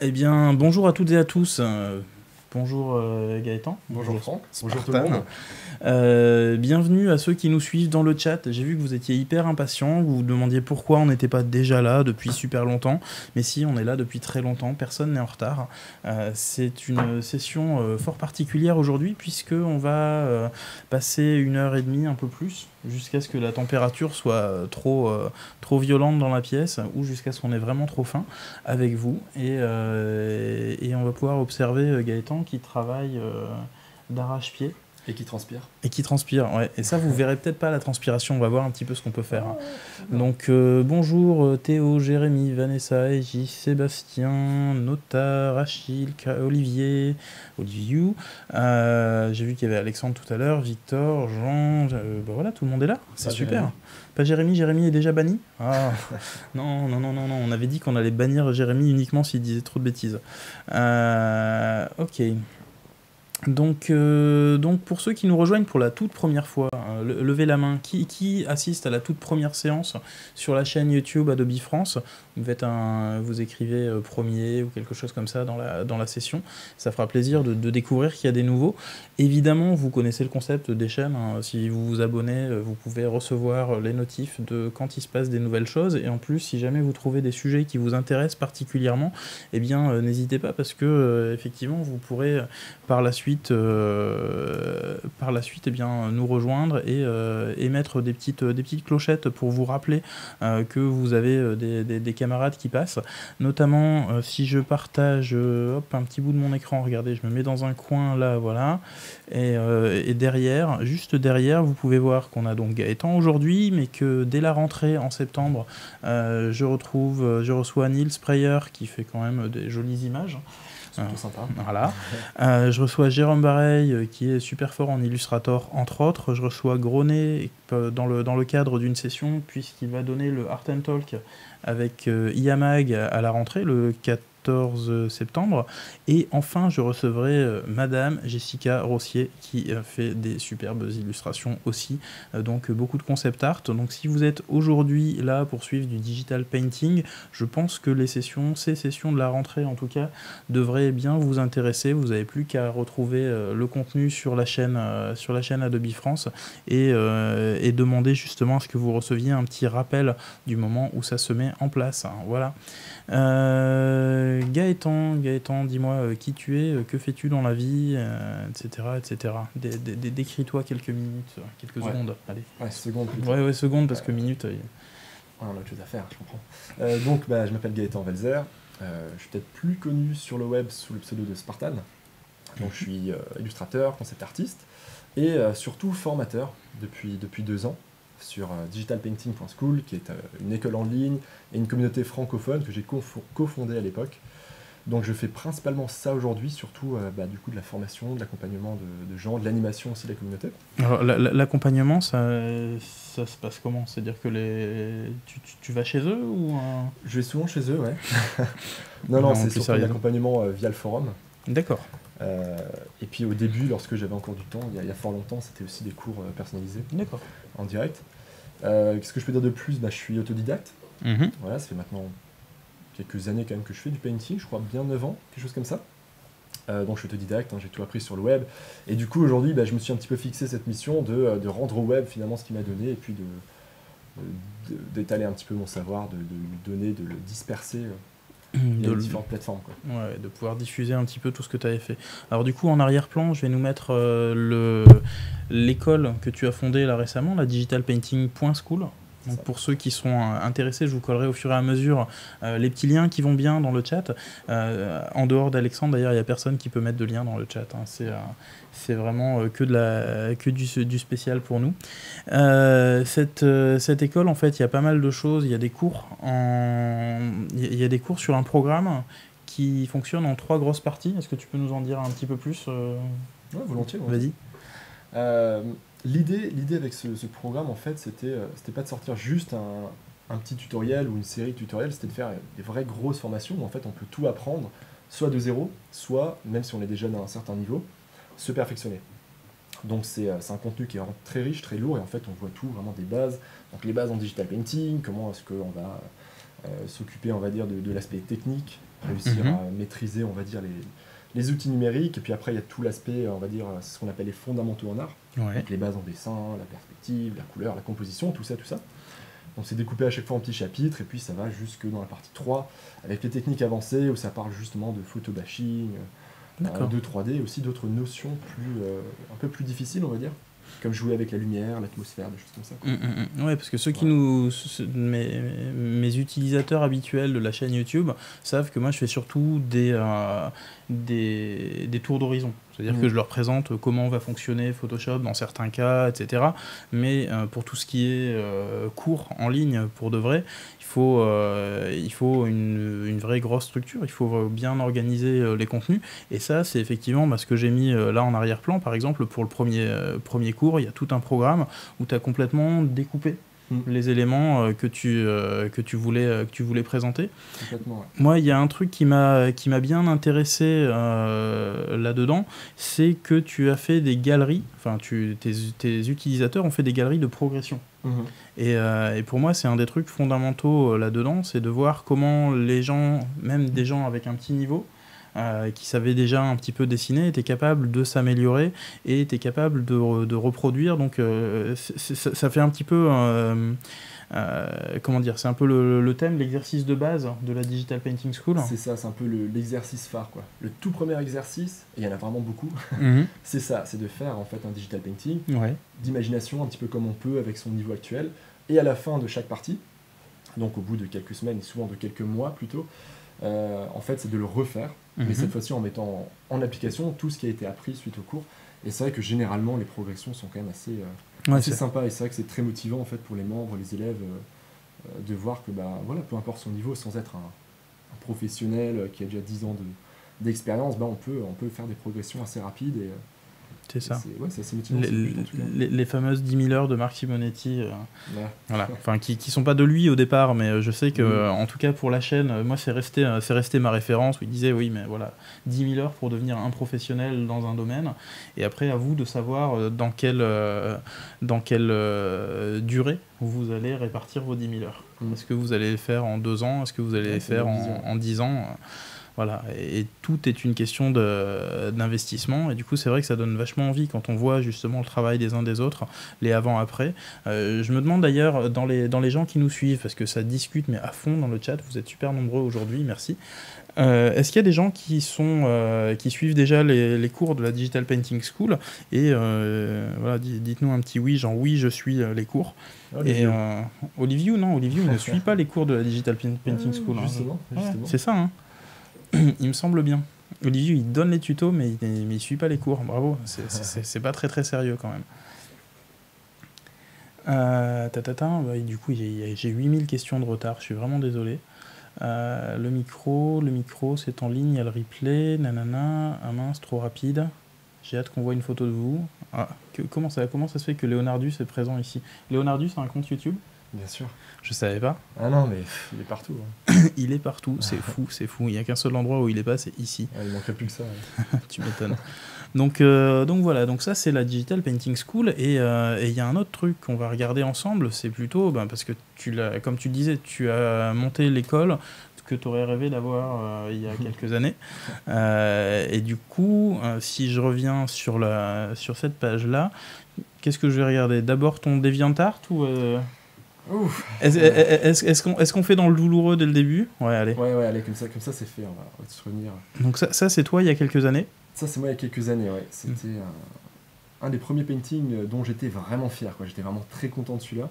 Eh bien, bonjour à toutes et à tous. Bonjour Gaëtan. Bonjour Franck. Bonjour tout Spartan. le monde. Bienvenue à ceux qui nous suivent dans le chat. J'ai vu que vous étiez hyper impatients. Vous vous demandiez pourquoi on n'était pas déjà là depuis super longtemps. Mais si, on est là depuis très longtemps. Personne n'est en retard. C'est une session fort particulière aujourd'hui puisqu'on va passer 1 heure et demie, un peu plus, jusqu'à ce que la température soit trop violente dans la pièce ou jusqu'à ce qu'on ait vraiment trop faim avec vous. Et on va pouvoir observer Gaëtan qui travaille d'arrache-pied. Et qui transpire. Et qui transpire, ouais. Et ça, vous verrez peut-être pas la transpiration. On va voir un petit peu ce qu'on peut faire. Donc, bonjour Théo, Jérémy, Vanessa, Egi, Sébastien, Nota, Rachel, Olivier, j'ai vu qu'il y avait Alexandre tout à l'heure, Victor, Jean. Bah voilà, tout le monde est là. C'est super. Jérémy. Pas Jérémy. Jérémy est déjà banni. Ah, non. On avait dit qu'on allait bannir Jérémy uniquement s'il disait trop de bêtises. Ok. Donc, pour ceux qui nous rejoignent pour la toute première fois, levez la main. Qui assiste à la toute première séance sur la chaîne YouTube Adobe France? Vous écrivez premier ou quelque chose comme ça dans la session. Ça fera plaisir de découvrir qu'il y a des nouveaux. Évidemment, vous connaissez le concept des chaînes. Si vous vous abonnez, vous pouvez recevoir les notifs de quand il se passe des nouvelles choses. Et en plus, si jamais vous trouvez des sujets qui vous intéressent particulièrement, eh bien, n'hésitez pas parce que effectivement, vous pourrez par la suite, eh bien, nous rejoindre et mettre des petites clochettes pour vous rappeler que vous avez des camarades qui passent. Notamment, si je partage un petit bout de mon écran, regardez, je me mets dans un coin là, voilà. Et derrière, juste derrière, vous pouvez voir qu'on a donc Gaëtan aujourd'hui, mais que dès la rentrée en septembre, je reçois Neil Sprayer qui fait quand même des jolies images. C'est sympa. Voilà. Je reçois Jérôme Bareil qui est super fort en Illustrator entre autres. Je reçois Gronet dans le cadre d'une session puisqu'il va donner le Art and Talk avec IAMAG à la rentrée le 14 septembre. Et enfin, je recevrai Madame Jessica Rossier qui fait des superbes illustrations aussi. Donc beaucoup de concept art. Donc si vous êtes aujourd'hui là pour suivre du digital painting, je pense que ces sessions de la rentrée en tout cas, devraient bien vous intéresser. Vous n'avez plus qu'à retrouver le contenu sur la chaîne Adobe France et demander justement à ce que vous receviez un petit rappel du moment où ça se met en place. Voilà. Gaëtan, dis-moi qui tu es, que fais-tu dans la vie, etc. Décris-toi quelques minutes, quelques secondes. Allez. Ouais, secondes plutôt. Ouais, secondes parce que minutes. On a autre chose à faire, je comprends. Donc, je m'appelle Gaëtan Welzer. Je suis peut-être plus connu sur le web sous le pseudo de Spartan. Donc, je suis illustrateur, concept artiste et surtout formateur depuis 2 ans sur digitalpainting.school, qui est une école en ligne et une communauté francophone que j'ai cofondée à l'époque. Donc je fais principalement ça aujourd'hui, surtout du coup de la formation, de l'accompagnement de gens, de l'animation aussi de la communauté. Alors l'accompagnement, ça se passe comment? C'est-à-dire que tu vas chez eux ou Je vais souvent chez eux, ouais. non, c'est surtout l'accompagnement via le forum. D'accord. Et puis au début, lorsque j'avais encore du temps, il y a fort longtemps, c'était aussi des cours personnalisés. D'accord. En direct. Qu'est-ce que je peux dire de plus? Je suis autodidacte. Voilà, ça fait maintenant quelques années quand même que je fais du painting, je crois bien 9 ans, quelque chose comme ça. Donc je suis autodidacte, j'ai tout appris sur le web. Et du coup aujourd'hui, je me suis un petit peu fixé cette mission de rendre au web finalement ce qu'il m'a donné et puis d'étaler un petit peu mon savoir, de lui donner, de le disperser les différentes plateformes, quoi. Ouais, de pouvoir diffuser un petit peu tout ce que tu avais fait. Alors du coup, en arrière-plan, je vais nous mettre l'école que tu as fondée là récemment, la digitalpainting.school. Donc pour ceux qui sont intéressés, je vous collerai au fur et à mesure les petits liens qui vont bien dans le chat. En dehors d'Alexandre, d'ailleurs, il n'y a personne qui peut mettre de lien dans le chat. C'est vraiment que du spécial pour nous. Cette école, en fait, il y a pas mal de choses. Il y a des cours il y a des cours sur un programme qui fonctionne en 3 grosses parties. Est-ce que tu peux nous en dire un petit peu plus Ouais, volontiers. Vas-y. L'idée avec ce programme, en fait, c'était pas de sortir juste un petit tutoriel ou une série de tutoriels, c'était de faire des vraies grosses formations où en fait on peut tout apprendre, soit de zéro, soit, même si on est déjà dans un certain niveau, se perfectionner. Donc c'est un contenu qui est vraiment très riche, très lourd, et en fait on voit tout, vraiment des bases. Donc les bases en digital painting, comment est-ce qu'on va s'occuper, on va dire, de l'aspect technique, réussir à maîtriser, on va dire, les outils numériques. Et puis après, il y a tout l'aspect, on va dire, ce qu'on appelle les fondamentaux en art. Ouais. Donc les bases en dessin, la perspective, la couleur, la composition, tout ça, tout ça. Donc c'est découpé à chaque fois en petits chapitres, et puis ça va jusque dans la partie 3, avec les techniques avancées, où ça parle justement de photobashing, de 3D, et aussi d'autres notions un peu plus difficiles, on va dire, comme jouer avec la lumière, l'atmosphère, des choses comme ça. Ouais, parce que mes utilisateurs habituels de la chaîne YouTube savent que moi je fais surtout des tours d'horizon. C'est-à-dire que je leur présente comment va fonctionner Photoshop dans certains cas, etc. Mais pour tout ce qui est cours en ligne, pour de vrai, il faut une vraie grosse structure, il faut bien organiser les contenus. Et ça, c'est effectivement ce que j'ai mis là en arrière-plan. Par exemple, pour le premier cours, il y a tout un programme où tu as complètement découpé les éléments que tu voulais présenter. Complètement, ouais. Moi, il y a un truc qui m'a bien intéressé là-dedans, c'est que tu as fait des galeries, enfin tes utilisateurs ont fait des galeries de progression. Et pour moi, c'est un des trucs fondamentaux là-dedans, c'est de voir comment les gens, même des gens avec un petit niveau, qui savaient déjà un petit peu dessiner, étaient capables de s'améliorer et étaient capables de reproduire. Donc ça fait un petit peu... comment dire, c'est un peu le thème, l'exercice de base de la Digital Painting School. C'est ça, c'est un peu l'exercice phare, quoi. Le tout premier exercice, et il y en a vraiment beaucoup, c'est ça, c'est de faire en fait un digital painting, d'imagination, un petit peu comme on peut avec son niveau actuel, et à la fin de chaque partie, donc au bout de quelques semaines, et souvent de quelques mois plutôt, en fait c'est de le refaire, mais cette fois-ci en mettant en application tout ce qui a été appris suite au cours. Et c'est vrai que généralement les progressions sont quand même assez sympas, et c'est vrai que c'est très motivant en fait pour les membres, les élèves, de voir que voilà, peu importe son niveau, sans être un professionnel qui a déjà 10 ans d'expérience, on peut faire des progressions assez rapides. Et c'est ça. C'est assez motivant. Les fameuses 10 000 heures de Marc Simonetti, voilà. Enfin, qui sont pas de lui au départ, mais je sais que, en tout cas pour la chaîne, moi c'est resté ma référence, où il disait oui, mais voilà, 10 000 heures pour devenir un professionnel dans un domaine, et après à vous de savoir dans quelle durée vous allez répartir vos 10 000 heures. Est-ce que vous allez les faire en 2 ans? Est-ce que vous allez les faire en 10 ans? Voilà, et tout est une question d'investissement, et du coup c'est vrai que ça donne vachement envie quand on voit justement le travail des uns des autres, les avant-après. Je me demande d'ailleurs dans les gens qui nous suivent, parce que ça discute mais à fond dans le chat, vous êtes super nombreux aujourd'hui, merci. Est-ce qu'il y a des gens qui suivent déjà les cours de la Digital Painting School, et voilà, dites-nous un petit oui, genre oui je suis les cours. Et Olivier ne suit pas les cours de la Digital Painting School. Justement. C'est ça, hein. Il me semble bien. Olivier, il donne les tutos, mais il suit pas les cours. Bravo, c'est pas très très sérieux quand même. Du coup, j'ai 8000 questions de retard, je suis vraiment désolé. Le micro, c'est en ligne, il y a le replay, nanana, ah mince, trop rapide. J'ai hâte qu'on voit une photo de vous. Comment ça se fait que Leonardus est présent ici? Leonardus a un compte YouTube? Bien sûr. Je savais pas. Ah non, mais il est partout. Il est partout, c'est fou. Il n'y a qu'un seul endroit où il est pas, c'est ici. Il manquerait plus que ça. Tu m'étonnes. Donc voilà, donc ça c'est la Digital Painting School, et il y a un autre truc qu'on va regarder ensemble, c'est plutôt, parce que comme tu le disais, tu as monté l'école que tu aurais rêvé d'avoir il y a quelques années. Et du coup, si je reviens sur cette page-là, qu'est-ce que je vais regarder? D'abord ton DeviantArt ou... Est-ce qu'on fait dans le douloureux dès le début? Ouais, allez. Ouais, allez, comme ça c'est fait, on va se revenir. Donc ça c'est toi il y a quelques années? Ça c'est moi il y a quelques années, ouais. C'était un des premiers paintings dont j'étais vraiment fier, quoi. J'étais vraiment très content de celui-là.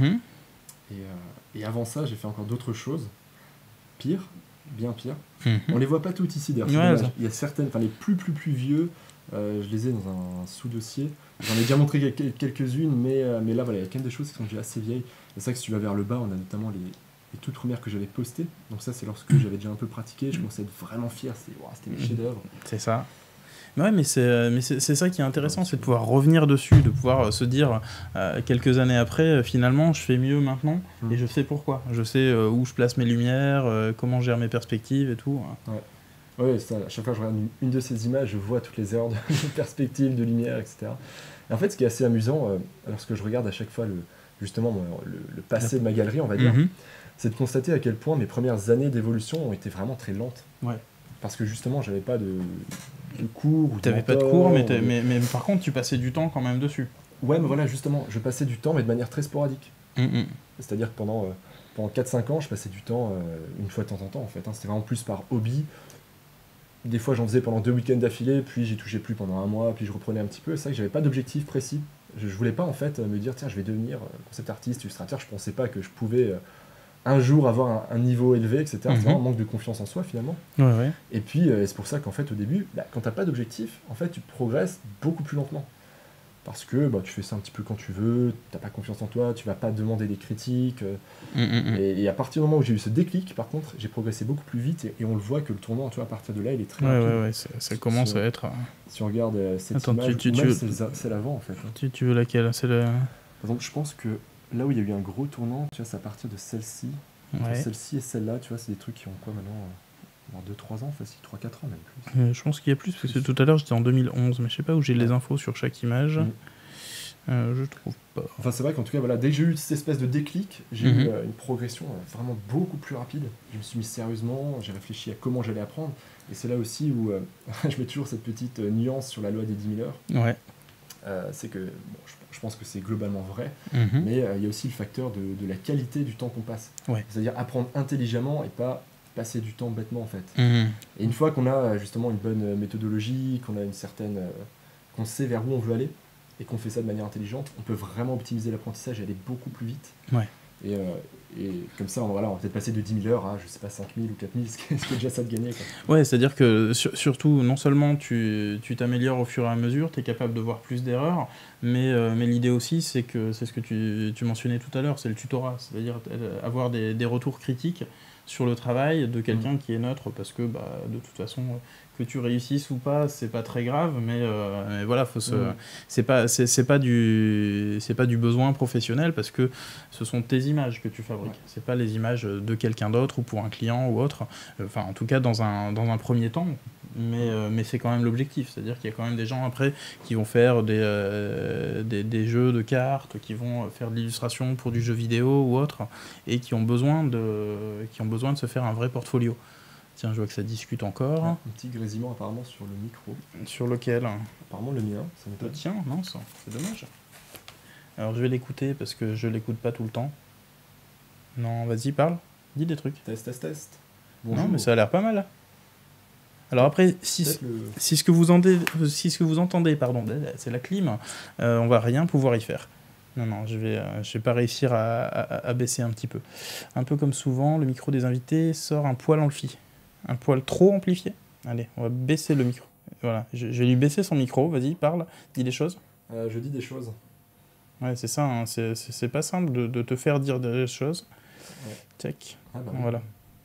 Et avant ça, j'ai fait encore d'autres choses. Pire, bien pire. On les voit pas toutes ici d'ailleurs. Il y a certaines, les plus vieux, je les ai dans un sous-dossier. J'en ai déjà montré quelques-unes, mais là voilà, il y a quand même des choses qui sont déjà assez vieilles. C'est ça que si tu vas vers le bas, on a notamment les toutes premières que j'avais postées. Donc ça c'est lorsque j'avais déjà un peu pratiqué, je commençais à être vraiment fier, c'était mes chefs-d'œuvre. C'est ça. Ouais, mais c'est ça qui est intéressant, c'est de pouvoir revenir dessus, de pouvoir se dire quelques années après, finalement je fais mieux maintenant, et je sais pourquoi. Je sais où je place mes lumières, comment je gère mes perspectives et tout. Ouais, ça, à chaque fois que je regarde une de ces images, je vois toutes les erreurs de perspective, de lumière, etc. Et en fait, ce qui est assez amusant, lorsque je regarde à chaque fois le passé de ma galerie, on va dire, c'est de constater à quel point mes premières années d'évolution ont été vraiment très lentes. Ouais. Parce que justement, j'avais pas de cours ou de T'avais pas de mentor, cours, mais, ou- mais par contre, tu passais du temps quand même dessus. Ouais, mais voilà, justement, je passais du temps, mais de manière très sporadique. C'est-à-dire que pendant 4-5 ans, je passais du temps une fois de temps en temps, en fait. Hein. C'était vraiment plus par hobby. Des fois, j'en faisais pendant 2 week-ends d'affilée, puis j'y touchais plus pendant un mois, puis je reprenais un petit peu. C'est vrai que j'avais pas d'objectif précis. Je voulais pas, en fait, me dire, tiens, je vais devenir concept artiste, illustrateur. Je pensais pas que je pouvais un jour avoir un niveau élevé, etc. C'est vraiment un manque de confiance en soi, finalement. Ouais. Et puis, c'est pour ça qu'en fait, au début, quand t'as pas d'objectif, en fait, tu progresses beaucoup plus lentement. Parce que tu fais ça un petit peu quand tu veux, t'as pas confiance en toi, tu vas pas demander des critiques. Et à partir du moment où j'ai eu ce déclic, par contre, j'ai progressé beaucoup plus vite et on le voit que le tournant, tu vois, à partir de là, il est très rapide. Ouais, ça commence à être... Si on regarde cette Attends, image, tu ou même veux... c'est l'avant en fait. Hein. Tu veux laquelle? C'est le... Par exemple, je pense que là où il y a eu un gros tournant, tu vois, c'est à partir de celle-ci. Entre celle-ci et celle-là, tu vois, c'est des trucs qui ont quoi maintenant 2-3 ans, facile, 3-4 ans même plus. Je pense qu'il y a plus, parce que tout à l'heure j'étais en 2011, mais je sais pas où j'ai les infos sur chaque image. Je trouve pas. Enfin, c'est vrai qu'en tout cas, voilà, dès que j'ai eu cette espèce de déclic, j'ai eu une progression vraiment beaucoup plus rapide. Je me suis mis sérieusement, j'ai réfléchi à comment j'allais apprendre. Et c'est là aussi où je mets toujours cette petite nuance sur la loi des 10 000 heures. Ouais. C'est que, je pense que c'est globalement vrai, mais il y a aussi le facteur de la qualité du temps qu'on passe. Ouais. C'est-à-dire apprendre intelligemment et pas passer du temps bêtement, en fait. Et une fois qu'on a justement une bonne méthodologie, qu'on a une certaine... qu'on sait vers où on veut aller, et qu'on fait ça de manière intelligente, on peut vraiment optimiser l'apprentissage et aller beaucoup plus vite. Ouais. Et comme ça, on va peut-être passer de 10 000 heures à, je sais pas, 5 000 ou 4 000, ce qui est déjà ça de gagner. Quoi. Ouais, c'est-à-dire que surtout, non seulement tu t'améliores au fur et à mesure, tu es capable de voir plus d'erreurs, mais l'idée aussi, c'est ce que tu mentionnais tout à l'heure, c'est le tutorat, c'est-à-dire avoir des retours critiques sur le travail de quelqu'un qui est neutre, parce que de toute façon, que tu réussisses ou pas, c'est pas très grave, mais voilà, faut c'est pas du besoin professionnel, parce que ce sont tes images que tu fabriques, c'est pas les images de quelqu'un d'autre ou pour un client ou autre, enfin en tout cas dans un premier temps, mais c'est quand même l'objectif, c'est-à-dire qu'il y a quand même des gens après qui vont faire des jeux de cartes, qui vont faire de l'illustration pour du jeu vidéo ou autre, et qui ont besoin de se faire un vrai portfolio. Tiens, je vois que ça discute encore. Un petit grésillement apparemment sur le micro. Sur lequel? Apparemment le mien, ça m'étonne. Tiens, non, c'est dommage. Alors je vais l'écouter parce que je l'écoute pas tout le temps. Non, vas-y, parle. Dis des trucs. Test. Bonjour. Non, mais ça a l'air pas mal. Alors après, si ce que vous entendez, pardon, c'est la clim, on va rien pouvoir y faire. Non, je vais pas réussir à baisser un petit peu. Un peu comme souvent, le micro des invités sort un poil amplifié. Un poil trop amplifié. Allez, on va baisser le micro. Voilà, je vais lui baisser son micro, vas-y, parle, dis des choses. Je dis des choses. Ouais, c'est ça, hein, c'est pas simple de te faire dire des choses. Ouais. Tac, Oui. Voilà.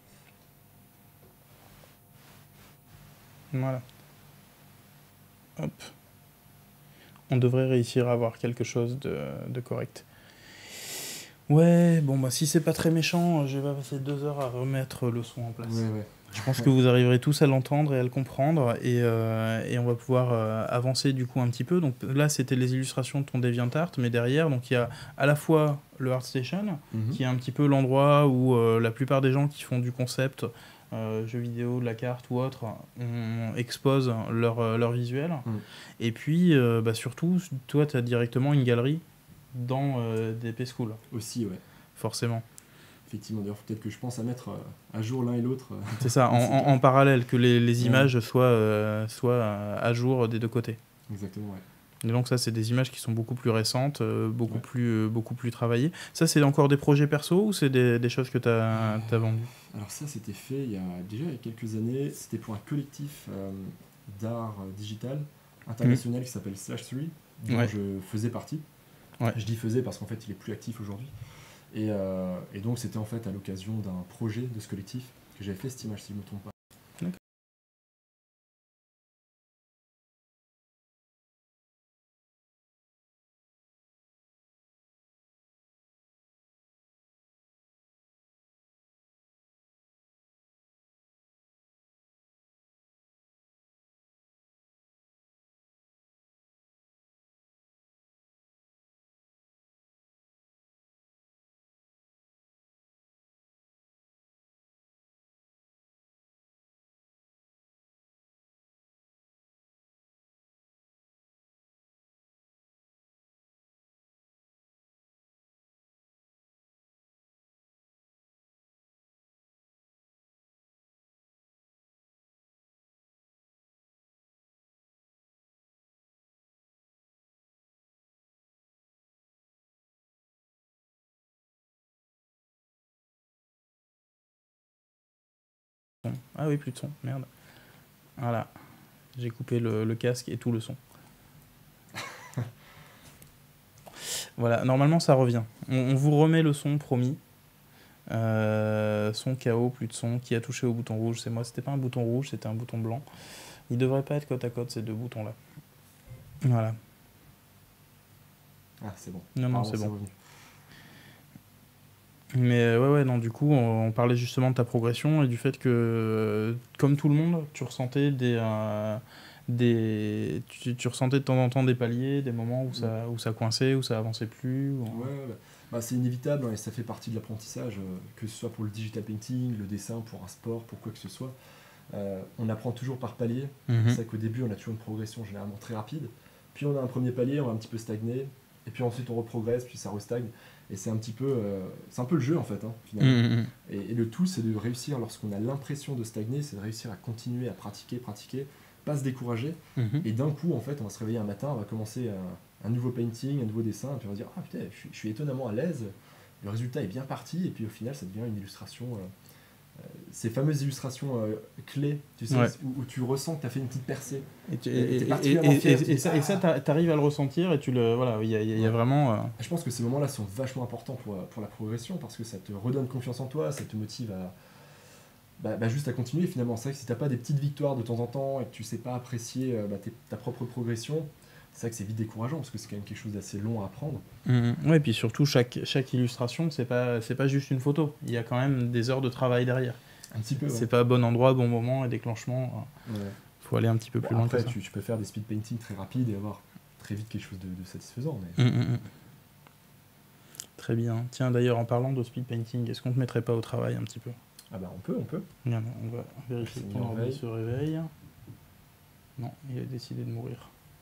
Hop. On devrait réussir à avoir quelque chose de correct. Ouais, bon, si c'est pas très méchant, je vais pas passer 2 heures à remettre le son en place. Ouais. Je pense que vous arriverez tous à l'entendre et à le comprendre, et on va pouvoir avancer du coup un petit peu. Donc là, c'était les illustrations de ton DeviantArt, mais derrière, donc il y a à la fois le ArtStation, qui est un petit peu l'endroit où la plupart des gens qui font du concept, jeux vidéo, de la carte ou autre, on expose leur visuel. Et puis, surtout, toi, tu as directement une galerie dans DP School. Aussi, ouais. Forcément. Effectivement, d'ailleurs, peut-être que je pense à mettre à jour l'un et l'autre. C'est ça, en parallèle, que les images soient à jour des deux côtés. Exactement, ouais. Et donc ça, c'est des images qui sont beaucoup plus récentes, beaucoup plus travaillées. Ça, c'est encore des projets perso ou c'est des choses que tu as vendues? Alors ça, c'était fait il y a quelques années. C'était pour un collectif d'art digital international qui s'appelle Slash3, dont je faisais partie. Ouais. Je dis faisais parce qu'en fait, il est plus actif aujourd'hui. Et donc, c'était en fait à l'occasion d'un projet de ce collectif que j'avais fait cette image, si je ne me trompe pas. Ah oui, plus de son, merde. Voilà, j'ai coupé le casque et tout le son. Voilà, normalement ça revient. On vous remet le son, promis. Son KO, plus de son. Qui a touché au bouton rouge? C'est moi. C'était pas un bouton rouge, c'était un bouton blanc. Il devrait pas être côte à côte ces deux boutons là. Voilà. Ah, c'est bon. Non, non, Pardon, c'est bon. revenu. Mais ouais, non, du coup, on parlait justement de ta progression et du fait que, comme tout le monde, tu ressentais tu ressentais de temps en temps des paliers, des moments où ça coinçait, où ça avançait plus. Ouais. Bah, c'est inévitable, hein, et ça fait partie de l'apprentissage, que ce soit pour le digital painting, le dessin, pour un sport, pour quoi que ce soit. On apprend toujours par palier. Mhm. C'est vrai qu'au début, on a toujours une progression généralement très rapide. Puis on a un premier palier, on va un petit peu stagner. Et puis ensuite, on reprogresse, puis ça restagne. Et c'est un peu le jeu, en fait, hein, finalement. Mhm. Et le tout, c'est de réussir, lorsqu'on a l'impression de stagner, c'est de réussir à continuer à pratiquer, pas se décourager. Mhm. Et d'un coup, en fait, on va se réveiller un matin, on va commencer un nouveau painting, un nouveau dessin, et puis on va dire « Ah putain, je suis étonnamment à l'aise, le résultat est bien parti », et puis au final, ça devient une illustration... ces fameuses illustrations clés, tu sais, Ouais. où tu ressens que tu as fait une petite percée. Et ça, t'arrives à le ressentir et voilà, il y a vraiment. Je pense que ces moments-là sont vachement importants pour la progression, parce que ça te redonne confiance en toi, ça te motive juste à continuer. Finalement, c'est vrai que si t'as pas des petites victoires de temps en temps et que tu sais pas apprécier ta propre progression, c'est vrai que c'est vite décourageant, parce que c'est quand même quelque chose d'assez long à apprendre. Ouais, et puis surtout, chaque illustration, c'est pas juste une photo. Il y a quand même des heures de travail derrière. Un petit peu, ouais. C'est pas bon endroit, bon moment et déclenchement. Ouais. Faut aller un petit peu plus loin que Après, ça. tu peux faire des speed painting très rapides et avoir très vite quelque chose de satisfaisant. Mais... Très bien. Tiens, d'ailleurs, en parlant de speed painting, est-ce qu'on te mettrait pas au travail un petit peu? Ah bah on peut. Bien, on va vérifier que ton ordi se réveille. Non, il a décidé de mourir.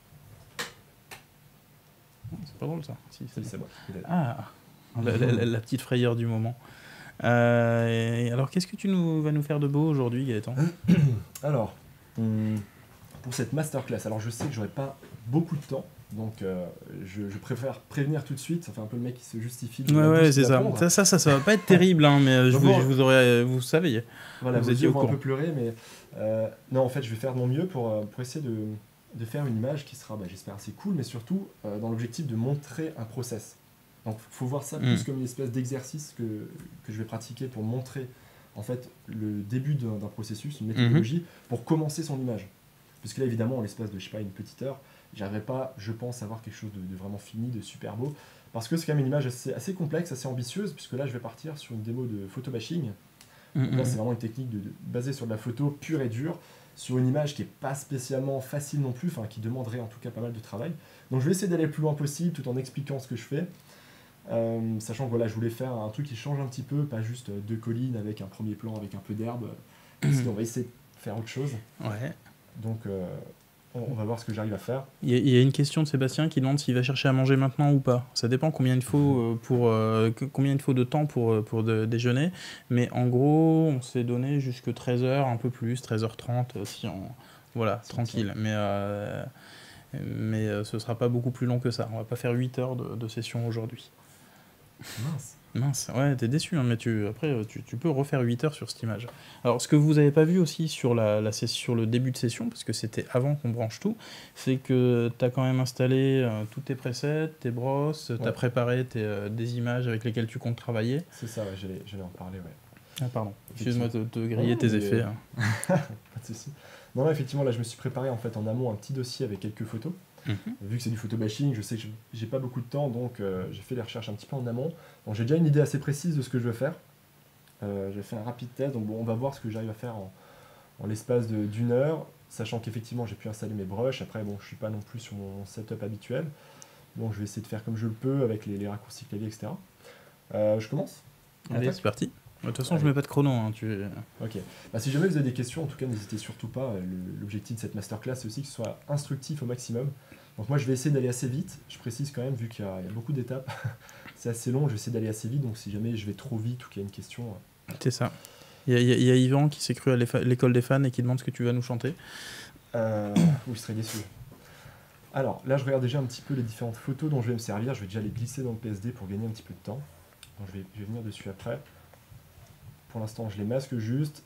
C'est pas drôle ça. Si, C'est bon. Ah, la petite frayeur du moment. Et alors, qu'est-ce que tu vas nous faire de beau aujourd'hui, Gaëtan? Alors, pour cette masterclass, alors je sais que j'aurai pas beaucoup de temps, donc je préfère prévenir tout de suite. Ça fait un peu le mec qui se justifie. Ouais, c'est ça. Ça va pas être terrible, hein, mais vous savez. Voilà, vous étiez au courant. Un peu pleurer, mais non, en fait, je vais faire de mon mieux pour essayer de faire une image qui sera, j'espère, assez cool, mais surtout dans l'objectif de montrer un process. Donc, il faut voir ça plus comme une espèce d'exercice que je vais pratiquer pour montrer en fait le début d'un processus, une méthodologie, pour commencer son image. Parce que là, évidemment, en l'espace de, je sais pas, une petite heure, j'arriverai pas, je pense, à avoir quelque chose de vraiment fini, de super beau. Parce que c'est quand même une image assez complexe, assez ambitieuse, puisque là, je vais partir sur une démo de photobashing. Donc là, c'est vraiment une technique basée sur de la photo pure et dure, sur une image qui n'est pas spécialement facile non plus, enfin qui demanderait en tout cas pas mal de travail. Donc je vais essayer d'aller le plus loin possible, tout en expliquant ce que je fais. Sachant que voilà, je voulais faire un truc qui change un petit peu, pas juste deux collines avec un premier plan avec un peu d'herbe. On va essayer de faire autre chose. Ouais. Donc on va voir ce que j'arrive à faire. Il y a une question de Sébastien qui demande s'il va chercher à manger maintenant ou pas. Ça dépend combien il faut combien il faut de temps pour déjeuner. Mais en gros, on s'est donné jusque 13h, un peu plus, 13h30 si on... Voilà, tranquille. Mais ce sera pas beaucoup plus long que ça. On va pas faire 8 heures de session aujourd'hui. Mince, ouais, t'es déçu, hein, mais après, tu peux refaire 8 heures sur cette image. Alors, ce que vous avez pas vu aussi sur sur le début de session, parce que c'était avant qu'on branche tout, c'est que t'as quand même installé tous tes presets, tes brosses, t'as préparé des images avec lesquelles tu comptes travailler. C'est ça, ouais, j'allais en parler, ouais. Ah, pardon, excuse-moi de te griller tes effets. Hein. Pas de souci. Non, effectivement, là, je me suis préparé en fait en amont un petit dossier avec quelques photos. Vu que c'est du photobashing, je sais que j'ai pas beaucoup de temps, donc j'ai fait les recherches un petit peu en amont. Donc j'ai déjà une idée assez précise de ce que je veux faire. J'ai fait un rapide test, donc on va voir ce que j'arrive à faire en l'espace d'une heure, sachant qu'effectivement j'ai pu installer mes brushes. Après, je suis pas non plus sur mon setup habituel, donc je vais essayer de faire comme je le peux avec les raccourcis clavier, etc. Je commence? Allez, c'est parti. De toute façon, je mets pas de chrono. Hein, Ok. Si jamais vous avez des questions, en tout cas, n'hésitez surtout pas. L'objectif de cette masterclass, c'est aussi que ce soit instructif au maximum. Donc moi, je vais essayer d'aller assez vite. Je précise quand même, vu qu'il y a beaucoup d'étapes, c'est assez long, je vais essayer d'aller assez vite. Donc si jamais je vais trop vite ou qu'il y a une question... C'est ça. Il y a Yvan qui s'est cru à l'école des fans et qui demande ce que tu vas nous chanter. Je serais déçu. Alors, là, je regarde déjà un petit peu les différentes photos dont je vais me servir. Je vais déjà les glisser dans le PSD pour gagner un petit peu de temps. Donc je vais venir dessus après. Pour l'instant, je les masque juste.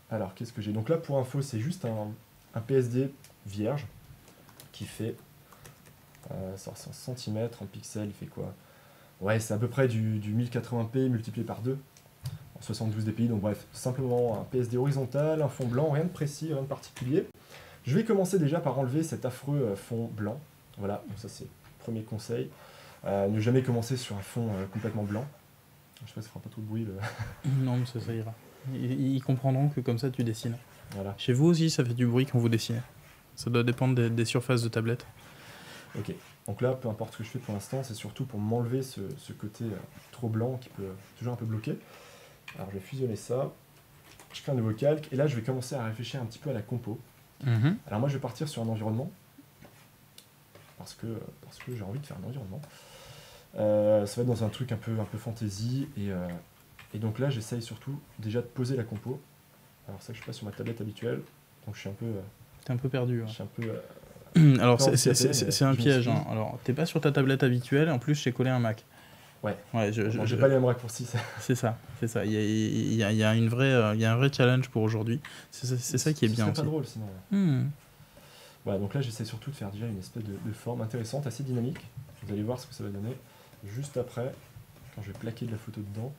Alors, qu'est-ce que j'ai? Donc là, pour info, c'est juste un PSD vierge qui fait 100 cm en pixels, il fait quoi? Ouais, c'est à peu près du 1080p multiplié par 2 en 72 dpi. Donc bref, simplement un PSD horizontal, un fond blanc, rien de précis, rien de particulier. Je vais commencer déjà par enlever cet affreux fond blanc. Voilà, donc ça c'est le premier conseil. Ne jamais commencer sur un fond complètement blanc. Je sais pas si ça fera pas trop de bruit. Non, mais ça ira. Ils comprendront que comme ça tu dessines. Voilà. Chez vous aussi, ça fait du bruit quand vous dessinez. Ça doit dépendre des surfaces de tablette. Ok, donc là, peu importe ce que je fais pour l'instant, c'est surtout pour m'enlever ce côté trop blanc qui peut toujours un peu bloquer. Alors je vais fusionner ça, je crée un nouveau calque, et là je vais commencer à réfléchir un petit peu à la compo. Alors moi je vais partir sur un environnement, parce que j'ai envie de faire un environnement. Ça va être dans un truc un peu fantasy, et donc là j'essaye surtout déjà de poser la compo. Alors ça je suis pas sur ma tablette habituelle, donc je suis un peu... T'es un peu perdu. Je suis un peu... Alors c'est un piège. Hein. Alors t'es pas sur ta tablette habituelle, en plus je t'ai collé un Mac. Ouais. J'ai pas les mêmes raccourcis. C'est ça. Il y a un vrai challenge pour aujourd'hui. C'est ça qui est bien. C'est pas drôle sinon. Voilà, donc là j'essaie surtout de faire déjà une espèce de forme intéressante, assez dynamique. Vous allez voir ce que ça va donner juste après, quand je vais plaquer de la photo dedans.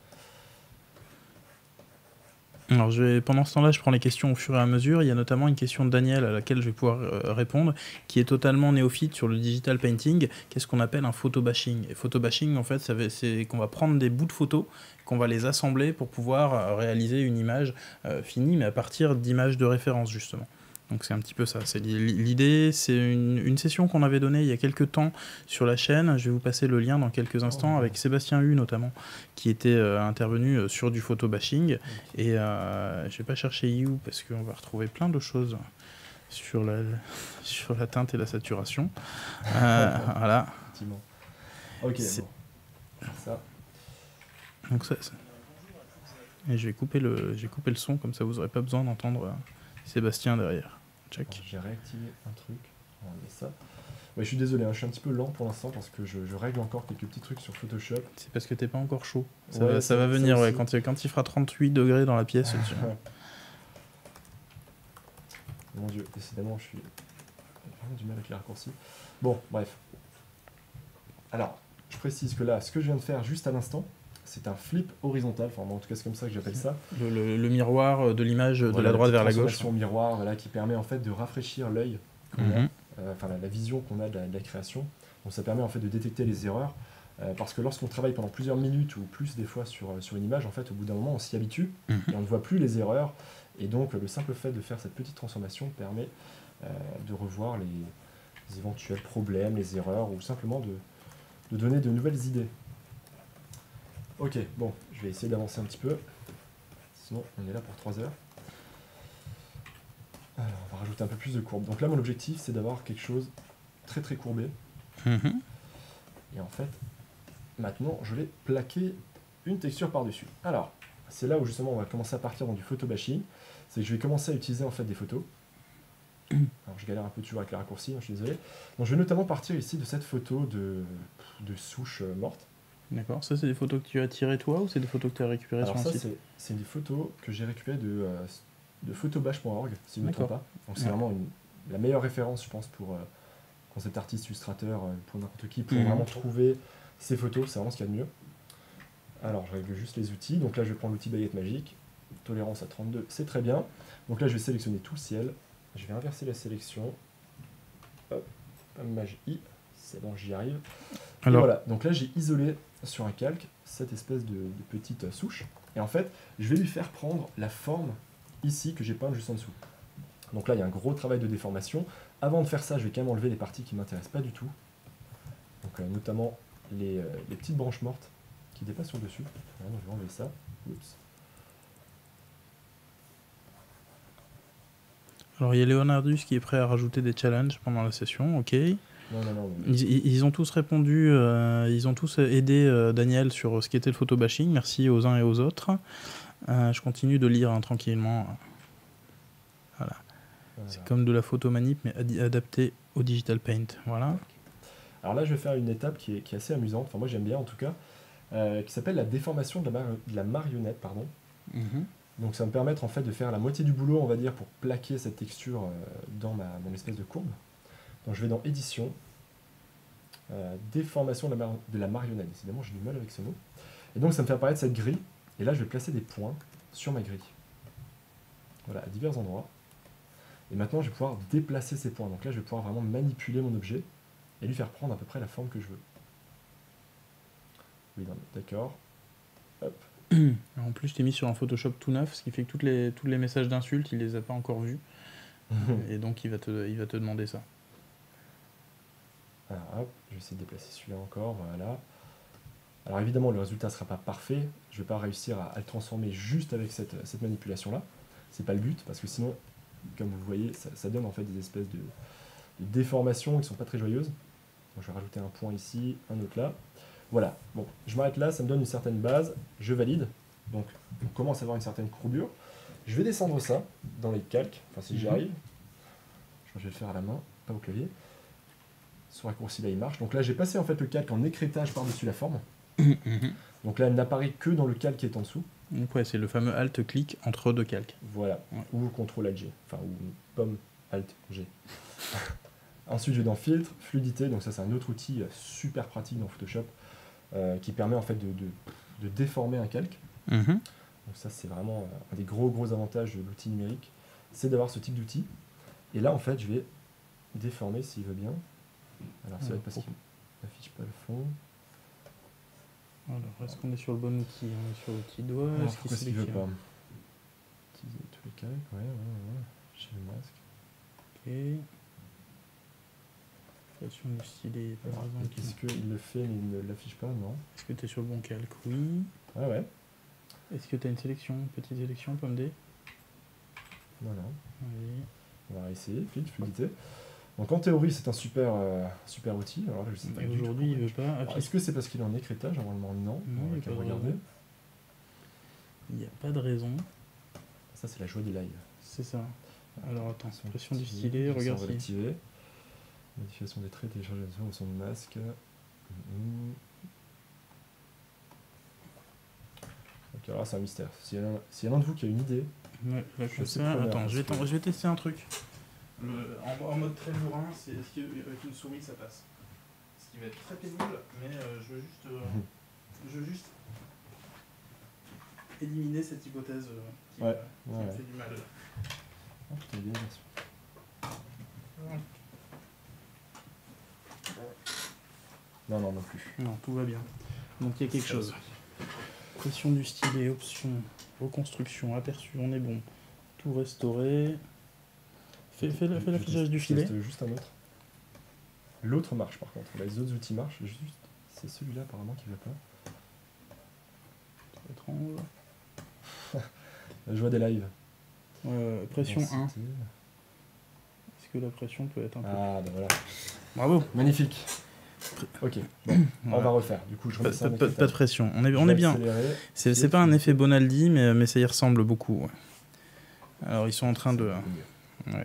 Alors pendant ce temps-là, je prends les questions au fur et à mesure. Il y a notamment une question de Daniel à laquelle je vais pouvoir répondre, qui est totalement néophyte sur le digital painting. Qu'est-ce qu'on appelle un photobashing? Et photobashing, en fait, c'est qu'on va prendre des bouts de photos, qu'on va les assembler pour pouvoir réaliser une image finie, mais à partir d'images de référence, justement. Donc c'est un petit peu ça. L'idée, c'est une session qu'on avait donnée il y a quelques temps sur la chaîne. Je vais vous passer le lien dans quelques instants avec Sébastien Hu notamment, qui était intervenu sur du photobashing. Et je vais pas chercher You parce qu'on va retrouver plein de choses sur la teinte et la saturation. Voilà. Effectivement. Ok, bon. Ça. Donc ça. Et je vais couper le son, comme ça vous n'aurez pas besoin d'entendre Sébastien derrière. Check. J'ai réactivé un truc. On va mettre ça. Ouais, je suis désolé, je suis un petit peu lent pour l'instant parce que je règle encore quelques petits trucs sur Photoshop. C'est parce que t'es pas encore chaud. Ça va venir quand il fera 38 degrés dans la pièce. Mon dieu, décidément, j'ai vraiment du mal avec les raccourcis. Bon, bref. Alors, je précise que là, ce que je viens de faire juste à l'instant, c'est un flip horizontal, enfin en tout cas c'est comme ça que j'appelle ça. Le miroir de l'image de la droite vers la gauche. Transformation miroir, voilà, qui permet en fait de rafraîchir l'œil, la vision qu'on a de la création. Donc ça permet en fait de détecter les erreurs, parce que lorsqu'on travaille pendant plusieurs minutes ou plus des fois sur une image, en fait au bout d'un moment on s'y habitue et on ne voit plus les erreurs. Et donc le simple fait de faire cette petite transformation permet de revoir les éventuels problèmes, les erreurs, ou simplement de donner de nouvelles idées. Ok, bon, je vais essayer d'avancer un petit peu, sinon on est là pour 3 heures. Alors, on va rajouter un peu plus de courbe. Donc là, mon objectif, c'est d'avoir quelque chose très très courbé. Et en fait, maintenant, je vais plaquer une texture par-dessus. Alors, c'est là où justement on va commencer à partir dans du photobashing. C'est que je vais commencer à utiliser en fait des photos. Alors je galère un peu toujours avec les raccourcis, je suis désolé. Donc je vais notamment partir ici de cette photo de souche morte. D'accord, ça c'est des photos que tu as tirées toi ou c'est des photos que tu as récupérées sur un site? C'est des photos que j'ai récupérées de photobash.org, si je ne me trompe pas. Donc c'est vraiment la meilleure référence, je pense, pour concept artiste, illustrateur, pour n'importe qui, pour vraiment trouver ces photos, c'est vraiment ce qu'il y a de mieux. Alors je règle juste les outils, donc là je vais prendre l'outil baguette magique, tolérance à 32, c'est très bien. Donc là je vais sélectionner tout le ciel, je vais inverser la sélection, hop, maj I, c'est bon, j'y arrive. Alors, et voilà, donc là j'ai isolé sur un calque cette espèce de petite souche, et en fait je vais lui faire prendre la forme ici que j'ai peinte juste en dessous. Donc là il y a un gros travail de déformation. Avant de faire ça, je vais quand même enlever les parties qui ne m'intéressent pas du tout, donc notamment les petites branches mortes qui dépassent sur le dessus. Voilà, je vais enlever ça. Oups. Alors il y a Leonardus qui est prêt à rajouter des challenges pendant la session, ok. Non. Ils ont tous répondu, ils ont tous aidé Daniel sur ce qu'était le photobashing, merci aux uns et aux autres. Je continue de lire tranquillement. Voilà. C'est comme de la photomanip mais adapté au digital paint. Voilà. Alors là je vais faire une étape qui est assez amusante, enfin moi j'aime bien en tout cas, qui s'appelle la déformation de la marionnette. Pardon. Donc ça va me permettre en fait de faire la moitié du boulot, on va dire, pour plaquer cette texture dans mon espèce de courbe. Donc je vais dans édition, déformation de la marionnette. Décidément, j'ai du mal avec ce mot. Et donc ça me fait apparaître cette grille. Et là, je vais placer des points sur ma grille. Voilà, à divers endroits. Et maintenant, je vais pouvoir déplacer ces points. Donc là, je vais pouvoir vraiment manipuler mon objet et lui faire prendre à peu près la forme que je veux. Oui, d'accord. Hop. En plus, je t'ai mis sur un Photoshop tout neuf, ce qui fait que tous les messages d'insultes, il les a pas encore vus. Et donc, il va te demander ça. Alors, hop, je vais essayer de déplacer celui-là encore, voilà. Alors évidemment, le résultat ne sera pas parfait. Je ne vais pas réussir à le transformer juste avec cette manipulation-là. C'est pas le but, parce que sinon, comme vous le voyez, ça donne en fait des espèces de déformations qui ne sont pas très joyeuses. Donc, je vais rajouter un point ici, un autre là. Voilà, bon, je m'arrête là, ça me donne une certaine base, je valide. Donc, on commence à avoir une certaine courbure. Je vais descendre ça dans les calques, enfin si j'y arrive. Je vais le faire à la main, pas au clavier. Ce raccourci là, il marche. Donc là, j'ai passé en fait le calque en écrétage par-dessus la forme. Donc là, elle n'apparaît que dans le calque qui est en dessous. Donc ouais, c'est le fameux Alt-clic entre deux calques. Voilà, ou CTRL-Alt-G, enfin, ou pomme Alt-G. Ensuite, je vais dans Filtre, Fluidité, donc ça c'est un autre outil super pratique dans Photoshop qui permet en fait de déformer un calque. Donc ça c'est vraiment un des gros avantages de l'outil numérique, c'est d'avoir ce type d'outil. Et là en fait, je vais déformer s'il veut bien. Alors c'est parce qu'il n'affiche pas le fond. Alors, est-ce qu'on est sur le bon outil? On est sur l'outil doigt. Pourquoi est-ce qu'il veut pas utiliser tous les calques? Ouais. J'ai le masque. Ok. Création du stylet, par exemple. Est-ce qu'il le fait mais il ne l'affiche pas? Non. Est-ce que tu es sur le bon calque? Oui. Ah ouais. Est-ce que tu as une sélection, une petite sélection, pomme D? Non. Oui. On va essayer, fluidité. Donc en théorie, c'est un super outil. Alors là, je sais pas. Aujourd'hui, il veut pas. Alors, est-ce que c'est parce qu'il est en écrétage? Normalement, non. Non, On va quand même regarder. Il n'y a pas de raison. Ça, c'est la joie des lives. C'est ça. Alors attends, pression du stylet, regarde si. Modification des traits, téléchargation au son de masque. Ok, alors c'est un mystère. S'il y a l'un de vous qui a une idée. Ouais, là, comme ça. Attends, je vais tester un truc. En mode très bourrin, est-ce qu'avec une souris ça passe? Ce qui va être très pénible, mais je veux juste éliminer cette hypothèse qui me fait du mal. Ah, putain, bien sûr. Non plus. Non, tout va bien. Donc il y a quelque chose. Pression du stylet, option, reconstruction, aperçu, on est bon. Tout restauré. Fais l'affichage du filet. Juste un autre. L'autre marche par contre. Là, les autres outils marchent. C'est celui-là apparemment qui ne va pas. C'est étrange. La joie des lives. Pression 1. Est-ce que la pression peut être un peu... Ah, bah voilà. Bravo. Magnifique. Ok, bon, voilà. On va refaire. Du coup, je remets ça pas de pression. On est bien. C'est pas un effet Bonaldi, mais ça y ressemble beaucoup. Ouais. Alors, ils sont en train de... Ouais.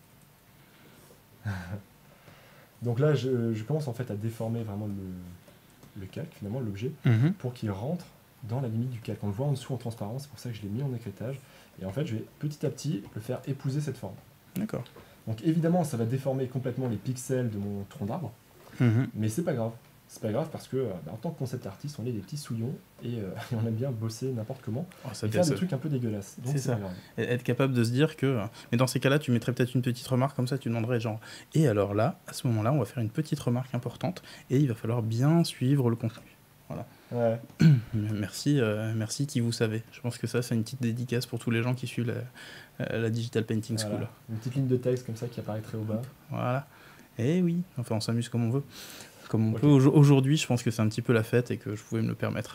Donc là, je commence en fait à déformer vraiment le calque, finalement, l'objet, pour qu'il rentre dans la limite du calque. On le voit en dessous en transparence, c'est pour ça que je l'ai mis en écrétage. Et en fait, je vais petit à petit le faire épouser cette forme. D'accord. Donc évidemment, ça va déformer complètement les pixels de mon tronc d'arbre, mais c'est pas grave. C'est pas grave parce que en tant que concept artiste, on est des petits souillons et on aime bien bosser n'importe comment et faire des trucs un peu dégueulasses. C'est ça. Être capable de se dire que... Mais dans ces cas-là, tu mettrais peut-être une petite remarque comme ça, tu demanderais genre... Et alors là, à ce moment-là, on va faire une petite remarque importante et il va falloir bien suivre le contenu. Voilà. Ouais. Merci qui vous savez. Je pense que ça, c'est une petite dédicace pour tous les gens qui suivent la Digital Painting School. Voilà. Une petite ligne de texte comme ça qui apparaît très au bas. Voilà. Et oui, enfin on s'amuse comme on veut. Comme on peut. Aujourd'hui, je pense que c'est un petit peu la fête et que je pouvais me le permettre.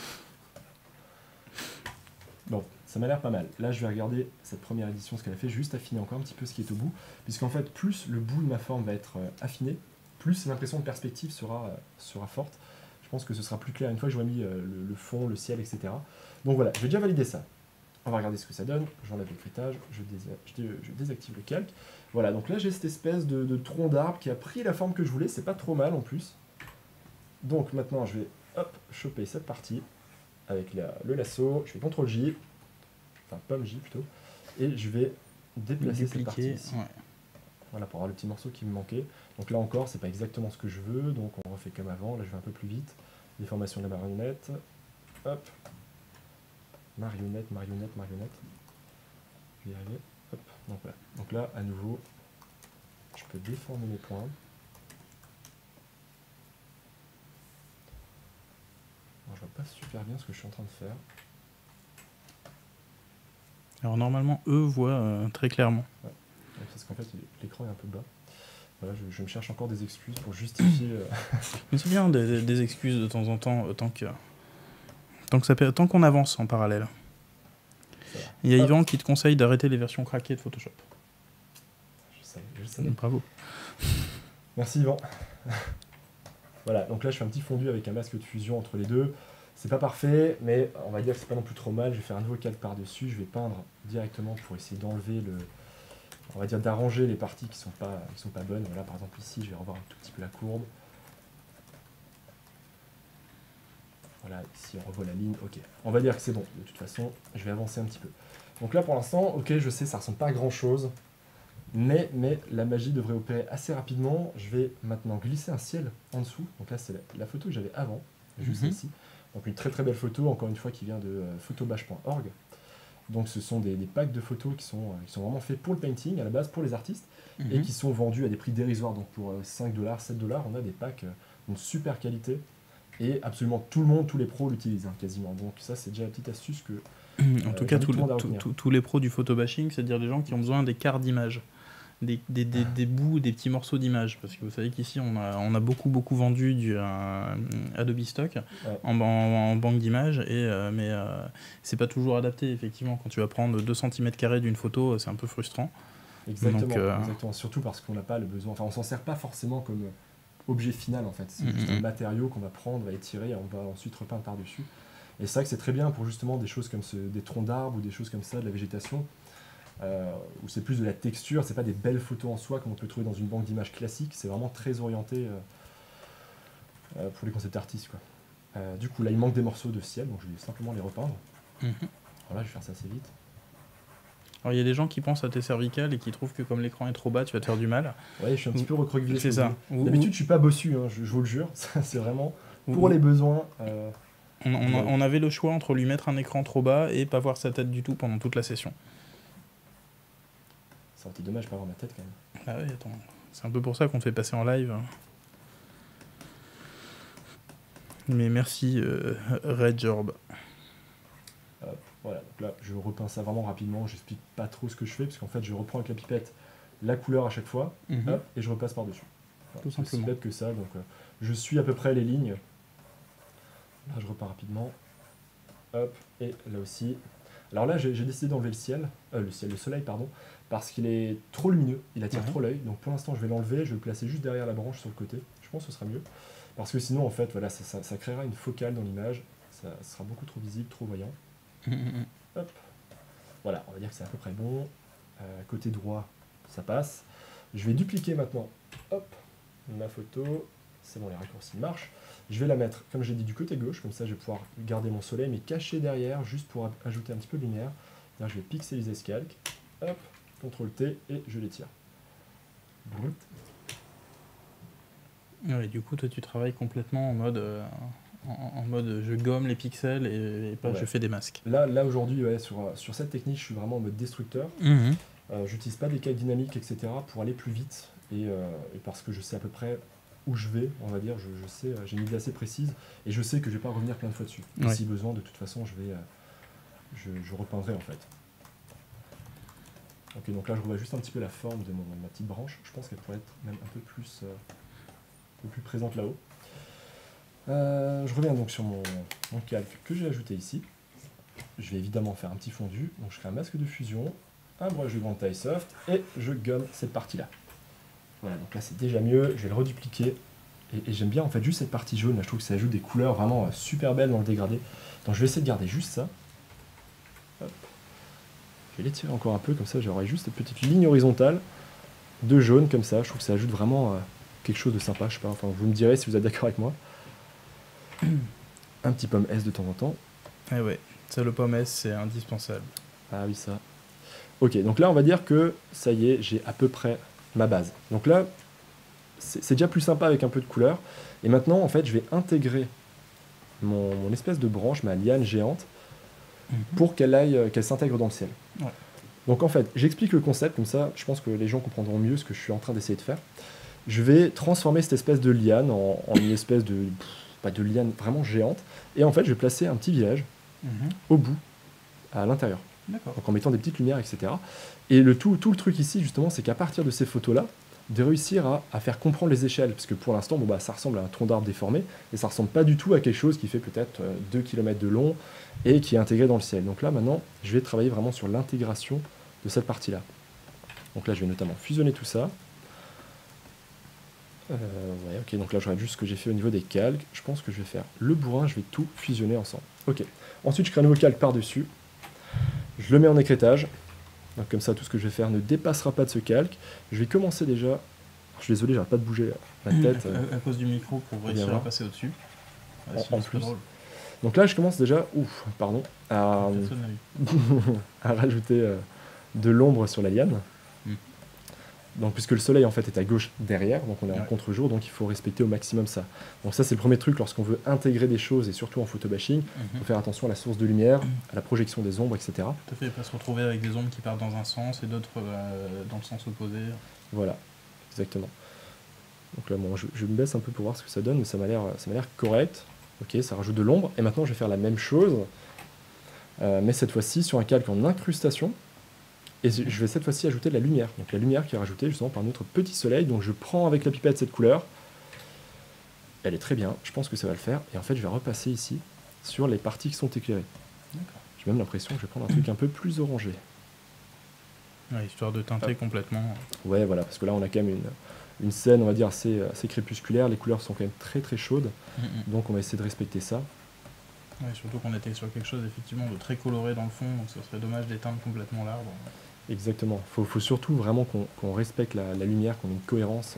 Bon, ça m'a l'air pas mal. Là, je vais regarder cette première édition, ce qu'elle a fait, juste affiner encore un petit peu ce qui est au bout. Puisqu'en fait, plus le bout de ma forme va être affiné, plus l'impression de perspective sera forte. Je pense que ce sera plus clair une fois que j'aurai mis le fond, le ciel, etc. Donc voilà, je vais déjà valider ça. On va regarder ce que ça donne. J'enlève l'écrétage, je désactive le calque. Voilà, donc là j'ai cette espèce de tronc d'arbre qui a pris la forme que je voulais. C'est pas trop mal en plus. Donc maintenant je vais choper cette partie avec le lasso. Je fais CTRL-J. enfin pomme J plutôt, et je vais déplacer cette partie Dupliquer, ici. ouais. Voilà, pour avoir le petit morceau qui me manquait. Donc là encore, c'est pas exactement ce que je veux, donc on refait comme avant. Là, je vais un peu plus vite. Déformation de la marionnette. Hop. Marionnette, marionnette, marionnette. Je vais y arriver. Hop. Donc voilà. Donc là, à nouveau, je peux déformer mes points. Alors, je vois pas super bien ce que je suis en train de faire. Alors normalement, eux voient très clairement. Ouais. Parce qu'en fait, l'écran est un peu bas. Voilà, je me cherche encore des excuses pour justifier. Mais c'est bien des excuses de temps en temps, tant qu'on avance en parallèle. Il y a Yvan qui te conseille d'arrêter les versions craquées de Photoshop. Je savais. Bravo. Merci Yvan. Voilà, donc là je fais un petit fondu avec un masque de fusion entre les deux. C'est pas parfait, mais on va dire que c'est pas non plus trop mal. Je vais faire un nouveau calque par-dessus, je vais peindre directement pour essayer d'enlever le... On va dire d'arranger les parties qui sont pas bonnes. Voilà, par exemple ici, je vais revoir un tout petit peu la courbe. Voilà, ici on revoit la ligne, ok. On va dire que c'est bon, de toute façon, je vais avancer un petit peu. Donc là pour l'instant, ok, je sais, ça ressemble pas à grand chose, mais la magie devrait opérer assez rapidement. Je vais maintenant glisser un ciel en dessous. Donc là c'est la photo que j'avais avant, juste ici. Donc une très très belle photo, encore une fois, qui vient de photobash.org. Donc ce sont des packs de photos qui sont vraiment faits pour le painting, à la base pour les artistes, et qui sont vendus à des prix dérisoires. Donc pour 5$, 7$, on a des packs d'une super qualité. Et absolument tout le monde, tous les pros l'utilisent quasiment. Donc ça c'est déjà la petite astuce que... En tout cas, tous les pros du photobashing, c'est-à-dire les gens qui ont besoin des quarts d'images, des bouts, des petits morceaux d'images. Parce que vous savez qu'ici, on a beaucoup vendu du Adobe Stock en banque d'images, mais c'est pas toujours adapté, effectivement. Quand tu vas prendre 2 cm² d'une photo, c'est un peu frustrant. Exactement, Donc, exactement. Surtout parce qu'on n'a pas le besoin... Enfin, on s'en sert pas forcément comme objet final, en fait. C'est juste un matériau qu'on va prendre, on va étirer, et on va ensuite repeindre par-dessus. Et c'est vrai que c'est très bien pour justement des choses comme des troncs d'arbres ou des choses comme ça, de la végétation, où c'est plus de la texture, c'est pas des belles photos en soi comme on peut trouver dans une banque d'images classique, c'est vraiment très orienté pour les concept artistes, quoi. Du coup là il manque des morceaux de ciel, donc je vais simplement les repeindre. Voilà, je vais faire ça assez vite. Alors il y a des gens qui pensent à tes cervicales et qui trouvent que comme l'écran est trop bas, tu vas te faire du mal. Ouais, je suis un petit peu recroquevillé. C'est ça. D'habitude je suis pas bossu, hein, je vous le jure, c'est vraiment pour les besoins... On avait le choix entre lui mettre un écran trop bas et pas voir sa tête du tout pendant toute la session. Ça aurait été dommage de pas avoir ma tête quand même. Ah oui, attends. C'est un peu pour ça qu'on te fait passer en live. Mais merci, Red Jorb. Voilà, donc là je repeins ça vraiment rapidement, j'explique pas trop ce que je fais, parce qu'en fait je reprends avec la pipette la couleur à chaque fois, hop, et je repasse par-dessus. Voilà, c'est aussi bête que ça, donc je suis à peu près les lignes. Là je repars rapidement, hop, et là aussi. Alors là j'ai décidé d'enlever le soleil, pardon, parce qu'il est trop lumineux, il attire trop l'œil, donc pour l'instant je vais l'enlever, je vais le placer juste derrière la branche sur le côté, je pense que ce sera mieux, parce que sinon en fait voilà, ça créera une focale dans l'image, ça sera beaucoup trop visible, trop voyant. Hop. Voilà, on va dire que c'est à peu près bon. Côté droit, ça passe. Je vais dupliquer maintenant, hop, ma photo, c'est bon, les raccourcis marchent. Je vais la mettre, comme j'ai dit, du côté gauche, comme ça je vais pouvoir garder mon soleil, mais caché derrière, juste pour ajouter un petit peu de lumière. Là, je vais pixeliser ce calque, hop, CTRL-T, et je l'étire. Ouais, du coup, toi, tu travailles complètement en mode, je gomme les pixels et pas je fais des masques. Là aujourd'hui, ouais, sur cette technique, je suis vraiment en mode destructeur. J'utilise pas des calques dynamiques, etc. pour aller plus vite, et parce que je sais à peu près où je vais, on va dire, je sais, j'ai une idée assez précise, et je sais que je vais pas revenir plein de fois dessus. Et si besoin, de toute façon, je repeindrai en fait. Ok, donc là je revois juste un petit peu la forme de ma petite branche. Je pense qu'elle pourrait être même un peu plus présente là-haut. Je reviens donc sur mon calque que j'ai ajouté ici. Je vais évidemment faire un petit fondu. Donc je crée un masque de fusion, un brush de grande taille soft, et je gomme cette partie-là. Voilà, donc là c'est déjà mieux. Je vais le redupliquer. Et j'aime bien en fait juste cette partie jaune. Là, je trouve que ça ajoute des couleurs vraiment super belles dans le dégradé. Donc je vais essayer de garder juste ça. Hop. Je vais l'étirer encore un peu, comme ça j'aurai juste cette petite ligne horizontale de jaune comme ça. Je trouve que ça ajoute vraiment quelque chose de sympa. Je sais pas, enfin vous me direz si vous êtes d'accord avec moi. Un petit pomme S de temps en temps. Eh ouais, ça le pomme S c'est indispensable. Ah oui, ça. Ok, donc là, on va dire que ça y est, j'ai à peu près ma base. Donc là, c'est déjà plus sympa avec un peu de couleur. Et maintenant, en fait, je vais intégrer mon espèce de branche, ma liane géante, pour qu'elle s'intègre dans le ciel. Ouais. Donc en fait, j'explique le concept, comme ça, je pense que les gens comprendront mieux ce que je suis en train d'essayer de faire. Je vais transformer cette espèce de liane en une espèce de... pas de liane vraiment géante. Et en fait, je vais placer un petit village au bout, à l'intérieur. D'accord. Donc en mettant des petites lumières, etc. Et tout le truc ici, justement, c'est qu'à partir de ces photos-là, de réussir à faire comprendre les échelles. Parce que pour l'instant, bon, bah, ça ressemble à un tronc d'arbre déformé, et ça ressemble pas du tout à quelque chose qui fait peut-être 2 km de long et qui est intégré dans le ciel. Donc là, maintenant, je vais travailler vraiment sur l'intégration de cette partie-là. Donc là, je vais notamment fusionner tout ça. Ouais, ok, donc là, je regarde juste ce que j'ai fait au niveau des calques. Je pense que je vais faire le bourrin, je vais tout fusionner ensemble. Ok. Ensuite, je crée un nouveau calque par-dessus. Je le mets en écrêtage. Donc comme ça, tout ce que je vais faire ne dépassera pas de ce calque. Je vais commencer déjà... Alors, je suis désolé, j'arrête pas de bouger la tête. À cause du micro pour réussir à passer au-dessus. Ouais, En plus. drôle. Donc là, je commence déjà à rajouter de l'ombre sur la liane. Donc, puisque le soleil en fait est à gauche derrière, donc on est en contre-jour, donc il faut respecter au maximum ça. Donc ça, c'est le premier truc lorsqu'on veut intégrer des choses, et surtout en photobashing, il faut faire attention à la source de lumière, à la projection des ombres, etc. Tout à fait, pas se retrouver avec des ombres qui partent dans un sens et d'autres dans le sens opposé. Voilà, exactement. Donc là, bon, je me baisse un peu pour voir ce que ça donne, mais ça m'a l'air correct. Ok, ça rajoute de l'ombre. Et maintenant, je vais faire la même chose, mais cette fois-ci sur un calque en incrustation. Et je vais cette fois-ci ajouter de la lumière. Donc la lumière qui est rajoutée justement par notre petit soleil. Donc je prends avec la pipette cette couleur. Elle est très bien, je pense que ça va le faire. Et en fait, je vais repasser ici sur les parties qui sont éclairées. J'ai même l'impression que je vais prendre un truc un peu plus orangé. Ouais, histoire de teinter complètement. Ouais, voilà, parce que là, on a quand même une scène, on va dire, assez crépusculaire. Les couleurs sont quand même très très chaudes. Donc on va essayer de respecter ça. Ouais, surtout qu'on était sur quelque chose effectivement de très coloré dans le fond, donc ce serait dommage d'éteindre complètement l'arbre. Exactement. Faut surtout vraiment qu'on respecte la lumière, qu'on ait une cohérence.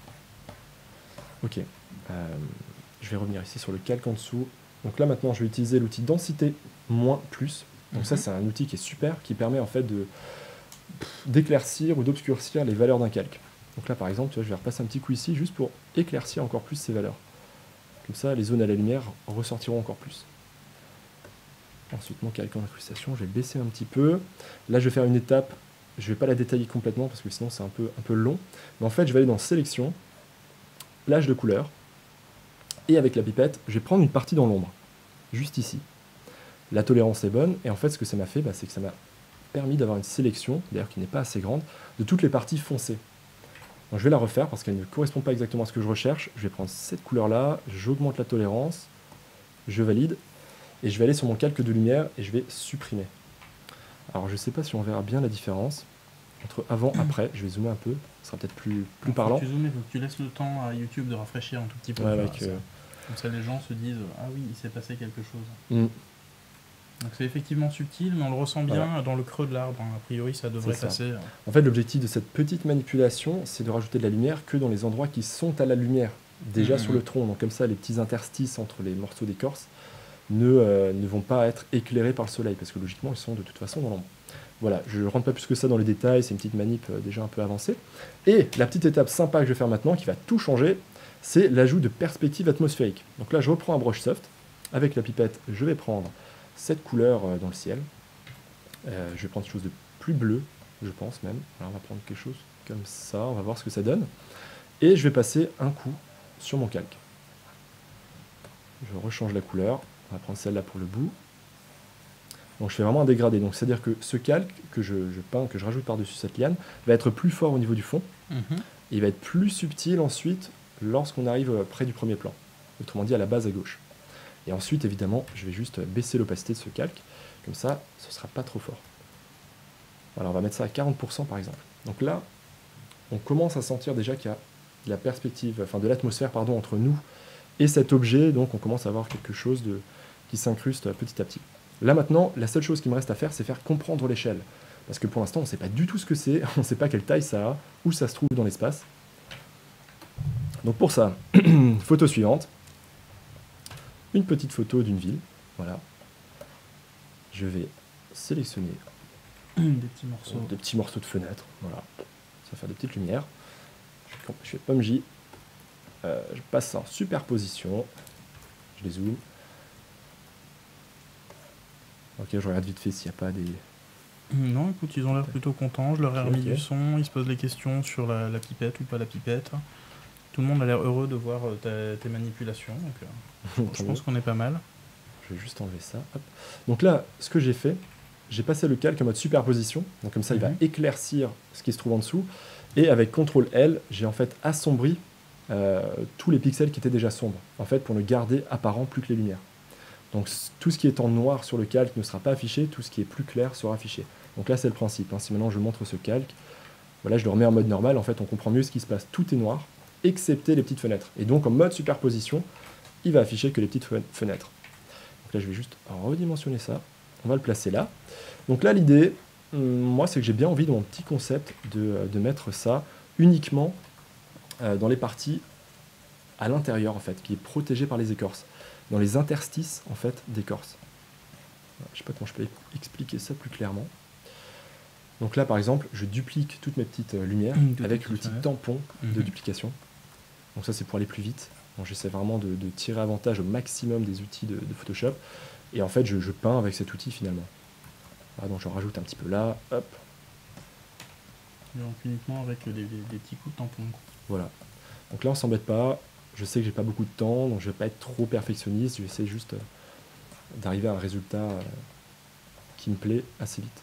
Ok. Je vais revenir ici sur le calque en dessous. Donc là maintenant, je vais utiliser l'outil densité moins plus. Donc ça, c'est un outil qui est super, qui permet en fait d'éclaircir ou d'obscurcir les valeurs d'un calque. Donc là, par exemple, tu vois, je vais repasser un petit coup ici juste pour éclaircir encore plus ces valeurs. Comme ça, les zones à la lumière ressortiront encore plus. Ensuite, mon calque en incrustation, je vais le baisser un petit peu. Là, je vais faire une étape, je ne vais pas la détailler complètement parce que sinon c'est un peu long. Mais en fait, je vais aller dans Sélection, Plage de couleurs, et avec la pipette, je vais prendre une partie dans l'ombre, juste ici. La tolérance est bonne, et en fait, ce que ça m'a fait, c'est que ça m'a permis d'avoir une sélection, d'ailleurs qui n'est pas assez grande, de toutes les parties foncées. Donc, je vais la refaire parce qu'elle ne correspond pas exactement à ce que je recherche. Je vais prendre cette couleur-là, j'augmente la tolérance, je valide. Et je vais aller sur mon calque de lumière et je vais supprimer. Alors je ne sais pas si on verra bien la différence entre avant et après. Je vais zoomer un peu, ce sera peut-être plus parlant. Tu zoomes, il faut que tu laisses le temps à YouTube de rafraîchir un tout petit peu. Ouais, Comme ça les gens se disent « Ah oui, il s'est passé quelque chose Mm. ». Donc c'est effectivement subtil, mais on le ressent bien dans le creux de l'arbre. A priori, ça devrait passer. En fait, l'objectif de cette petite manipulation, c'est de rajouter de la lumière que dans les endroits qui sont à la lumière, déjà sur le tronc. Donc comme ça, les petits interstices entre les morceaux d'écorce ne vont pas être éclairés par le soleil, parce que logiquement, ils sont de toute façon dans l'ombre. Voilà, je ne rentre pas plus que ça dans les détails, c'est une petite manip déjà un peu avancée. Et la petite étape sympa que je vais faire maintenant, qui va tout changer, c'est l'ajout de perspective atmosphérique. Donc là, je reprends un brush soft. Avec la pipette, je vais prendre cette couleur dans le ciel. Je vais prendre quelque chose de plus bleu, je pense même. Alors, on va prendre quelque chose comme ça, on va voir ce que ça donne. Et je vais passer un coup sur mon calque. Je rechange la couleur. On va prendre celle-là pour le bout. Donc je fais vraiment un dégradé. Donc c'est-à-dire que ce calque que je peins, que je rajoute par-dessus cette liane, va être plus fort au niveau du fond. Et il va être plus subtil ensuite lorsqu'on arrive près du premier plan. Autrement dit à la base à gauche. Et ensuite évidemment, je vais juste baisser l'opacité de ce calque. Comme ça, ce ne sera pas trop fort. Voilà, on va mettre ça à 40% par exemple. Donc là, on commence à sentir déjà qu'il y a de la perspective, enfin de l'atmosphère pardon, entre nous et cet objet. Donc on commence à avoir quelque chose qui s'incruste petit à petit. Là maintenant, la seule chose qui me reste à faire, c'est faire comprendre l'échelle. Parce que pour l'instant, on ne sait pas du tout ce que c'est, on ne sait pas quelle taille ça a, où ça se trouve dans l'espace. Donc pour ça, photo suivante. Une petite photo d'une ville. Voilà. Je vais sélectionner Des petits morceaux. Des petits morceaux de fenêtre, voilà. Ça va faire des petites lumières. Je fais Pomme J. Je passe en superposition. Je les zoome. Ok, je regarde vite fait s'il n'y a pas des... Non, écoute, ils ont l'air plutôt contents. Je leur ai remis Ok. du son. Ils se posent les questions sur la pipette ou pas la pipette. Tout le monde a l'air heureux de voir tes manipulations. Donc, je pense qu'on est pas mal. Je vais juste enlever ça. Hop. Donc là, ce que j'ai fait, j'ai passé le calque en mode superposition. Donc comme ça, il va éclaircir ce qui se trouve en dessous. Et avec CTRL L, j'ai en fait assombri tous les pixels qui étaient déjà sombres. En fait, pour ne garder apparent plus que les lumières. Donc tout ce qui est en noir sur le calque ne sera pas affiché. Tout ce qui est plus clair sera affiché. Donc là, c'est le principe. Si maintenant je montre ce calque, voilà, je le remets en mode normal. En fait, on comprend mieux ce qui se passe. Tout est noir, excepté les petites fenêtres. Et donc en mode superposition, il va afficher que les petites fenêtres. Donc là, je vais juste redimensionner ça. On va le placer là. Donc là, l'idée, moi, c'est que j'ai bien envie dans mon petit concept de mettre ça uniquement dans les parties à l'intérieur, en fait, qui est protégé par les écorces. Dans les interstices, en fait, d'écorce. Je ne sais pas comment je peux expliquer ça plus clairement. Donc là, par exemple, je duplique toutes mes petites lumières avec l'outil tampon de duplication. Donc ça, c'est pour aller plus vite. Donc j'essaie vraiment de tirer avantage au maximum des outils de Photoshop. Et en fait, je peins avec cet outil finalement. Voilà, donc j'en rajoute un petit peu là, hop. Et donc uniquement avec des petits coups de tampon. Voilà. Donc là, on s'embête pas. Je sais que j'ai pas beaucoup de temps, donc je vais pas être trop perfectionniste. Je vais essayer juste d'arriver à un résultat qui me plaît assez vite.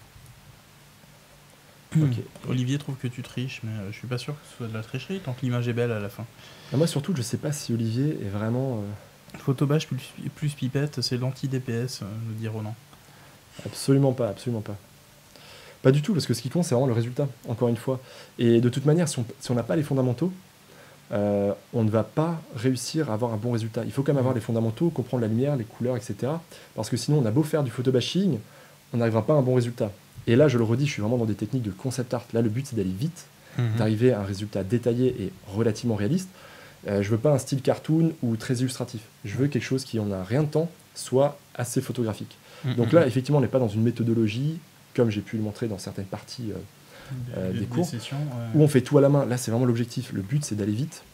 Okay. Olivier trouve que tu triches, mais je suis pas sûr que ce soit de la tricherie tant que l'image est belle à la fin. Et moi surtout, je sais pas si Olivier est vraiment... Photobash plus pipette, c'est l'anti-DPS, nous dit Ronan. Absolument pas, absolument pas. Pas du tout, parce que ce qui compte, c'est vraiment le résultat, encore une fois. Et de toute manière, si on n'a pas les fondamentaux, on ne va pas réussir à avoir un bon résultat. Il faut quand même avoir les fondamentaux, comprendre la lumière, les couleurs, etc. Parce que sinon, on a beau faire du photobashing, on n'arrivera pas à un bon résultat. Et là, je le redis, je suis vraiment dans des techniques de concept art. Là, le but, c'est d'aller vite, d'arriver à un résultat détaillé et relativement réaliste. Je veux pas un style cartoon ou très illustratif. Je veux quelque chose qui, en a rien de temps, soit assez photographique. Donc là, effectivement, on n'est pas dans une méthodologie, comme j'ai pu le montrer dans certaines parties des cours, sessions, où on fait tout à la main. Là, c'est vraiment l'objectif. Le but, c'est d'aller vite.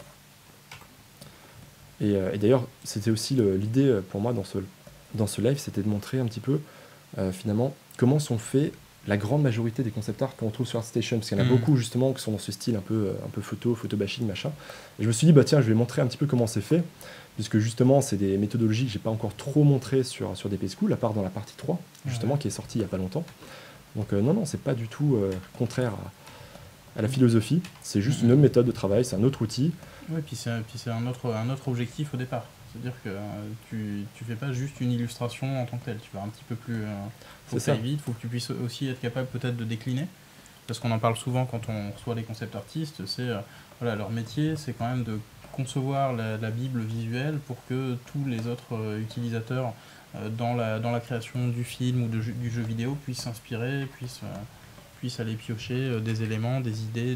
Et d'ailleurs, c'était aussi l'idée pour moi dans ce live, c'était de montrer un petit peu, finalement, comment sont faits la grande majorité des concept art qu'on trouve sur ArtStation, parce qu'il y en a beaucoup justement qui sont dans ce style un peu photobashing, machin. Et je me suis dit, bah tiens, je vais montrer un petit peu comment c'est fait, puisque justement, c'est des méthodologies que j'ai pas encore trop montrées sur DP School, à part dans la partie 3, justement, qui est sortie il y a pas longtemps. Donc non, c'est pas du tout contraire à la philosophie, c'est juste une autre méthode de travail, c'est un autre outil. Oui, puis c'est un autre objectif au départ. C'est-à-dire que tu fais pas juste une illustration en tant que telle, tu vas un petit peu plus... faut que ça aille vite, faut que tu puisses aussi être capable peut-être de décliner. Parce qu'on en parle souvent quand on reçoit les concept artistes, c'est voilà, leur métier, c'est quand même de concevoir la bible visuelle pour que tous les autres utilisateurs dans la création du film ou du jeu vidéo puissent s'inspirer, puissent aller piocher des éléments, des idées,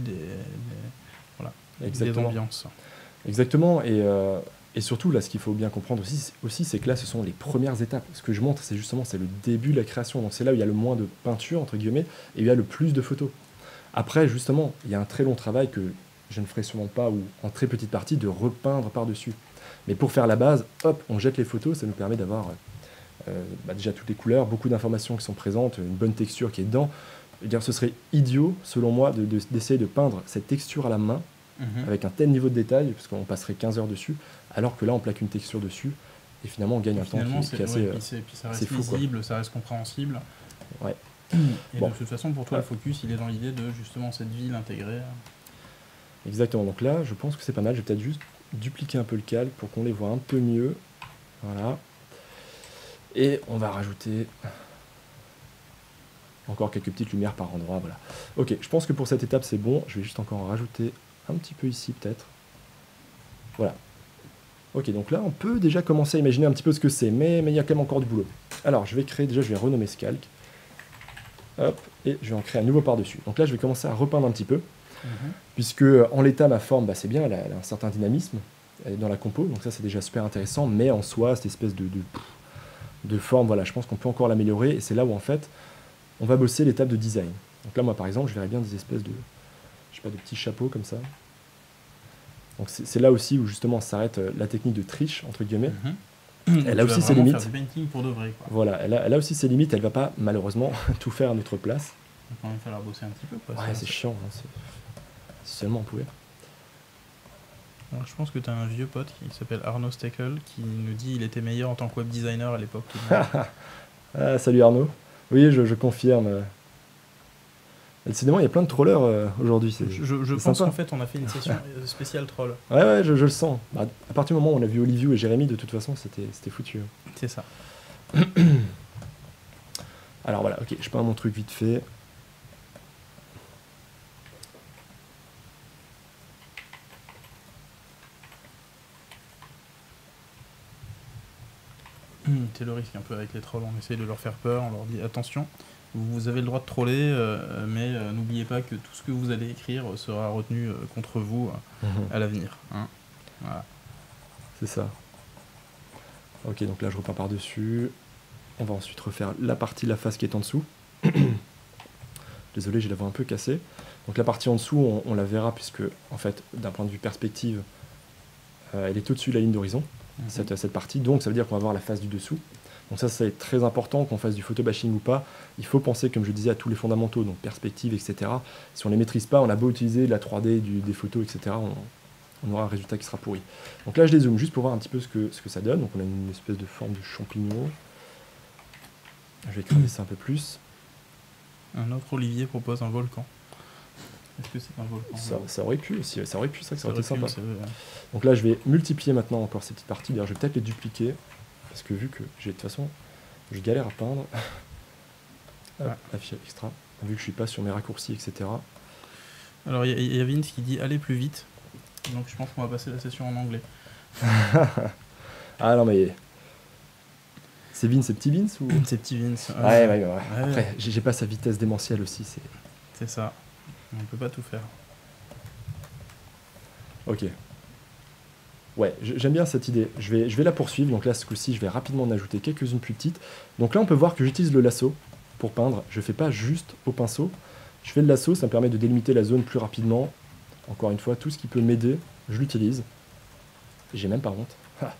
des ambiances. Exactement, et surtout, là, ce qu'il faut bien comprendre aussi, c'est que là, ce sont les premières étapes. Ce que je montre, c'est justement le début de la création. Donc c'est là où il y a le moins de peinture, entre guillemets, et où il y a le plus de photos. Après, justement, il y a un très long travail que je ne ferai sûrement pas, ou en très petite partie, de repeindre par-dessus. Mais pour faire la base, hop, on jette les photos, ça nous permet d'avoir déjà toutes les couleurs, beaucoup d'informations qui sont présentes, une bonne texture qui est dedans. Je veux dire, ce serait idiot, selon moi, d'essayer de peindre cette texture à la main, avec un tel niveau de détail, parce qu'on passerait 15 heures dessus, alors que là on plaque une texture dessus, et finalement on gagne un temps qui est assez puis ça reste fou, visible, quoi. Ça reste compréhensible. Ouais. Et de toute façon, pour toi, le focus, il est dans l'idée de justement cette ville intégrée. Exactement, donc là je pense que c'est pas mal, je vais peut-être juste dupliquer un peu le calque pour qu'on les voit un peu mieux. Voilà. Et on va rajouter encore quelques petites lumières par endroit, voilà. Ok, je pense que pour cette étape c'est bon, je vais juste encore en rajouter un petit peu ici peut-être. Voilà. Ok, donc là on peut déjà commencer à imaginer un petit peu ce que c'est, mais il y a quand même encore du boulot. Alors je vais renommer ce calque. Hop, et je vais en créer un nouveau par-dessus. Donc là je vais commencer à repeindre un petit peu, puisque en l'état ma forme, c'est bien, elle a un certain dynamisme dans la compo, donc ça c'est déjà super intéressant, mais en soi cette espèce de forme, voilà, je pense qu'on peut encore l'améliorer, et c'est là où en fait on va bosser l'étape de design. Donc là, moi, par exemple, je verrais bien des espèces de, je sais pas, de petits chapeaux comme ça. Donc c'est là aussi où justement s'arrête la technique de triche, entre guillemets. Elle a aussi ses limites. Faire du painting pour de vrai, quoi. Voilà, elle a aussi ses limites, elle va pas malheureusement tout faire à notre place. Il va quand même falloir bosser un petit peu, quoi. Ouais, c'est chiant, hein, si seulement on pouvait. Alors, je pense que tu as un vieux pote qui s'appelle Arnaud Steckel qui nous dit qu'il était meilleur en tant que web designer à l'époque. Ah, salut Arnaud. Oui, je confirme. Décidément, il y a plein de trollers aujourd'hui. Je pense qu'en fait, on a fait une session spéciale troll. Ouais, je le sens. Bah, à partir du moment où on a vu Olivier et Jérémy, de toute façon, c'était foutu. C'est ça. Alors voilà, ok, je peins mon truc vite fait. C'est le risque un peu avec les trolls, on essaye de leur faire peur, on leur dit attention, vous avez le droit de troller, mais n'oubliez pas que tout ce que vous allez écrire sera retenu contre vous à l'avenir. Hein. Voilà. C'est ça. Ok, donc là je repeins par-dessus. On va ensuite refaire la partie de la face qui est en dessous. Désolé, je la vois un peu cassée. Donc la partie en dessous, on la verra puisque, en fait, d'un point de vue perspective, elle est au-dessus de la ligne d'horizon. Cette partie, donc ça veut dire qu'on va voir la face du dessous. Donc ça c'est très important qu'on fasse du photobashing ou pas. Il faut penser, comme je disais, à tous les fondamentaux, donc perspective, etc. Si on les maîtrise pas, on a beau utiliser de la 3D, des photos, etc. On aura un résultat qui sera pourri. Donc là je les zoome juste pour voir un petit peu ce que ça donne. Donc on a une espèce de forme de champignon. Je vais écraser ça un peu plus. Un autre Olivier propose un volcan. Est-ce que c'est un volcan? Ça aurait pu aussi, ça aurait été sympa. Vrai. Donc là je vais multiplier maintenant encore ces petites parties. D'ailleurs je vais peut-être les dupliquer, parce que vu que de toute façon je galère à peindre. Hop, afficher extra, vu que je suis pas sur mes raccourcis, etc. Alors il y a Vince qui dit allez plus vite, donc je pense qu'on va passer la session en anglais. Ah non mais... C'est Vince, c'est petit Vince ou... C'est petit Vince. Ouais. Après, j'ai pas sa vitesse démentielle aussi. C'est ça. On peut pas tout faire. Ok. Ouais, j'aime bien cette idée. Je vais la poursuivre. Donc là, ce coup-ci, je vais rapidement en ajouter quelques-unes plus petites. Donc là, on peut voir que j'utilise le lasso pour peindre. Je fais pas juste au pinceau. Je fais le lasso, ça me permet de délimiter la zone plus rapidement. Encore une fois, tout ce qui peut m'aider, je l'utilise. J'ai même pas honte.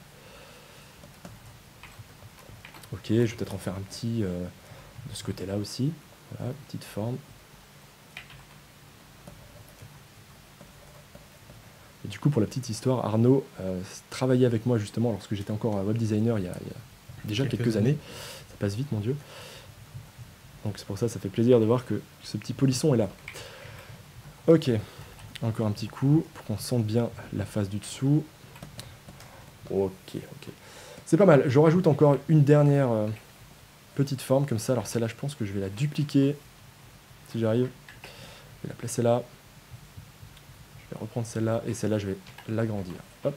Ok, je vais peut-être en faire un petit de ce côté-là aussi. Voilà, petite forme. Et du coup, pour la petite histoire, Arnaud travaillait avec moi justement lorsque j'étais encore web designer il y a déjà quelques années. Ça passe vite, mon Dieu. Donc c'est pour ça fait plaisir de voir que ce petit polisson est là. Ok, encore un petit coup pour qu'on sente bien la face du dessous. Ok. C'est pas mal. Je rajoute encore une dernière petite forme comme ça. Alors celle-là, je pense que je vais la dupliquer si j'arrive. Je vais la placer là. Je vais reprendre celle-là et celle-là, je vais l'agrandir. Hop.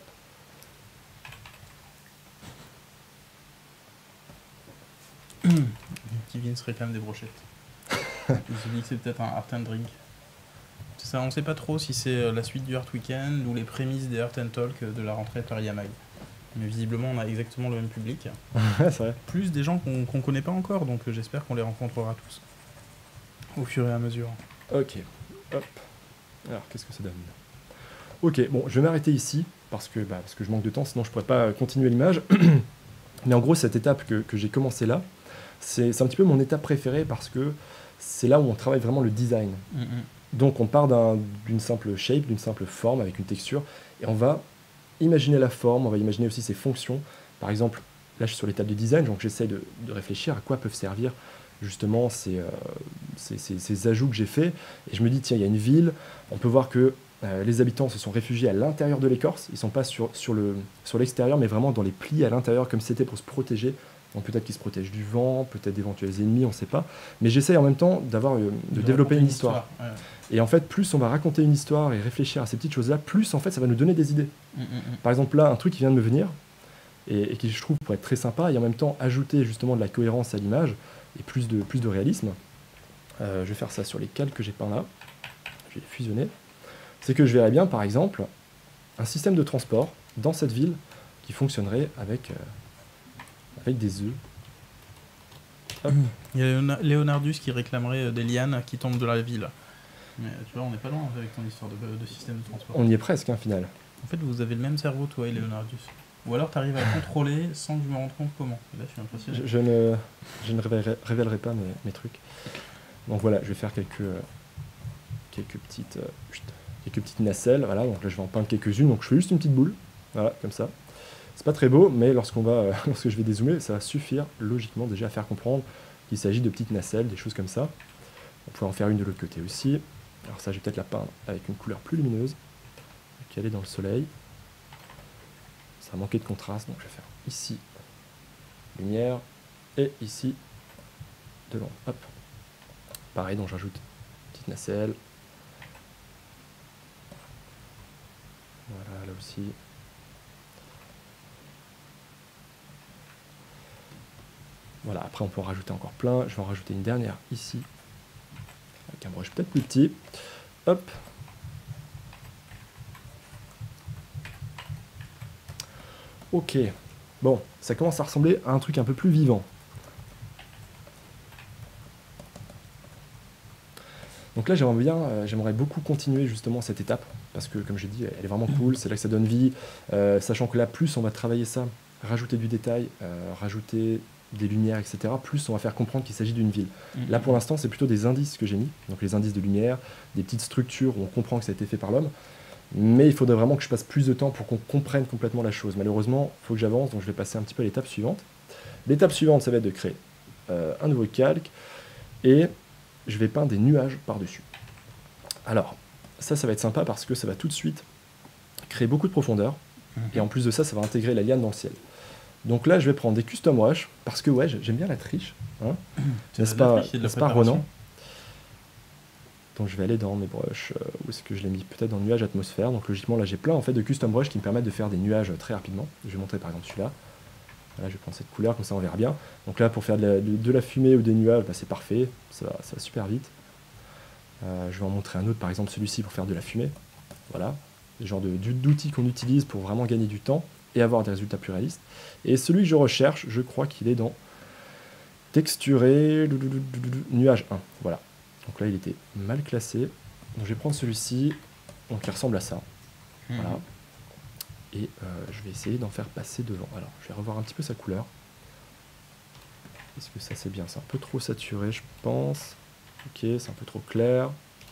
Petit Vince réclame des brochettes. Je me dis que c'est peut-être un Art and Drink. Ça, on sait pas trop si c'est la suite du Art Weekend ou les prémices des Art and Talk de la rentrée par Yamag. Mais visiblement, on a exactement le même public. C'est vrai. Plus des gens qu'on connaît pas encore, donc j'espère qu'on les rencontrera tous. Au fur et à mesure. Ok. Hop. Alors, qu'est-ce que ça donne? Ok, bon, je vais m'arrêter ici, parce que je manque de temps, sinon je pourrais pas continuer l'image. Mais en gros, cette étape que j'ai commencé là, c'est un petit peu mon étape préférée, parce que c'est là où on travaille vraiment le design. Donc on part d'une simple shape, d'une simple forme, avec une texture, et on va imaginer la forme, on va imaginer aussi ses fonctions. Par exemple, là je suis sur l'étape du design, donc j'essaie de réfléchir à quoi peuvent servir justement ces ajouts que j'ai faits. Et je me dis, tiens, il y a une ville, on peut voir que les habitants se sont réfugiés à l'intérieur de l'écorce, ils ne sont pas sur l'extérieur, mais vraiment dans les plis à l'intérieur, comme c'était pour se protéger. Donc peut-être qu'ils se protègent du vent, peut-être d'éventuels ennemis, on ne sait pas. Mais j'essaye en même temps de développer une histoire. Ouais. Et en fait, plus on va raconter une histoire et réfléchir à ces petites choses-là, plus en fait ça va nous donner des idées. Par exemple là, un truc qui vient de me venir, et qui je trouve pourrait être très sympa, et en même temps ajouter justement de la cohérence à l'image, et plus de réalisme. Je vais faire ça sur les calques que j'ai peints là. Je vais les fusionner. C'est que je verrais bien, par exemple, un système de transport dans cette ville qui fonctionnerait avec des œufs. Hop. Il y a Leonardus qui réclamerait des lianes qui tombent de la ville. Mais tu vois, on n'est pas loin avec ton histoire de système de transport. On y est presque, hein, final. En fait, vous avez le même cerveau, toi et Leonardus. Ou alors, tu arrives à contrôler sans que je me rende compte comment. Et là, je suis impressionné. Je ne révélerai pas mes trucs. Donc voilà, je vais faire quelques petites nacelles. Voilà, donc là, je vais en peindre quelques-unes. Donc je fais juste une petite boule. Voilà, comme ça. C'est pas très beau, mais lorsque je vais dézoomer, ça va suffire logiquement déjà à faire comprendre qu'il s'agit de petites nacelles, des choses comme ça. On pourrait en faire une de l'autre côté aussi. Alors ça, je vais peut-être la peindre avec une couleur plus lumineuse, qu'elle est dans le soleil. Ça a manqué de contraste, donc je vais faire ici lumière et ici de l'ombre. Hop. Pareil, donc j'ajoute une petite nacelle. Voilà, là aussi. Voilà, après on peut en rajouter encore plein. Je vais en rajouter une dernière ici, avec un brush peut-être plus petit. Hop. Ok. Bon, ça commence à ressembler à un truc un peu plus vivant. Donc là, j'aimerais beaucoup continuer justement cette étape, parce que comme j'ai dit, elle est vraiment cool, c'est là que ça donne vie, sachant que là, plus on va travailler ça, rajouter du détail, rajouter des lumières, etc., plus on va faire comprendre qu'il s'agit d'une ville. Là, pour l'instant, c'est plutôt des indices que j'ai mis, donc les indices de lumière, des petites structures où on comprend que ça a été fait par l'homme, mais il faudrait vraiment que je passe plus de temps pour qu'on comprenne complètement la chose. Malheureusement, il faut que j'avance, donc je vais passer un petit peu à l'étape suivante. L'étape suivante, ça va être de créer un nouveau calque, et je vais peindre des nuages par-dessus. Alors, ça va être sympa parce que ça va tout de suite créer beaucoup de profondeur, et en plus de ça, ça va intégrer la liane dans le ciel. Donc là, je vais prendre des custom brush, parce que ouais, j'aime bien la triche, hein, n'est-ce pas, Ronan? Donc je vais aller dans mes brushes, où est-ce que je l'ai mis? Peut-être dans nuage atmosphère. Donc logiquement, là j'ai plein en fait de custom brush qui me permettent de faire des nuages très rapidement. Je vais montrer par exemple celui-là. Voilà, je vais prendre cette couleur, comme ça on verra bien. Donc là, pour faire de la fumée ou des nuages, bah, c'est parfait, ça va super vite. Je vais en montrer un autre, par exemple celui-ci pour faire de la fumée. Voilà, le genre d'outils qu'on utilise pour vraiment gagner du temps et avoir des résultats plus réalistes. Et celui que je recherche, je crois qu'il est dans texturer, nuage 1. Voilà. Donc là, il était mal classé. Donc je vais prendre celui-ci, donc il ressemble à ça. Voilà. Et je vais essayer d'en faire passer devant. Alors, je vais revoir un petit peu sa couleur. Est-ce que ça c'est bien? C'est un peu trop saturé, je pense. Ok, c'est un peu trop clair.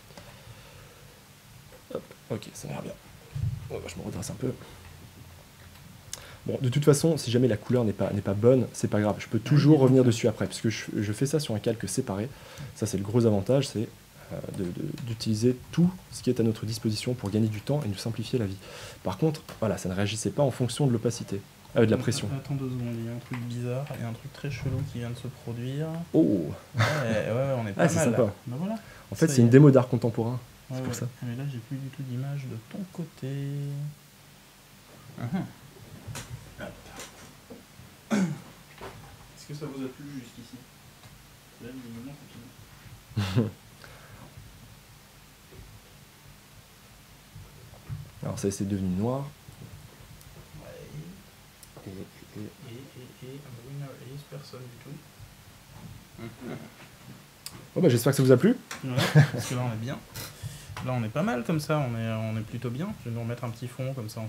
Hop, ok, ça a l'air bien. Oh, bah, je me redresse un peu. Bon, de toute façon, si jamais la couleur n'est pas bonne, c'est pas grave. Je peux toujours revenir dessus après, parce que je fais ça sur un calque séparé. Ça, c'est le gros avantage, c'est d'utiliser tout ce qui est à notre disposition pour gagner du temps et nous simplifier la vie. Par contre, voilà, ça ne réagissait pas en fonction de l'opacité, de la pression. Attends 2 secondes, il y a un truc bizarre, il y a un truc très chelou qui vient de se produire. Oh ouais, on est pas mal. C'est sympa. Ben voilà. En fait, c'est une démo d'art contemporain. Ouais, c'est pour ça. Mais là, j'ai plus du tout d'image de ton côté. Est-ce que ça vous a plu jusqu'ici? Là, visiblement, c'est fini. Alors ça, c'est devenu noir. Ouais. Et winner is personne du tout. Oh bah j'espère que ça vous a plu. Ouais, parce que là, on est bien. Là, on est pas mal comme ça, on est plutôt bien. Je vais nous remettre un petit fond, comme ça, on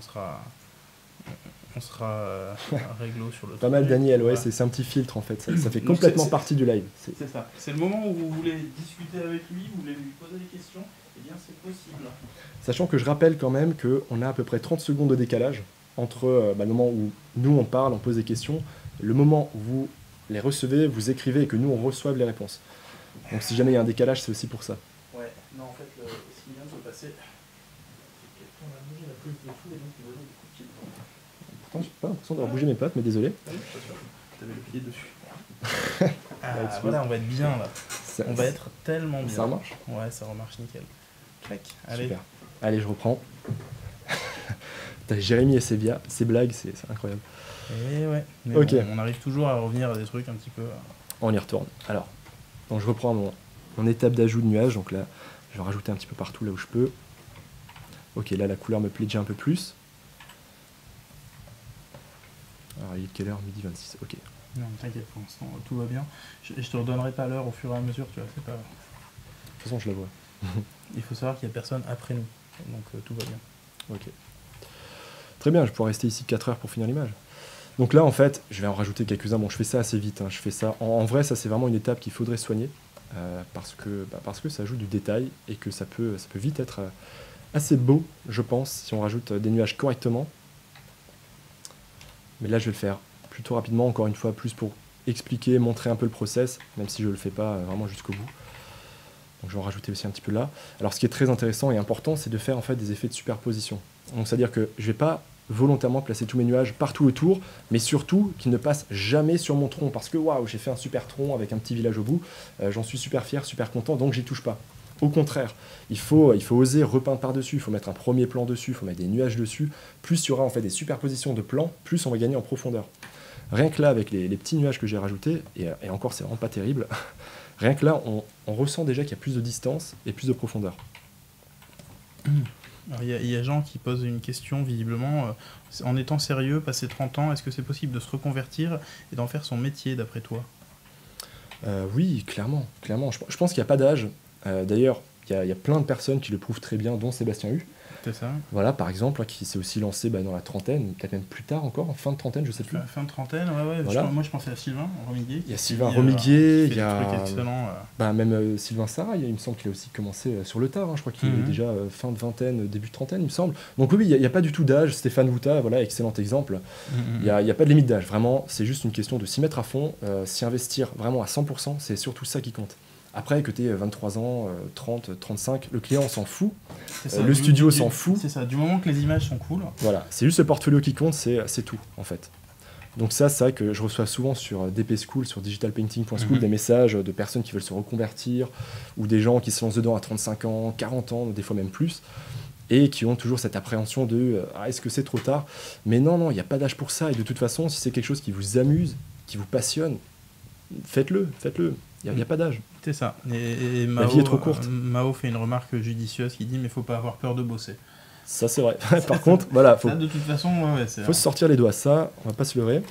sera réglo sur le Pas mal, Daniel, ouais, c'est un petit filtre en fait, ça fait complètement partie du live. C'est ça. C'est le moment où vous voulez discuter avec lui, vous voulez lui poser des questions, eh bien c'est possible. Sachant que je rappelle quand même qu'on a à peu près 30 secondes de décalage entre le moment où nous on parle, on pose des questions, le moment où vous les recevez, vous écrivez et que nous on reçoive les réponses. Donc si jamais il y a un décalage, c'est aussi pour ça. Ouais, non en fait, ce qui vient de se passer, c'est qu'on a bougé la prise dessous et donc il donne des coups de pied. Pourtant, j'ai pas l'impression d'avoir bougé mes pattes, mais désolé. Oui, je suis sûr. T'avais le pied dessus. Voilà, on va être bien là. On va être tellement bien. Ça marche? Ouais, ça remarche nickel. Clac. Allez. Super. Allez, je reprends. Jérémy et ses blagues, c'est incroyable. Et ouais, mais ok. Bon, on arrive toujours à revenir à des trucs un petit peu... On y retourne. Alors, donc je reprends mon étape d'ajout de nuages. Donc là, je vais rajouter un petit peu partout là où je peux. Ok, là la couleur me plaît déjà un peu plus. Alors il est quelle heure? Midi 26, ok. Non, t'inquiète, pour l'instant, tout va bien. Je te redonnerai pas l'heure au fur et à mesure, tu vois, c'est pas... De toute façon, je la vois. Il faut savoir qu'il n'y a personne après nous, donc tout va bien. Ok. Très bien, je pourrais rester ici 4 heures pour finir l'image. Donc là, en fait, je vais en rajouter quelques-uns. Bon, je fais ça assez vite. Hein. Je fais ça. En vrai, ça, c'est vraiment une étape qu'il faudrait soigner parce que ça ajoute du détail et que ça peut vite être assez beau, je pense, si on rajoute des nuages correctement. Mais là, je vais le faire plutôt rapidement, encore une fois, plus pour expliquer, montrer un peu le process, même si je ne le fais pas vraiment jusqu'au bout. Donc je vais en rajouter aussi un petit peu là. Alors ce qui est très intéressant et important, c'est de faire en fait des effets de superposition. Donc c'est-à-dire que je ne vais pas volontairement placer tous mes nuages partout autour, mais surtout qu'ils ne passent jamais sur mon tronc, parce que waouh, j'ai fait un super tronc avec un petit village au bout, j'en suis super fier, super content, donc j'y touche pas. Au contraire, il faut oser repeindre par-dessus, il faut mettre un premier plan dessus, il faut mettre des nuages dessus. Plus il y aura en fait des superpositions de plans, plus on va gagner en profondeur. Rien que là, avec les petits nuages que j'ai rajoutés, et encore c'est vraiment pas terrible, rien que là, on ressent déjà qu'il y a plus de distance et plus de profondeur. Alors, il y a Jean qui pose une question, visiblement, en étant sérieux, passé 30 ans, est-ce que c'est possible de se reconvertir et d'en faire son métier, d'après toi? Oui, clairement. Je pense qu'il n'y a pas d'âge. D'ailleurs, il y a plein de personnes qui le prouvent très bien, dont Sébastien Hue. C'est ça. Voilà, par exemple, qui s'est aussi lancé dans la trentaine, peut-être même plus tard encore, en fin de trentaine, je sais plus. Fin de trentaine, ouais. Voilà. Moi, je pensais à Sylvain Remiguier. Il y a Sylvain Remiguier, il y a... même Sylvain Sarah, il me semble qu'il a aussi commencé sur le tard, hein, je crois qu'il est déjà fin de vingtaine, début de trentaine, il me semble. Donc oui, il n'y a pas du tout d'âge. Stéphane Wouta, voilà, excellent exemple. Il n'y a pas de limite d'âge, vraiment, c'est juste une question de s'y mettre à fond, s'y investir vraiment à 100%, c'est surtout ça qui compte. Après, que tu aies 23 ans, 30, 35, le client s'en fout, le studio s'en fout. C'est ça, du moment que les images sont cool. Voilà, c'est juste le portfolio qui compte, c'est tout, en fait. Donc ça, c'est vrai que je reçois souvent sur DP School, sur digitalpainting.school, des messages de personnes qui veulent se reconvertir, ou des gens qui se lancent dedans à 35 ans, 40 ans, des fois même plus, et qui ont toujours cette appréhension de est-ce que c'est trop tard? Mais non, il n'y a pas d'âge pour ça, et de toute façon, si c'est quelque chose qui vous amuse, qui vous passionne, faites-le. Il n'y a pas d'âge. C'est ça. Et Mao, la vie est trop courte. Mao fait une remarque judicieuse qui dit mais faut pas avoir peur de bosser. Ça c'est vrai. Par contre, voilà, faut, ça, de toute façon, faut se sortir les doigts. Ça, on va pas se leurrer.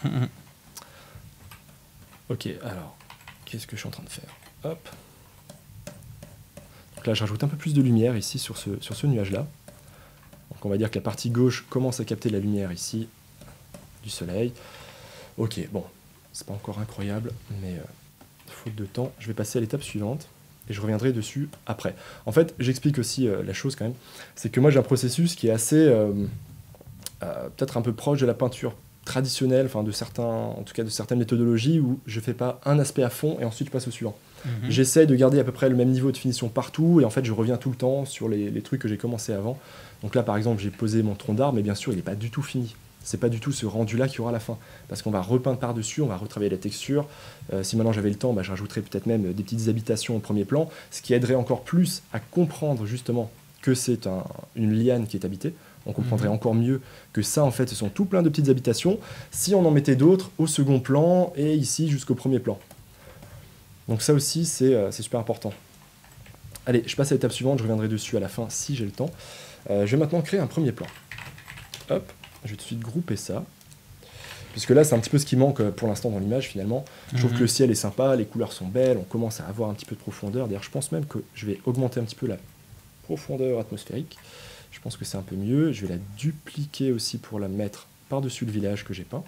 Ok, alors, qu'est-ce que je suis en train de faire? Hop. Donc là, je rajoute un peu plus de lumière ici sur ce nuage-là. Donc on va dire que la partie gauche commence à capter la lumière ici du soleil. Ok, bon, c'est pas encore incroyable, mais faute de temps, je vais passer à l'étape suivante et je reviendrai dessus après. En fait, j'explique aussi la chose quand même, c'est que moi j'ai un processus qui est assez peut-être un peu proche de la peinture traditionnelle, enfin en tout cas de certaines méthodologies où je fais pas un aspect à fond et ensuite je passe au suivant. J'essaie de garder à peu près le même niveau de finition partout et en fait je reviens tout le temps sur les trucs que j'ai commencé avant. Donc là par exemple j'ai posé mon tronc d'arbre mais bien sûr il n'est pas du tout fini. C'est pas du tout ce rendu-là qu'il y aura à la fin. Parce qu'on va repeindre par-dessus, on va retravailler la texture. Si maintenant j'avais le temps, je rajouterais peut-être même des petites habitations au premier plan, ce qui aiderait encore plus à comprendre justement que c'est une liane qui est habitée. On comprendrait encore mieux que ça, en fait, ce sont tout plein de petites habitations. Si on en mettait d'autres au second plan et ici jusqu'au premier plan. Donc ça aussi, c'est super important. Allez, je passe à l'étape suivante, je reviendrai dessus à la fin si j'ai le temps. Je vais maintenant créer un premier plan. Hop. Je vais tout de suite grouper ça. Puisque là, c'est un petit peu ce qui manque pour l'instant dans l'image, finalement. Je trouve que le ciel est sympa, les couleurs sont belles, on commence à avoir un petit peu de profondeur. D'ailleurs, je pense même que je vais augmenter un petit peu la profondeur atmosphérique. Je pense que c'est un peu mieux. Je vais la dupliquer aussi pour la mettre par-dessus le village que j'ai peint.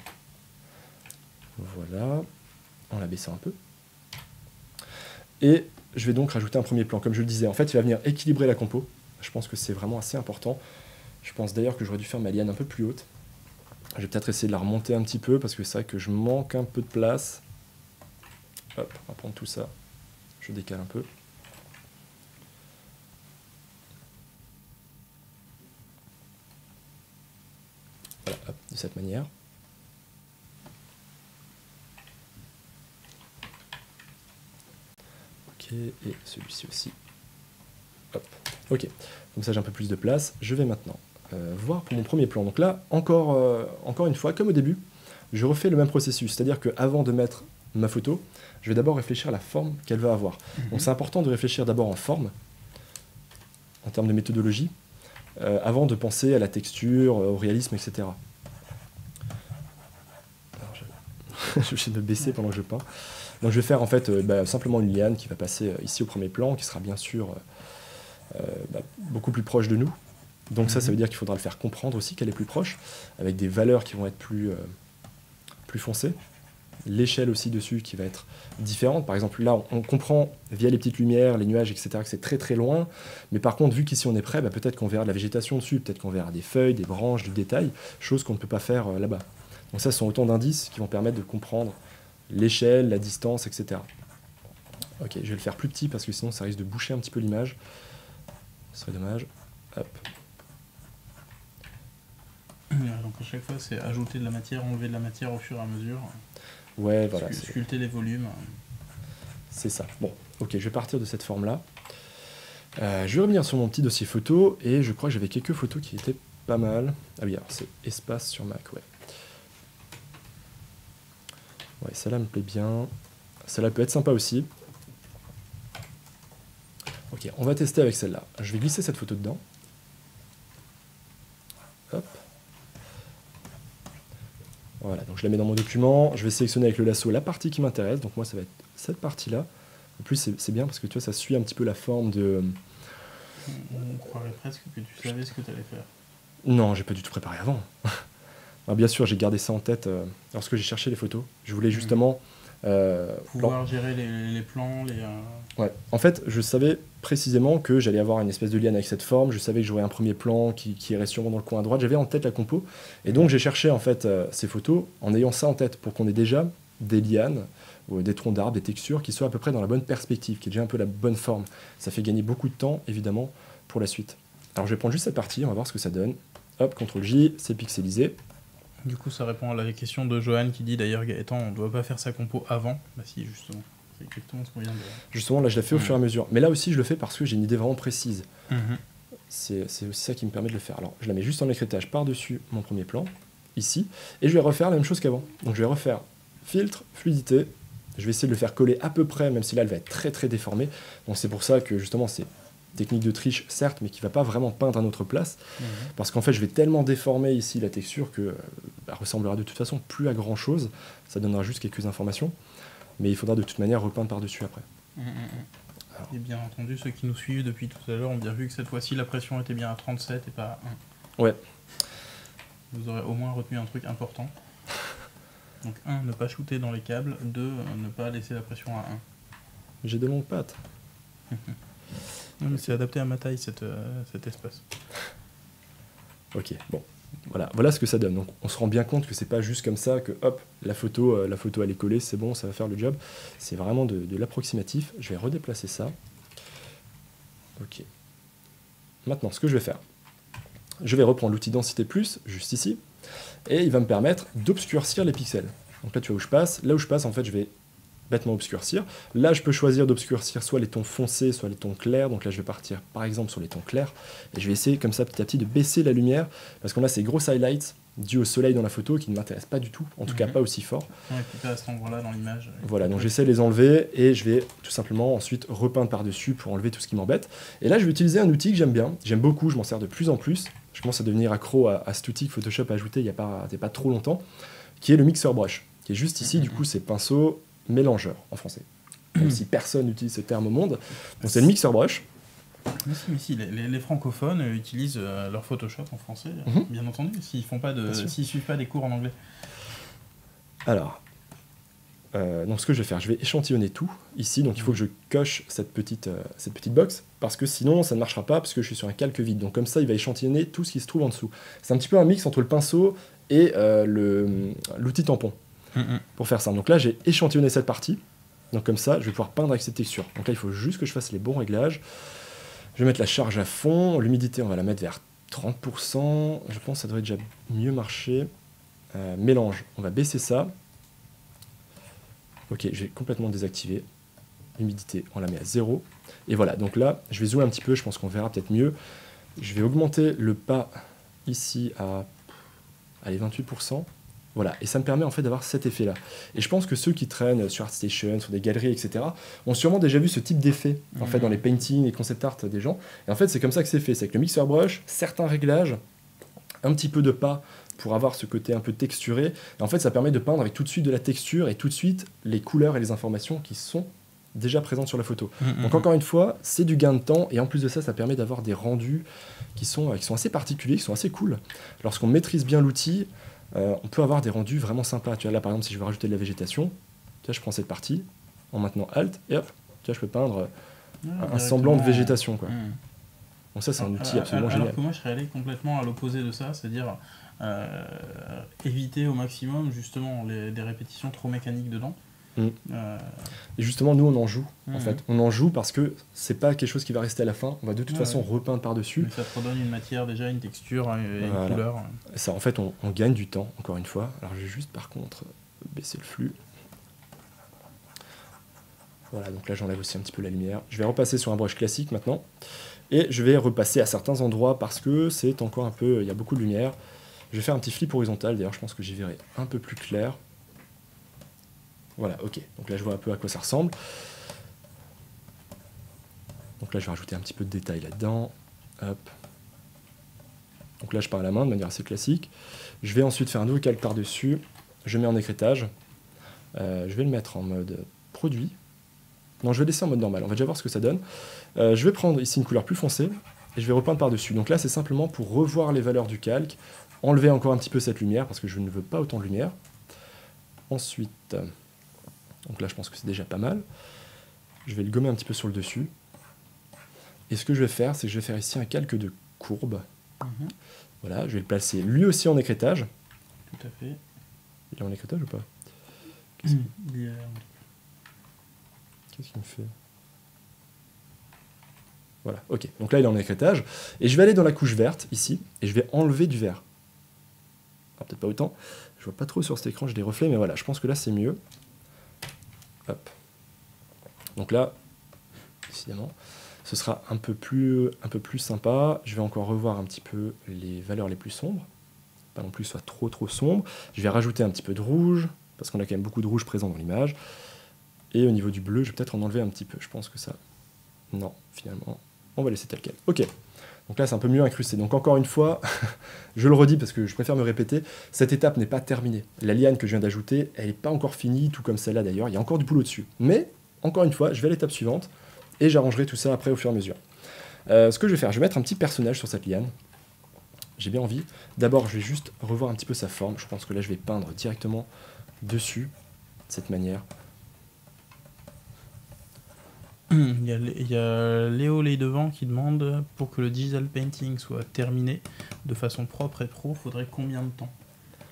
Voilà. En la baissant un peu. Et je vais donc rajouter un premier plan. Comme je le disais, en fait, il va venir équilibrer la compo. Je pense que c'est vraiment assez important. Je pense d'ailleurs que j'aurais dû faire ma liane un peu plus haute. Je vais peut-être essayer de la remonter un petit peu parce que c'est vrai que je manque un peu de place. Hop, on va prendre tout ça. Je décale un peu. Voilà, hop, de cette manière. Ok, et celui-ci aussi. Hop, ok. Comme ça j'ai un peu plus de place. Je vais maintenant voir pour mon premier plan. Donc là, encore une fois, comme au début, je refais le même processus. C'est-à-dire qu'avant de mettre ma photo, je vais d'abord réfléchir à la forme qu'elle va avoir. Donc c'est important de réfléchir d'abord en forme, en termes de méthodologie, avant de penser à la texture, au réalisme, etc. je vais essayer de me baisser pendant que je peins. Donc je vais faire en fait simplement une liane qui va passer ici au premier plan, qui sera bien sûr beaucoup plus proche de nous. Donc ça veut dire qu'il faudra le faire comprendre aussi qu'elle est plus proche, avec des valeurs qui vont être plus foncées. L'échelle aussi dessus qui va être différente. Par exemple, là, on comprend via les petites lumières, les nuages, etc., que c'est très très loin. Mais par contre, vu qu'ici on est près, peut-être qu'on verra de la végétation dessus, peut-être qu'on verra des feuilles, des branches, du détail, chose qu'on ne peut pas faire là-bas. Donc ça, ce sont autant d'indices qui vont permettre de comprendre l'échelle, la distance, etc. Ok, je vais le faire plus petit parce que sinon ça risque de boucher un petit peu l'image. Ce serait dommage. Hop. Donc à chaque fois, c'est ajouter de la matière, enlever de la matière au fur et à mesure. Ouais, voilà. Sculpter les volumes. C'est ça. Bon, ok, je vais partir de cette forme-là. Je vais revenir sur mon petit dossier photo, et je crois que j'avais quelques photos qui étaient pas mal. Ah oui, alors c'est espace sur Mac, ouais. Ouais, celle-là me plaît bien. Celle-là peut être sympa aussi. Ok, on va tester avec celle-là. Je vais glisser cette photo dedans. Hop. Voilà, donc je la mets dans mon document, je vais sélectionner avec le lasso la partie qui m'intéresse, donc moi ça va être cette partie-là. En plus c'est bien parce que tu vois, ça suit un petit peu la forme de... On croirait presque que tu savais ce que tu allais faire. Non, j'ai pas du tout préparé avant. Alors, bien sûr, j'ai gardé ça en tête lorsque j'ai cherché les photos. Je voulais justement... pouvoir gérer les plans, Ouais. En fait, je savais précisément que j'allais avoir une espèce de liane avec cette forme. Je savais que j'aurais un premier plan qui irait sûrement dans le coin à droite. J'avais en tête la compo. Et donc, j'ai cherché en fait ces photos en ayant ça en tête pour qu'on ait déjà des lianes, ou des troncs d'arbres, des textures qui soient à peu près dans la bonne perspective, qui aient déjà un peu la bonne forme. Ça fait gagner beaucoup de temps, évidemment, pour la suite. Alors, je vais prendre juste cette partie. On va voir ce que ça donne. Hop, CTRL-J, c'est pixelisé. Du coup, ça répond à la question de Johan qui dit d'ailleurs, Gaëtan, on ne doit pas faire sa compo avant. Bah si, justement. C'est exactement ce qu'on vient de... Justement, là, je la fais au fur et à mesure. Mais là aussi, je le fais parce que j'ai une idée vraiment précise. C'est aussi ça qui me permet de le faire. Alors, je la mets juste en écrétage par-dessus mon premier plan, ici, et je vais refaire la même chose qu'avant. Donc, je vais refaire filtre, fluidité. Je vais essayer de le faire coller à peu près, même si là, elle va être très, très déformée. Donc, c'est pour ça que, justement, c'est technique de triche, certes, mais qui ne va pas vraiment peindre à notre place. Parce qu'en fait, je vais tellement déformer ici la texture que elle ressemblera de toute façon plus à grand-chose. Ça donnera juste quelques informations. Mais il faudra de toute manière repeindre par-dessus après. Et bien entendu, ceux qui nous suivent depuis tout à l'heure ont bien vu que cette fois-ci, la pression était bien à 37 et pas à 1. Ouais. Vous aurez au moins retenu un truc important. Donc 1, ne pas shooter dans les câbles. 2, ne pas laisser la pression à 1. J'ai de longues pattes. Non, mais c'est adapté à ma taille, cet espace. Ok, bon. Voilà ce que ça donne. Donc on se rend bien compte que c'est pas juste comme ça que hop, la photo elle est collée, c'est bon, ça va faire le job. C'est vraiment de l'approximatif. Je vais redéplacer ça. Ok. Maintenant, ce que je vais faire, je vais reprendre l'outil densité plus, juste ici, et il va me permettre d'obscurcir les pixels. Donc là, tu vois où je passe. Là où je passe, en fait, je vais bêtement obscurcir. Là, je peux choisir d'obscurcir soit les tons foncés, soit les tons clairs. Donc là, je vais partir, par exemple, sur les tons clairs. Et je vais essayer, comme ça, petit à petit, de baisser la lumière. Parce qu'on a ces grosses highlights dus au soleil dans la photo qui ne m'intéressent pas du tout. En tout cas, pas aussi fort. Ouais, puis pas à cet endroit-là dans l'image. Voilà, donc j'essaie de les enlever. Et je vais tout simplement ensuite repeindre par-dessus pour enlever tout ce qui m'embête. Et là, je vais utiliser un outil que j'aime bien. J'aime beaucoup, je m'en sers de plus en plus. Je commence à devenir accro à cet outil que Photoshop a ajouté il n'y a pas trop longtemps, qui est le Mixer Brush. Qui est juste ici, du coup, c'est pinceau mélangeur en français. Même si personne n'utilise ce terme au monde. Donc c'est le Mixer Brush. Mais si, les francophones utilisent leur Photoshop en français, bien entendu, s'ils suivent pas des cours en anglais. Alors, donc ce que je vais faire, je vais échantillonner tout ici. Donc il faut que je coche cette petite box, parce que sinon ça ne marchera pas, parce que je suis sur un calque vide. Donc comme ça, il va échantillonner tout ce qui se trouve en dessous. C'est un petit peu un mix entre le pinceau et l'outil tampon. Pour faire ça. Donc là, j'ai échantillonné cette partie. Donc comme ça, je vais pouvoir peindre avec cette texture. Donc là, il faut juste que je fasse les bons réglages. Je vais mettre la charge à fond. L'humidité, on va la mettre vers 30%. Je pense que ça devrait déjà mieux marcher. Mélange, on va baisser ça. Ok, je vais complètement désactiver. L'humidité, on la met à 0. Et voilà, donc là, je vais zoomer un petit peu. Je pense qu'on verra peut-être mieux. Je vais augmenter le pas ici à 28%. Voilà, et ça me permet en fait d'avoir cet effet-là. Et je pense que ceux qui traînent sur ArtStation, sur des galeries, etc., ont sûrement déjà vu ce type d'effet en fait dans les paintings et concept art des gens. Et en fait, c'est comme ça que c'est fait. C'est avec le Mixer Brush, certains réglages, un petit peu de pas pour avoir ce côté un peu texturé. Et en fait, ça permet de peindre avec tout de suite de la texture et tout de suite les couleurs et les informations qui sont déjà présentes sur la photo. Donc encore une fois, c'est du gain de temps, et en plus de ça, ça permet d'avoir des rendus qui sont assez particuliers, qui sont assez cool. Lorsqu'on maîtrise bien l'outil, on peut avoir des rendus vraiment sympas. Tu vois, là par exemple, si je veux rajouter de la végétation, tu vois, je prends cette partie en maintenant Alt, et hop, tu vois, je peux peindre un semblant de végétation, quoi. Donc ça, c'est un outil absolument génial. Alors que moi, je serais allé complètement à l'opposé de ça, c'est-à-dire éviter au maximum justement des répétitions trop mécaniques dedans. Et justement, nous, on en joue. En fait, on en joue parce que c'est pas quelque chose qui va rester à la fin. On va de toute façon repeindre par-dessus. Mais ça te redonne une matière déjà, une texture et une couleur. Ça, en fait, on gagne du temps, encore une fois. Alors, je vais juste, par contre, baisser le flux. Voilà, donc là, j'enlève aussi un petit peu la lumière. Je vais repasser sur un brush classique maintenant. Et je vais repasser à certains endroits parce que c'est encore un peu... Il y a beaucoup de lumière. Je vais faire un petit flip horizontal. D'ailleurs, je pense que j'y verrai un peu plus clair. Voilà, ok. Donc là, je vois un peu à quoi ça ressemble. Donc là, je vais rajouter un petit peu de détail là-dedans. Hop. Donc là, je pars à la main de manière assez classique. Je vais ensuite faire un nouveau calque par-dessus. Je mets en écrétage. Je vais le mettre en mode produit. Non, je vais laisser en mode normal. On va déjà voir ce que ça donne. Je vais prendre ici une couleur plus foncée et je vais repeindre par-dessus. Donc là, c'est simplement pour revoir les valeurs du calque, enlever encore un petit peu cette lumière parce que je ne veux pas autant de lumière. Ensuite... Donc là, je pense que c'est déjà pas mal. Je vais le gommer un petit peu sur le dessus. Et ce que je vais faire, c'est que je vais faire ici un calque de courbe. Voilà, je vais le placer lui aussi en écrétage. Tout à fait. Il est en écrétage ou pas? Qu'est-ce qu'il me fait? Voilà, ok. Donc là, il est en écrétage. Et je vais aller dans la couche verte, ici, et je vais enlever du vert. Alors, peut-être pas autant. Je vois pas trop sur cet écran, j'ai des reflets, mais voilà, je pense que là, c'est mieux. Hop. Donc là, décidément, ce sera un peu plus sympa. Je vais encore revoir un petit peu les valeurs les plus sombres. Pas non plus soit trop sombre. Je vais rajouter un petit peu de rouge, parce qu'on a quand même beaucoup de rouge présent dans l'image. Et au niveau du bleu, je vais peut-être en enlever un petit peu. Je pense que ça... Non, finalement, on va laisser tel quel. Ok. Donc là, c'est un peu mieux incrusté. Donc encore une fois, je le redis parce que je préfère me répéter, cette étape n'est pas terminée. La liane que je viens d'ajouter, elle n'est pas encore finie, tout comme celle-là d'ailleurs. Il y a encore du boulot dessus. Mais, encore une fois, je vais à l'étape suivante et j'arrangerai tout ça après au fur et à mesure. Ce que je vais faire, je vais mettre un petit personnage sur cette liane. J'ai bien envie. D'abord, je vais juste revoir un petit peu sa forme. Je pense que là, je vais peindre directement dessus, de cette manière. Il y a Léo Leydevant qui demande pour que le digital painting soit terminé de façon propre et pro, faudrait combien de temps?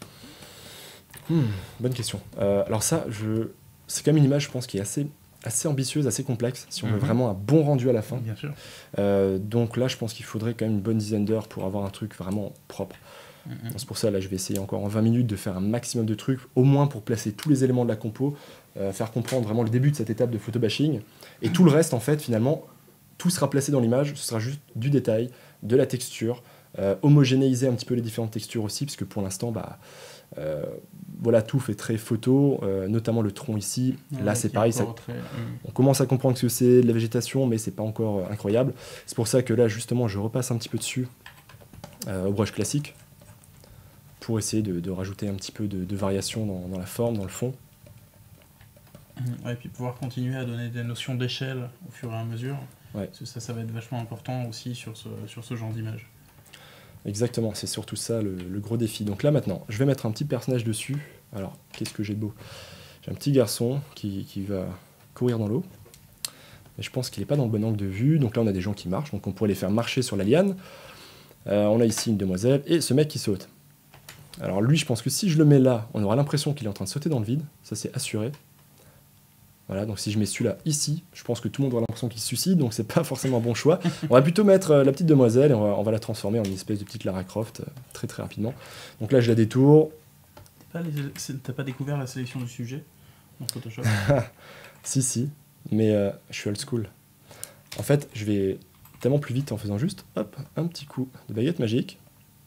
Bonne question. Alors ça, c'est quand même une image, je pense, qui est assez ambitieuse, assez complexe, si on veut vraiment un bon rendu à la fin. Bien sûr. Donc là, je pense qu'il faudrait quand même une bonne dizaine d'heures pour avoir un truc vraiment propre. C'est pour ça, là, je vais essayer encore en 20 minutes de faire un maximum de trucs, au moins pour placer tous les éléments de la compo, faire comprendre vraiment le début de cette étape de photobashing. Et tout le reste, en fait, finalement, tout sera placé dans l'image, ce sera juste du détail, de la texture, homogénéiser un petit peu les différentes textures aussi, parce que pour l'instant, voilà, tout fait très photo, notamment le tronc ici. Là, c'est pareil, on commence à comprendre ce que c'est de la végétation, mais c'est pas encore incroyable. C'est pour ça que là, justement, je repasse un petit peu dessus au brush classique, pour essayer de rajouter un petit peu de variation dans la forme, dans le fond. Ouais, et puis pouvoir continuer à donner des notions d'échelle au fur et à mesure. Ouais. Parce que ça va être vachement important aussi sur ce genre d'image. Exactement, c'est surtout ça le gros défi. Donc là maintenant, je vais mettre un petit personnage dessus. Alors, qu'est-ce que j'ai de beau? J'ai un petit garçon qui va courir dans l'eau. Mais je pense qu'il n'est pas dans le bon angle de vue. Donc là, on a des gens qui marchent. Donc on pourrait les faire marcher sur la liane. On a ici une demoiselle et ce mec qui saute. Alors lui, je pense que si je le mets là, on aura l'impression qu'il est en train de sauter dans le vide. Ça, c'est assuré. Voilà, donc si je mets celui-là ici, je pense que tout le monde aura l'impression qu'il se suicide, donc c'est pas forcément un bon choix. On va plutôt mettre la petite demoiselle et on va la transformer en une espèce de petite Lara Croft très très rapidement. Donc là, je la détourne. T'as pas découvert la sélection du sujet dans Photoshop? Si, mais je suis old school. En fait, je vais tellement plus vite en faisant juste, hop, un petit coup de baguette magique.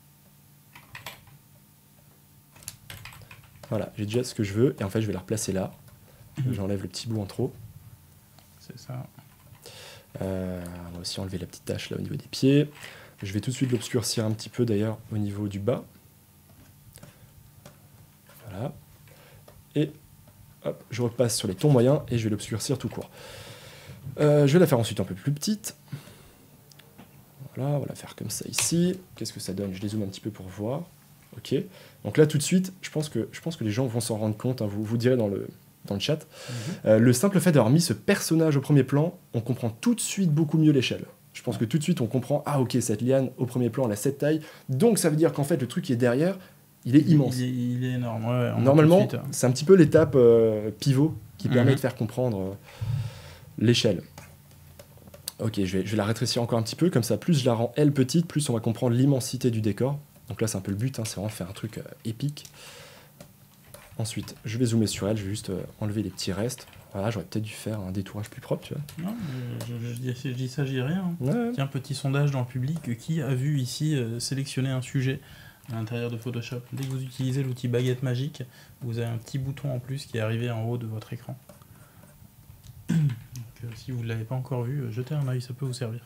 Voilà, j'ai déjà ce que je veux, et en fait, je vais la replacer là. J'enlève le petit bout en trop. C'est ça. On va aussi enlever la petite tache là au niveau des pieds. Je vais tout de suite l'obscurcir un petit peu d'ailleurs au niveau du bas. et hop, je repasse sur les tons moyens et je vais l'obscurcir tout court. Je vais la faire ensuite un peu plus petite. Voilà, on va la faire comme ça ici. Qu'est-ce que ça donne? Je dézoome un petit peu pour voir. Ok. Donc là, tout de suite, je pense que les gens vont s'en rendre compte. Hein, vous direz dans le chat. Le simple fait d'avoir mis ce personnage au premier plan, on comprend tout de suite beaucoup mieux l'échelle. Je pense que tout de suite, on comprend, ah ok, cette liane au premier plan, elle a cette taille. Donc ça veut dire qu'en fait, le truc qui est derrière, il est immense. Il est énorme. Ouais, Normalement, c'est un petit peu l'étape pivot qui permet de faire comprendre l'échelle. Ok, je vais la rétrécir encore un petit peu, comme ça, plus je la rends elle petite, plus on va comprendre l'immensité du décor. Donc là, c'est un peu le but, hein, c'est vraiment faire un truc épique. Ensuite, je vais zoomer sur elle, je vais juste enlever les petits restes. Voilà, j'aurais peut-être dû faire un détourage plus propre, tu vois. Non, je dis ça, je dis rien. Ouais. Tiens, petit sondage dans le public, qui a vu ici sélectionner un sujet à l'intérieur de Photoshop? Dès que vous utilisez l'outil baguette magique, vous avez un petit bouton en plus qui est arrivé en haut de votre écran. Donc, si vous ne l'avez pas encore vu, jetez un œil, ça peut vous servir.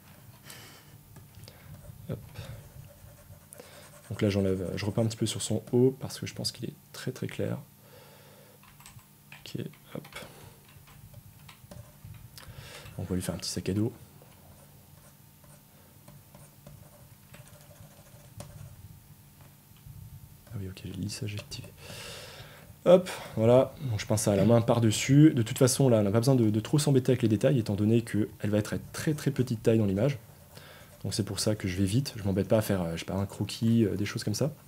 Hop. Donc là, j'enlève, je repeins un petit peu sur son haut parce que je pense qu'il est très très clair. Ok, hop. On va lui faire un petit sac à dos. Ah oui, ok, j'ai le lissage activé. Hop, voilà, donc je pince ça à la main par-dessus. De toute façon, là, on n'a pas besoin de trop s'embêter avec les détails, étant donné qu'elle va être à très très petite taille dans l'image. Donc c'est pour ça que je vais vite, je m'embête pas à faire, je sais pas, un croquis, des choses comme ça.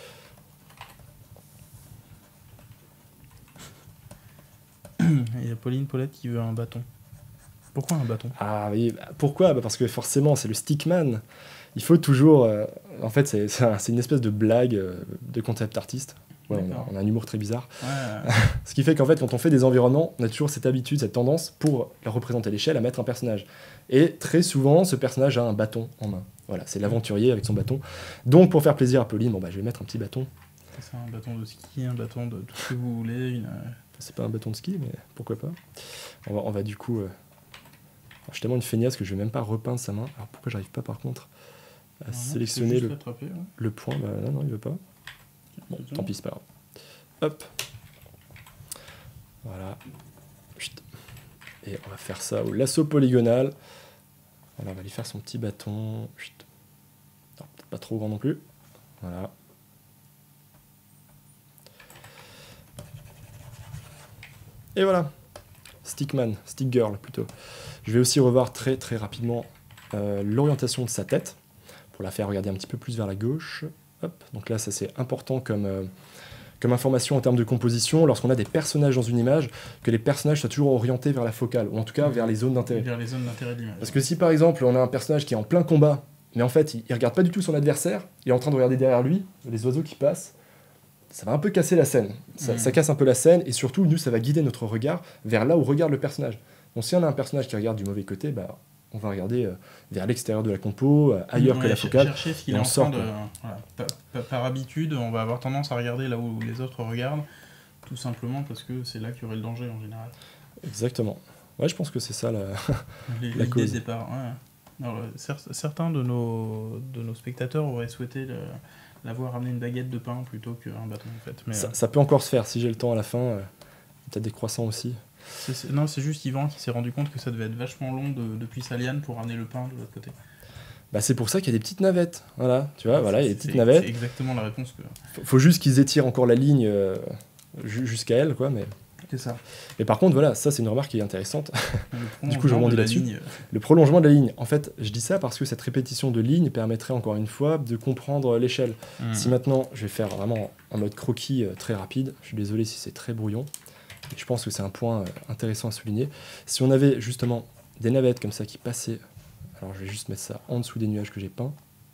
Il y a Pauline Paulette qui veut un bâton. Pourquoi un bâton? Ah oui, pourquoi? Parce que forcément, c'est le stickman. Il faut toujours... en fait, c'est une espèce de blague de concept artiste. Ouais, on a un humour très bizarre. Ouais. Ce qui fait qu'en fait, quand on fait des environnements, on a toujours cette habitude, cette tendance, pour la représenter à l'échelle, à mettre un personnage. Et très souvent, ce personnage a un bâton en main. Voilà, c'est l'aventurier avec son bâton. Donc, pour faire plaisir à Pauline, bon, bah, je vais mettre un petit bâton. C'est ça, un bâton de ski, un bâton de tout ce que vous voulez. C'est pas un bâton de ski, mais pourquoi pas. On va du coup... je suis tellement une feignasse que je vais même pas repeindre sa main. Alors pourquoi j'arrive pas par contre à sélectionner le point? Bah là, non, il veut pas. Bon, tant pis, c'est pas grave. Hop. Voilà. Chut. Et on va faire ça au lasso polygonal. Voilà, on va lui faire son petit bâton. Chut. Non, peut-être pas trop grand non plus. Voilà. Et voilà. Stickman, stick girl plutôt. Je vais aussi revoir très très rapidement l'orientation de sa tête pour la faire regarder un petit peu plus vers la gauche. Hop. Donc là, ça c'est important comme information en termes de composition, lorsqu'on a des personnages dans une image, que les personnages soient toujours orientés vers la focale, ou en tout cas vers les zones d'intérêt. Vers les zones d'intérêt de l'image. Parce que si par exemple on a un personnage qui est en plein combat, mais en fait il regarde pas du tout son adversaire, il est en train de regarder derrière lui, les oiseaux qui passent, ça va un peu casser la scène. Ça casse un peu la scène, et surtout, nous, ça va guider notre regard vers là où regarde le personnage. Donc si on a un personnage qui regarde du mauvais côté, bah, on va regarder vers l'extérieur de la compo, ailleurs que la focale. Chercher ce qu'il est en train de... Voilà. Par habitude, on va avoir tendance à regarder là où les autres regardent, tout simplement parce que c'est là qu'il y aurait le danger en général. Exactement. Ouais, je pense que c'est ça la l'idée cause. de départ. Ouais. Alors, certains de nos spectateurs auraient souhaité l'avoir amené une baguette de pain plutôt qu'un bâton en fait. Mais, ça peut encore se faire si j'ai le temps à la fin. Peut-être des croissants aussi. Non, c'est juste Yvan qui s'est rendu compte que ça devait être vachement long depuis sa liane pour amener le pain de l'autre côté. Bah c'est pour ça qu'il y a des petites navettes. Voilà, tu vois, voilà, il y a des petites navettes. C'est exactement la réponse que... Faut juste qu'ils étirent encore la ligne jusqu'à elle, quoi, mais... C'est ça. Mais par contre, voilà, ça c'est une remarque qui est intéressante. Du coup, je rebondis là-dessus. Le prolongement de la ligne. En fait, je dis ça parce que cette répétition de ligne permettrait encore une fois de comprendre l'échelle. Si maintenant, je vais faire vraiment en mode croquis très rapide, je suis désolé si c'est très brouillon, je pense que c'est un point intéressant à souligner. Si on avait justement des navettes comme ça qui passaient, alors je vais juste mettre ça en dessous des nuages que j'ai peints.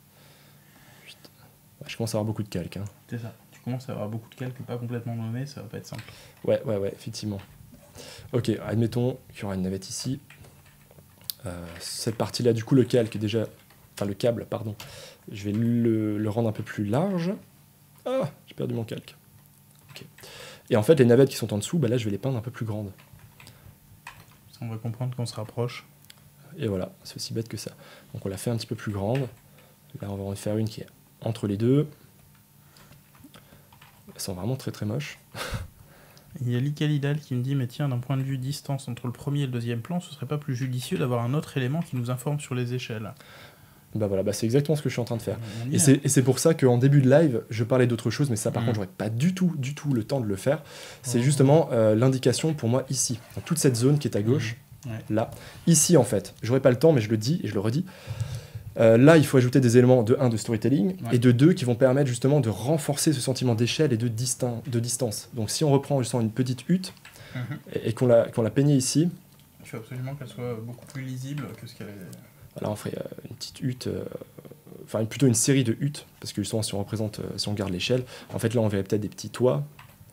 Je commence à avoir beaucoup de calque. Hein. C'est ça. Commence à avoir beaucoup de calques pas complètement nommés, ça va pas être simple. Ouais, effectivement. Ok, admettons qu'il y aura une navette ici. Cette partie-là, du coup, le câble, pardon, je vais le rendre un peu plus large. Ah, j'ai perdu mon calque. Ok. Et en fait, les navettes qui sont en dessous, bah là, je vais les peindre un peu plus grandes. On va comprendre qu'on se rapproche. Et voilà, c'est aussi bête que ça. Donc on l'a fait un petit peu plus grande. Là, on va en faire une qui est entre les deux. Elles sont vraiment très très moches. Il y a Likalidal qui me dit, mais tiens, d'un point de vue distance entre le premier et le deuxième plan, ce serait pas plus judicieux d'avoir un autre élément qui nous informe sur les échelles? Bah voilà, bah c'est exactement ce que je suis en train de faire. On y Et est. c'est pour ça qu'en début de live, je parlais d'autre chose, mais ça par Mhm. contre, j'aurais pas du tout le temps de le faire. C'est Oh. justement l'indication pour moi ici, dans toute cette zone qui est à gauche, Ouais. là. Ici en fait, j'aurais pas le temps, mais je le dis et je le redis. Là, il faut ajouter des éléments de 1 de storytelling Ouais. et de 2 qui vont permettre justement de renforcer ce sentiment d'échelle et de distance. Donc si on reprend justement une petite hutte Mhm. et qu'on l'a peignée ici, Il faut absolument qu'elle soit beaucoup plus lisible que ce qu'elle est. voilà, on ferait une petite hutte, enfin plutôt une série de huttes, parce que justement si on représente, si on regarde l'échelle, en fait là on verrait peut-être des petits toits,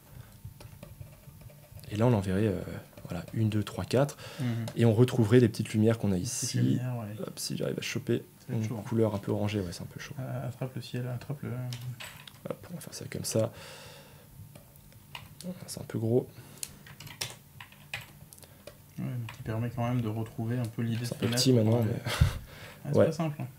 et là on en verrait voilà, 1, 2, 3, 4, et on retrouverait les petites lumières qu'on a Petite ici. lumière, ouais. Hop, si j'arrive à choper C'est une chaud, hein. couleur un peu orangée, ouais c'est un peu chaud. Attrape le ciel, attrape le. Hop, on va faire ça comme ça. C'est un peu gros, Ouais, mais qui permet quand même de retrouver un peu l'idée de c'est un peu fenêtre. petit maintenant, Ouais. mais C'est ouais. pas simple. Hein.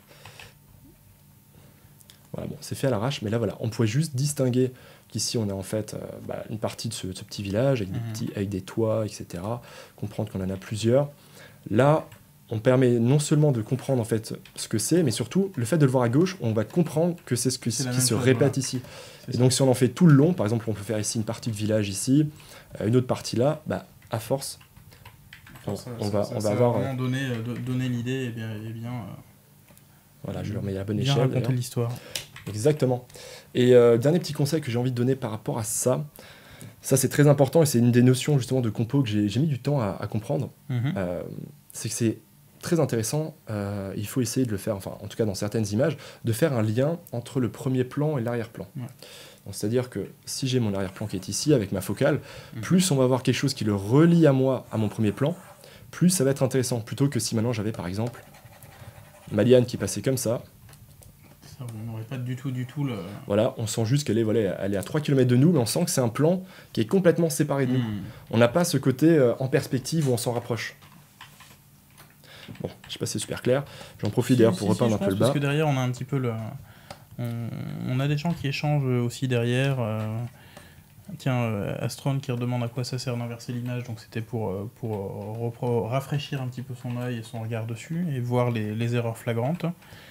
voilà, bon, c'est fait à l'arrache, mais là voilà, on pourrait juste distinguer qu'ici on a en fait une partie de ce petit village avec, avec des toits, etc. Comprendre qu'on en a plusieurs. Là, on permet non seulement de comprendre en fait ce que c'est, mais surtout le fait de le voir à gauche, on va comprendre que c'est ce qui C'est la se même chose, répète voilà. ici. C'est Et ça. donc si on en fait tout le long, par exemple on peut faire ici une partie de village ici, une autre partie là, à force, on va avoir... vraiment donner l'idée et bien, voilà, je leur mets la bonne bien échelle. raconter d'ailleurs. l'histoire. Exactement. Et dernier petit conseil que j'ai envie de donner par rapport à ça, c'est très important et c'est une des notions justement de compo que j'ai mis du temps à comprendre. C'est que c'est très intéressant, il faut essayer de le faire, enfin en tout cas dans certaines images, de faire un lien entre le premier plan et l'arrière-plan. Ouais. Donc, c'est-à-dire que si j'ai mon arrière-plan qui est ici avec ma focale, plus on va avoir quelque chose qui le relie à moi, à mon premier plan, plus ça va être intéressant. Plutôt que si maintenant j'avais par exemple ma liane qui passait comme ça. Ça, on n'aurait pas du tout le... Voilà, on sent juste qu'elle est, voilà, elle est à 3 km de nous, mais on sent que c'est un plan qui est complètement séparé de nous. On n'a pas ce côté en perspective où on s'en rapproche. Bon, je sais pas si c'est super clair. J'en profite d'ailleurs pour repeindre un peu le bas. Parce que derrière, on a un petit peu le... On a des gens qui échangent aussi derrière. Tiens, Astron qui redemande à quoi ça sert d'inverser l'image. Donc c'était pour rafraîchir un petit peu son œil et son regard dessus et voir les erreurs flagrantes.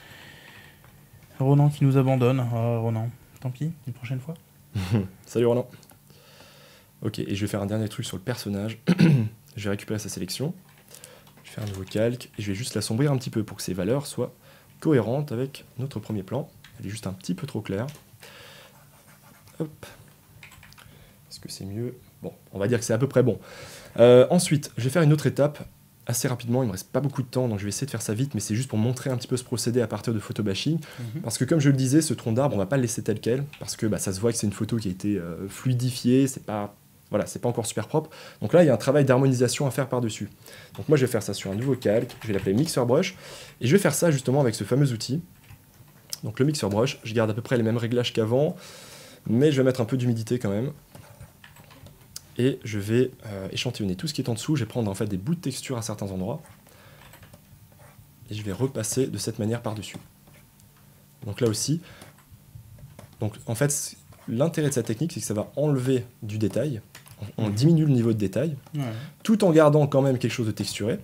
Ronan qui nous abandonne. Ah, Ronan, tant pis, une prochaine fois. Salut Ronan. Ok, et je vais faire un dernier truc sur le personnage. Je vais récupérer sa sélection. Je vais faire un nouveau calque et je vais juste l'assombrir un petit peu pour que ses valeurs soient cohérentes avec notre premier plan. Elle est juste un petit peu trop claire. Hop. Est-ce que c'est mieux? Bon, on va dire que c'est à peu près bon. Ensuite, je vais faire une autre étape assez rapidement. Il me reste pas beaucoup de temps, donc je vais essayer de faire ça vite, mais c'est juste pour montrer un petit peu ce procédé à partir de photobashing. Parce que comme je le disais, ce tronc d'arbre, on va pas le laisser tel quel, parce que ça se voit que c'est une photo qui a été fluidifiée, c'est pas encore super propre. Donc là, il y a un travail d'harmonisation à faire par-dessus. Donc moi, je vais faire ça sur un nouveau calque, je vais l'appeler Mixer Brush, et je vais faire ça justement avec ce fameux outil. Donc le Mixer Brush, je garde à peu près les mêmes réglages qu'avant, mais je vais mettre un peu d'humidité quand même. Et je vais échantillonner tout ce qui est en dessous. Je vais prendre en fait des bouts de texture à certains endroits. Et je vais repasser de cette manière par-dessus. Donc là aussi, donc en fait, l'intérêt de cette technique, c'est que ça va enlever du détail. On diminue le niveau de détail, tout en gardant quand même quelque chose de texturé.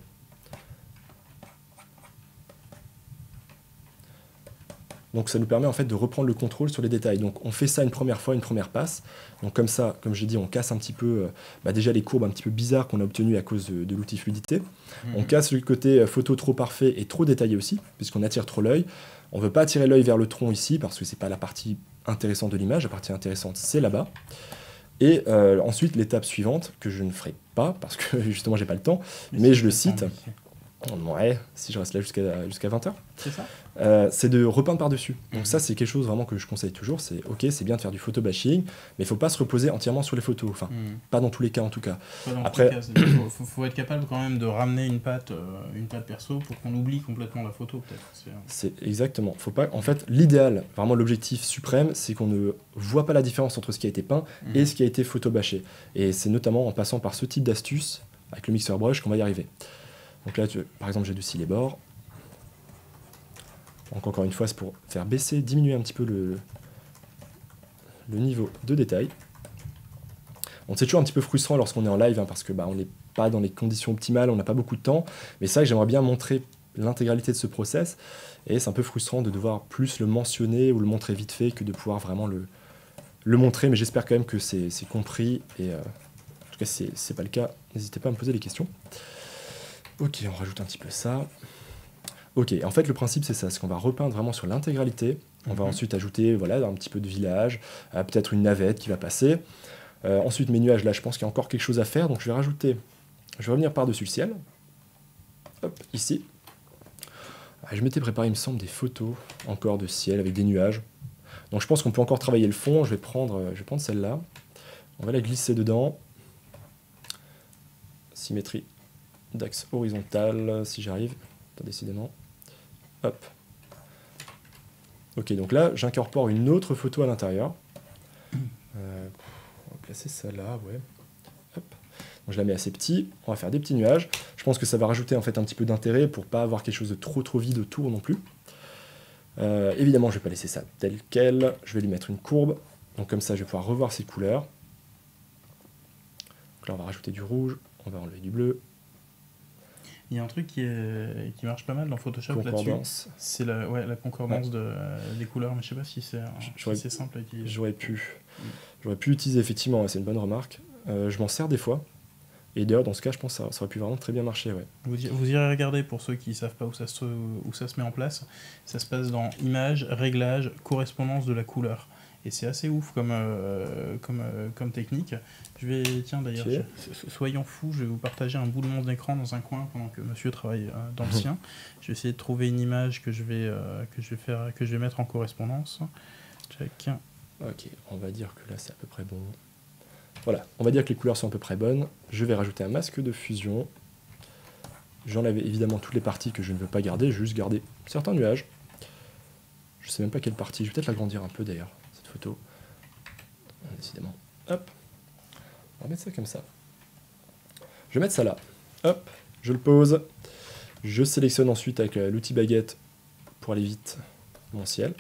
Donc ça nous permet en fait de reprendre le contrôle sur les détails. Donc on fait ça une première fois, une première passe. Donc comme ça, comme j'ai dit, on casse un petit peu déjà les courbes un petit peu bizarres qu'on a obtenues à cause de l'outil fluidité. On casse le côté photo trop parfait et trop détaillé aussi, puisqu'on attire trop l'œil. On ne veut pas attirer l'œil vers le tronc ici, parce que c'est pas la partie intéressante de l'image. La partie intéressante, c'est là-bas. Et ensuite, l'étape suivante, que je ne ferai pas, parce que justement j'ai pas le temps, mais je le cite. Ouais, si je reste là jusqu'à 20h. C'est ça. C'est de repeindre par-dessus. Donc ça, c'est quelque chose vraiment que je conseille toujours. C'est ok, c'est bien de faire du photobashing, mais il faut pas se reposer entièrement sur les photos. Enfin, pas dans tous les cas en tout cas. Après, il faut être capable quand même de ramener une patte perso pour qu'on oublie complètement la photo peut-être. C'est exactement. Faut pas. En fait, l'idéal, vraiment l'objectif suprême, c'est qu'on ne voit pas la différence entre ce qui a été peint et ce qui a été photobashé. Et c'est notamment en passant par ce type d'astuce avec le Mixer Brush qu'on va y arriver. Donc là, par exemple, j'adoucis les bords. Donc encore une fois, c'est pour faire baisser, diminuer un petit peu le niveau de détail. Donc c'est toujours un petit peu frustrant lorsqu'on est en live, hein, parce que on n'est pas dans les conditions optimales, on n'a pas beaucoup de temps, mais c'est vrai que j'aimerais bien montrer l'intégralité de ce process, et c'est un peu frustrant de devoir plus le mentionner ou le montrer vite fait que de pouvoir vraiment le montrer, mais j'espère quand même que c'est compris, et en tout cas si c'est pas le cas, n'hésitez pas à me poser des questions. Ok, on rajoute un petit peu ça. Ok, en fait le principe c'est ça, c'est qu'on va repeindre vraiment sur l'intégralité, on va ensuite ajouter voilà, un petit peu de village, peut-être une navette qui va passer. Ensuite mes nuages, là je pense qu'il y a encore quelque chose à faire, donc je vais revenir par-dessus le ciel, hop, ici. Je m'étais préparé, il me semble, des photos encore de ciel avec des nuages. Donc je pense qu'on peut encore travailler le fond, je vais prendre celle-là, on va la glisser dedans. Symétrie d'axe horizontal, si j'arrive, décidément. Hop. Ok, donc là j'incorpore une autre photo à l'intérieur. On va placer ça là, ouais. Hop. Donc je la mets assez petit, on va faire des petits nuages. Je pense que ça va rajouter en fait un petit peu d'intérêt pour pas avoir quelque chose de trop vide autour non plus. Évidemment je vais pas laisser ça tel quel, je vais lui mettre une courbe, donc comme ça je vais pouvoir revoir ses couleurs. Donc là on va rajouter du rouge, on va enlever du bleu. Il y a un truc qui marche pas mal dans Photoshop là-dessus, c'est la concordance des couleurs, mais je sais pas si c'est simple à utiliser. J'aurais pu utiliser effectivement, c'est une bonne remarque. Je m'en sers des fois. Et d'ailleurs, dans ce cas, je pense que ça aurait pu vraiment très bien marcher. Ouais. Vous irez regarder pour ceux qui ne savent pas où ça se met en place. Ça se passe dans Images, Réglages, Correspondance de la couleur. Et c'est assez ouf comme technique. Tiens d'ailleurs, soyons fous, je vais vous partager un bout de mon écran dans un coin pendant que monsieur travaille dans le sien. Je vais essayer de trouver une image que je vais mettre en correspondance. Check. Ok, on va dire que là c'est à peu près bon. Voilà, on va dire que les couleurs sont à peu près bonnes. Je vais rajouter un masque de fusion. J'enlève évidemment toutes les parties que je ne veux pas garder, je vais juste garder certains nuages. Je sais même pas quelle partie, je vais peut-être l'agrandir un peu d'ailleurs, cette photo. Décidément. Hop. On va mettre ça comme ça. Je vais mettre ça là. Hop, je le pose. Je sélectionne ensuite avec l'outil baguette pour aller vite mon ciel.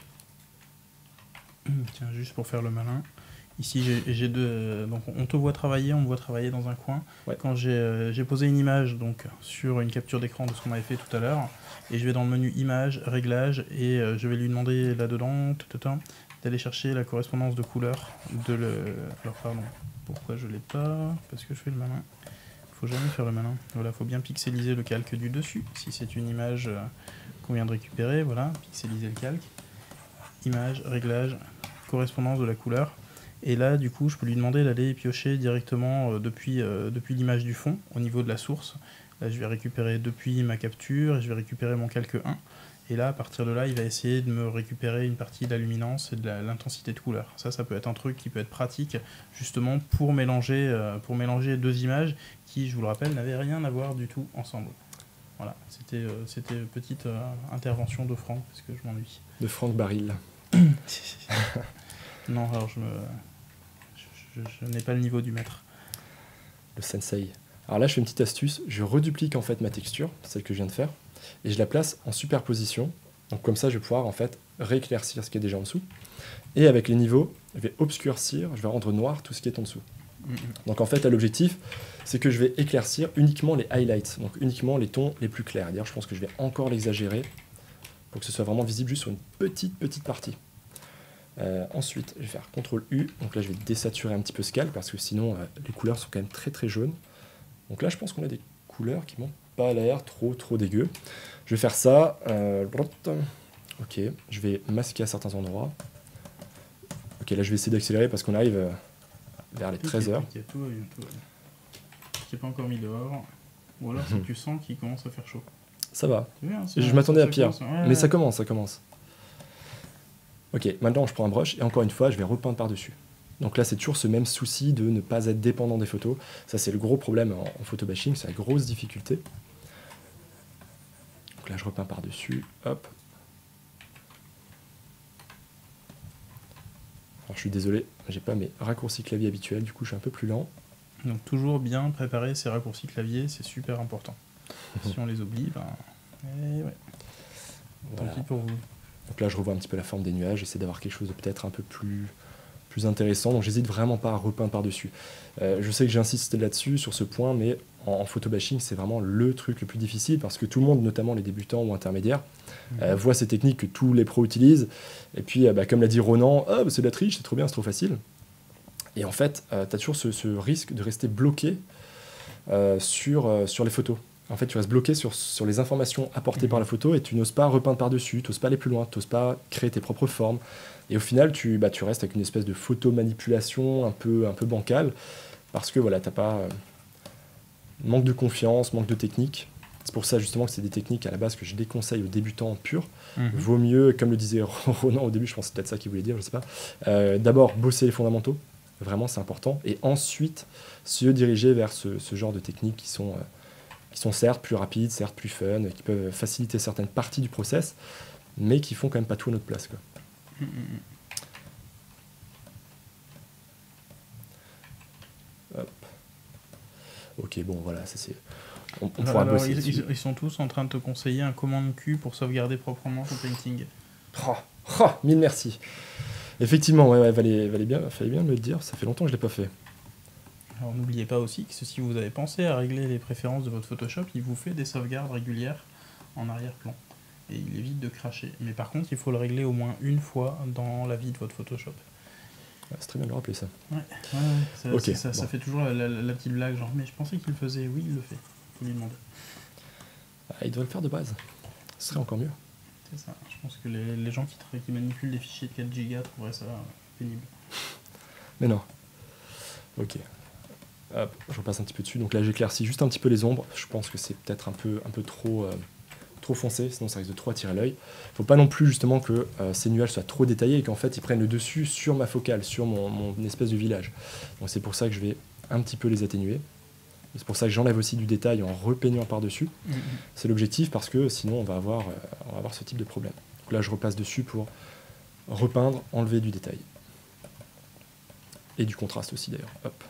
Tiens, juste pour faire le malin. Ici, j'ai deux. Donc, on te voit travailler, on me voit travailler dans un coin. Ouais. Quand j'ai posé une image donc, sur une capture d'écran de ce qu'on avait fait tout à l'heure, et je vais dans le menu Images, Réglages, et je vais lui demander là-dedans d'aller chercher la correspondance de couleur. Alors, pardon, pourquoi je l'ai pas? Parce que je fais le malin. Faut jamais faire le malin. Voilà, faut bien pixeliser le calque du dessus. Si c'est une image qu'on vient de récupérer, voilà, pixeliser le calque. Image, Réglages, correspondance de la couleur. Et là, du coup, je peux lui demander d'aller piocher directement depuis l'image du fond, au niveau de la source. Là, je vais récupérer depuis ma capture, et je vais récupérer mon calque 1. Et là, à partir de là, il va essayer de me récupérer une partie de la luminance et de l'intensité de couleur. Ça peut être un truc qui peut être pratique, justement, pour mélanger deux images qui, je vous le rappelle, n'avaient rien à voir du tout ensemble. Voilà, c'était petite intervention de Franck, parce que je m'ennuie. De Franck Baril. Non, alors je n'ai pas le niveau du maître. Le sensei. Alors là, je fais une petite astuce. Je reduplique en fait ma texture, celle que je viens de faire, et je la place en superposition. Donc comme ça, je vais pouvoir en fait rééclaircir ce qui est déjà en dessous. Et avec les niveaux, je vais obscurcir, je vais rendre noir tout ce qui est en dessous. Donc en fait, l'objectif, c'est que je vais éclaircir uniquement les highlights, donc uniquement les tons les plus clairs. D'ailleurs, je pense que je vais encore l'exagérer pour que ce soit vraiment visible juste sur une petite partie. Ensuite, je vais faire CTRL U, donc là je vais désaturer un petit peu ce calque parce que sinon les couleurs sont quand même très jaunes. Donc là je pense qu'on a des couleurs qui m'ont pas l'air trop dégueu. Je vais faire ça, ok, je vais masquer à certains endroits. Ok, là je vais essayer d'accélérer parce qu'on arrive vers les 13h. Tout va bien. Je n'ai pas encore mis dehors, ou alors si tu sens qu'il commence à faire chaud. Ça va, bien, je m'attendais à pire, ouais. Mais ça commence. Ok, maintenant je prends un brush et encore une fois je vais repeindre par-dessus. Donc là c'est toujours ce même souci de ne pas être dépendant des photos. Ça c'est le gros problème en photobashing, c'est la grosse difficulté. Donc là je repeins par-dessus, hop. Alors je suis désolé, j'ai pas mes raccourcis clavier habituels, du coup je suis un peu plus lent. Donc toujours bien préparer ces raccourcis clavier, c'est super important. Si on les oublie, ouais. Tant pis pour vous. Donc là je revois un petit peu la forme des nuages, j'essaie d'avoir quelque chose de peut-être un peu plus plus intéressant. Donc j'hésite vraiment pas à repeindre par-dessus. Je sais que j'insiste là-dessus, sur ce point, mais en photobashing, c'est vraiment le truc le plus difficile parce que tout le monde, notamment les débutants ou intermédiaires, voit ces techniques que tous les pros utilisent. Et puis, comme l'a dit Ronan, ah, bah, c'est de la triche, c'est trop bien, c'est trop facile. Et en fait, tu as toujours ce risque de rester bloqué sur les photos. En fait, tu restes bloqué sur les informations apportées par la photo et tu n'oses pas repeindre par-dessus, tu n'oses pas aller plus loin, tu n'oses pas créer tes propres formes. Et au final, tu restes avec une espèce de photo-manipulation un peu bancale parce que voilà, tu n'as pas... manque de confiance, manque de technique. C'est pour ça justement que c'est des techniques à la base que je déconseille aux débutants purs. Vaut mieux, comme le disait Ronan au début, je pense que c'est peut-être ça qu'il voulait dire, je sais pas. D'abord, bosser les fondamentaux, vraiment c'est important, et ensuite se diriger vers ce genre de techniques qui sont certes plus rapides, certes plus fun, qui peuvent faciliter certaines parties du process, mais qui font quand même pas tout à notre place, quoi. Hop. Ok, bon voilà, ça c'est... On pourra bosser ils sont tous en train de te conseiller un commande Q pour sauvegarder proprement ton painting. Mille merci. Effectivement, ouais, fallait bien me le dire, ça fait longtemps que je l'ai pas fait. Alors n'oubliez pas aussi que si vous avez pensé à régler les préférences de votre Photoshop, il vous fait des sauvegardes régulières en arrière-plan. Et il évite de cracher. Mais par contre, il faut le régler au moins une fois dans la vie de votre Photoshop. Ouais, c'est très bien de le rappeler ça. Ça fait toujours la petite blague, genre, mais je pensais qu'il le faisait. Oui, il le fait. Faut lui demander. Il devrait le faire de base. Ce serait encore mieux. C'est ça. Je pense que les gens qui manipulent des fichiers de 4 Go trouveraient ça pénible. Mais non. Ok. Hop, je repasse un petit peu dessus. Donc là, j'éclaircis juste un petit peu les ombres. Je pense que c'est peut-être un peu trop foncé, sinon ça risque de trop attirer l'œil. Faut pas non plus justement que ces nuages soient trop détaillés et qu'en fait ils prennent le dessus sur ma focale, sur mon espèce de village. Donc c'est pour ça que je vais un petit peu les atténuer. C'est pour ça que j'enlève aussi du détail en repeignant par-dessus. C'est l'objectif parce que sinon on va avoir ce type de problème. Donc là je repasse dessus pour repeindre, enlever du détail. Et du contraste aussi d'ailleurs. Hop.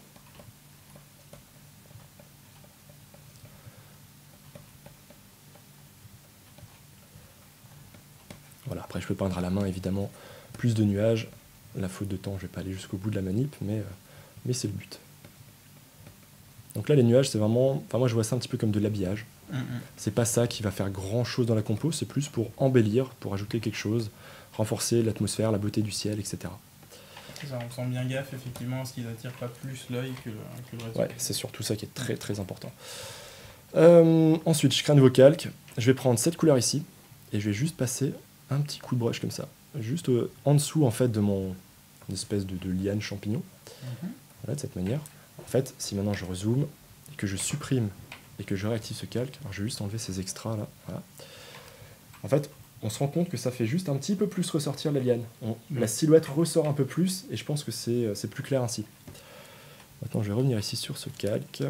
Voilà, après je peux peindre à la main évidemment plus de nuages. La faute de temps, je vais pas aller jusqu'au bout de la manip, mais c'est le but. Donc là les nuages c'est vraiment, moi je vois ça un petit peu comme de l'habillage. C'est pas ça qui va faire grand chose dans la compo, c'est plus pour embellir, pour ajouter quelque chose, renforcer l'atmosphère, la beauté du ciel, etc. C'est ça, on sent bien gaffe effectivement à ce qu'ils attirent pas plus l'œil que le reste. Ouais, c'est surtout ça qui est très très important. Ensuite je crée un nouveau calque, je vais prendre cette couleur ici, et je vais juste passer un petit coup de brush comme ça, juste en dessous en fait de mon espèce de liane champignon. Voilà, de cette manière. En fait, si maintenant je rezoome et que je supprime et que je réactive ce calque, alors je vais juste enlever ces extras là, voilà. En fait, on se rend compte que ça fait juste un petit peu plus ressortir la liane. La silhouette ressort un peu plus et je pense que c'est plus clair ainsi. Maintenant, je vais revenir ici sur ce calque.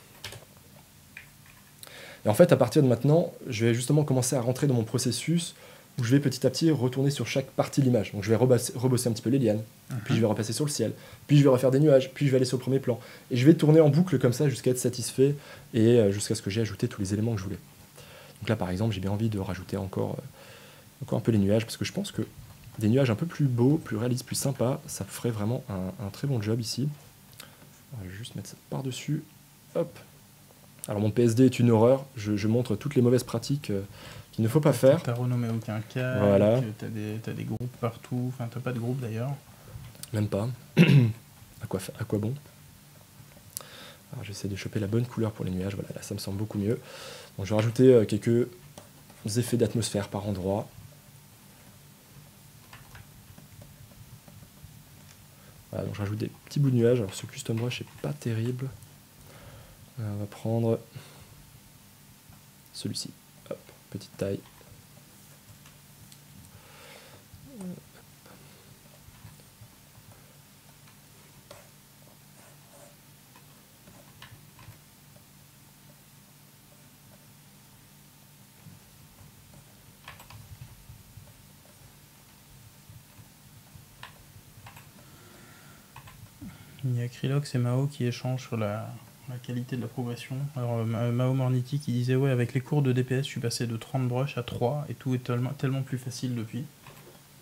Et en fait, à partir de maintenant, je vais justement commencer à rentrer dans mon processus où je vais petit à petit retourner sur chaque partie de l'image. Donc je vais rebosser un petit peu les lianes, puis je vais repasser sur le ciel, puis je vais refaire des nuages, puis je vais aller sur le premier plan. Et je vais tourner en boucle comme ça jusqu'à être satisfait et jusqu'à ce que j'ai ajouté tous les éléments que je voulais. Donc là, par exemple, j'ai bien envie de rajouter encore un peu les nuages, parce que je pense que des nuages un peu plus beaux, plus réalistes, plus sympas, ça ferait vraiment un très bon job ici. Alors, je vais juste mettre ça par-dessus. Hop. Alors mon PSD est une horreur, je montre toutes les mauvaises pratiques qu'il ne faut pas faire. T'as renommé aucun calque, voilà. T'as des groupes partout, enfin t'as pas de groupe d'ailleurs. Même pas. À quoi bon? Alors j'essaie de choper la bonne couleur pour les nuages, voilà, là ça me semble beaucoup mieux. Donc je vais rajouter quelques effets d'atmosphère par endroit. Voilà, donc je rajoute des petits bouts de nuages. Alors ce custom brush n'est pas terrible. On va prendre celui-ci. Hop, petite taille. Il y a Krylox et Mao qui échangent sur la qualité de la progression. Alors Mao Morniti qui disait ouais, avec les cours de DPS je suis passé de 30 brushes à 3 et tout est tellement plus facile depuis. Tu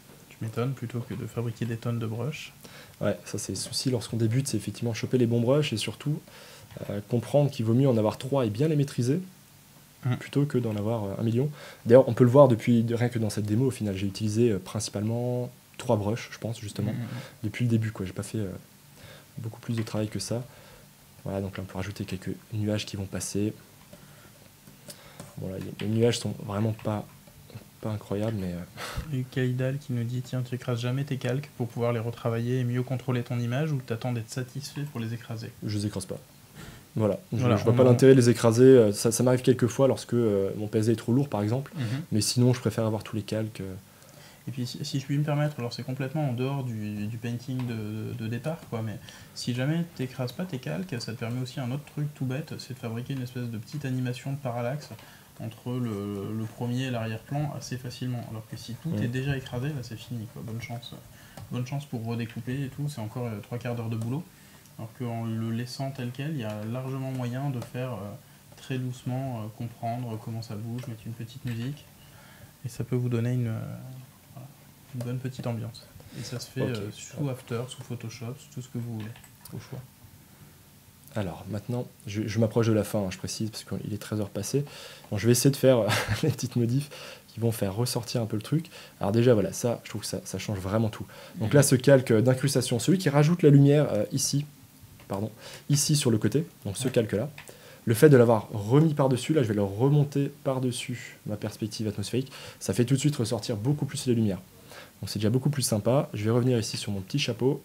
Tu m'étonnes, plutôt que de fabriquer des tonnes de brushes. Ouais, ça c'est le souci lorsqu'on débute, c'est effectivement choper les bons brushes et surtout comprendre qu'il vaut mieux en avoir 3 et bien les maîtriser plutôt que d'en avoir 1 million. D'ailleurs, on peut le voir depuis, rien que dans cette démo, au final, j'ai utilisé principalement 3 brushes, je pense, justement, depuis le début, quoi. J'ai pas fait beaucoup plus de travail que ça. Voilà, donc là, on peut rajouter quelques nuages qui vont passer. Bon, là, les nuages sont vraiment pas incroyables, mais... Et Kaidal qui nous dit, tiens, tu écrases jamais tes calques pour pouvoir les retravailler et mieux contrôler ton image, ou t'attends d'être satisfait pour les écraser? Je les écrase pas. Voilà, Voilà, je vois pas l'intérêt de les écraser. Ça m'arrive quelques fois lorsque mon PSD est trop lourd, par exemple. Mais sinon, je préfère avoir tous les calques. Et puis, si je puis me permettre, alors c'est complètement en dehors du painting de départ, quoi, mais si jamais tu n'écrases pas tes calques, ça te permet aussi un autre truc tout bête, c'est de fabriquer une espèce de petite animation de parallaxe entre le premier et l'arrière-plan assez facilement. Alors que si tout est déjà écrasé, là c'est fini, quoi. Bonne chance pour redécouper et tout, c'est encore 3/4 d'heure de boulot. Alors qu'en le laissant tel quel, il y a largement moyen de faire très doucement comprendre comment ça bouge, mettre une petite musique, et ça peut vous donner une bonne petite ambiance. Et ça se fait sous After, sous Photoshop, sous tout ce que vous voulez, au choix. Alors maintenant, je m'approche de la fin, hein, je précise, parce qu'il est 13h passé. Bon, je vais essayer de faire les petites modifs qui vont faire ressortir un peu le truc. Alors déjà, voilà, ça, je trouve que ça change vraiment tout. Donc là, ce calque d'incrustation, celui qui rajoute la lumière ici sur le côté, donc ce calque-là, le fait de l'avoir remis par-dessus, là, je vais le remonter par-dessus ma perspective atmosphérique, ça fait tout de suite ressortir beaucoup plus les lumières. Donc c'est déjà beaucoup plus sympa. Je vais revenir ici sur mon petit chapeau.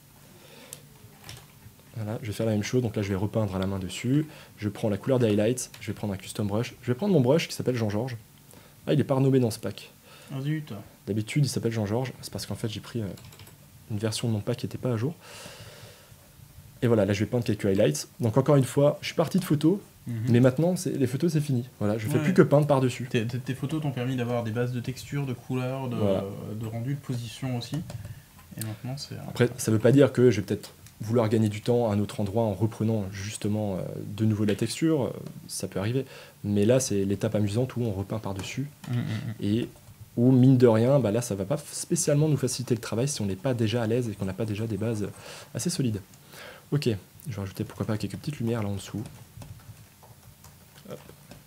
Voilà, je vais faire la même chose, donc là je vais repeindre à la main dessus. Je prends la couleur des highlights, je vais prendre un custom brush. Je vais prendre mon brush qui s'appelle Jean-Georges. Ah, il n'est pas renommé dans ce pack. Oh zut. D'habitude il s'appelle Jean-Georges, c'est parce qu'en fait j'ai pris une version de mon pack qui n'était pas à jour. Et voilà, là je vais peindre quelques highlights. Donc encore une fois, je suis parti de photos, mais maintenant les photos c'est fini. Voilà, je fais plus que peindre par-dessus. Tes photos t'ont permis d'avoir des bases de texture, de couleurs, de rendu, de position aussi. Et maintenant c'est... Après, ça veut pas dire que je vais peut-être vouloir gagner du temps à un autre endroit en reprenant justement de nouveau la texture, ça peut arriver. Mais là, c'est l'étape amusante où on repeint par-dessus. Et où, mine de rien, bah là, ça va pas spécialement nous faciliter le travail si on n'est pas déjà à l'aise et qu'on n'a pas déjà des bases assez solides. Ok, je vais rajouter pourquoi pas quelques petites lumières là en dessous. Hop.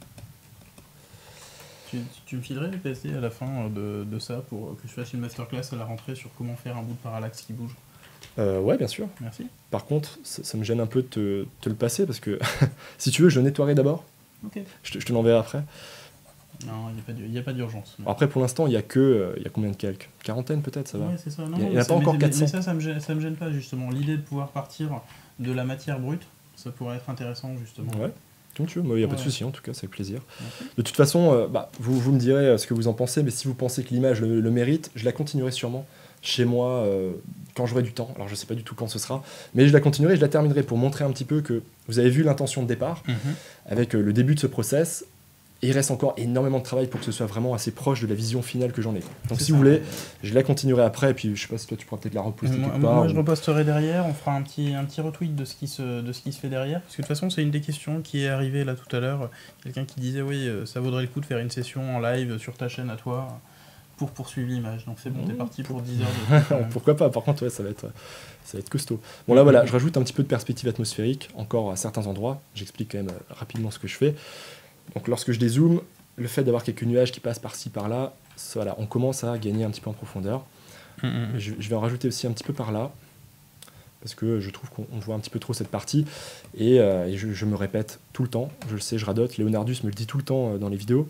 Tu me filerais les PSD à la fin de ça pour que je fasse une masterclass à la rentrée sur comment faire un bout de parallaxe qui bouge? Ouais, bien sûr. Merci. Par contre, ça me gêne un peu de te le passer parce que si tu veux, je nettoierai d'abord. Ok. Je te l'enverrai après. Non, il n'y a pas d'urgence. Mais... Après, pour l'instant, il y a combien de calques? Quarantaine peut-être, ça va? Ouais, c'est ça. Non, il n'y en a pas encore 400. Mais ça me gêne pas, justement. L'idée de pouvoir partir de la matière brute, ça pourrait être intéressant, justement. Ouais, comme tu veux. Il n'y a pas de souci, en tout cas, c'est avec plaisir. Merci. De toute façon, vous me direz ce que vous en pensez, mais si vous pensez que l'image le mérite, je la continuerai sûrement chez moi quand j'aurai du temps. Alors, je ne sais pas du tout quand ce sera, mais je la continuerai, je la terminerai pour montrer un petit peu que vous avez vu l'intention de départ avec le début de ce process. Et il reste encore énormément de travail pour que ce soit vraiment assez proche de la vision finale que j'en ai. Donc si vous voulez, je la continuerai après, et puis je sais pas si toi tu pourras peut-être la reposter quelque part. Moi je reposterai derrière, on fera un petit retweet de ce qui se fait derrière, parce que de toute façon c'est une des questions qui est arrivée là tout à l'heure, quelqu'un qui disait oui, ça vaudrait le coup de faire une session en live sur ta chaîne à toi, pour poursuivre l'image. Donc c'est bon, t'es parti pour 10 heures de... Pourquoi pas, par contre ouais, ça va être costaud. Bon là voilà, je rajoute un petit peu de perspective atmosphérique, encore à certains endroits, j'explique quand même rapidement ce que je fais. Donc lorsque je dézoome, le fait d'avoir quelques nuages qui passent par-ci, par-là, voilà, on commence à gagner un petit peu en profondeur. Je vais en rajouter aussi un petit peu par là, parce que je trouve qu'on voit un petit peu trop cette partie, et je me répète tout le temps, je le sais, je radote, Leonardus me le dit tout le temps dans les vidéos,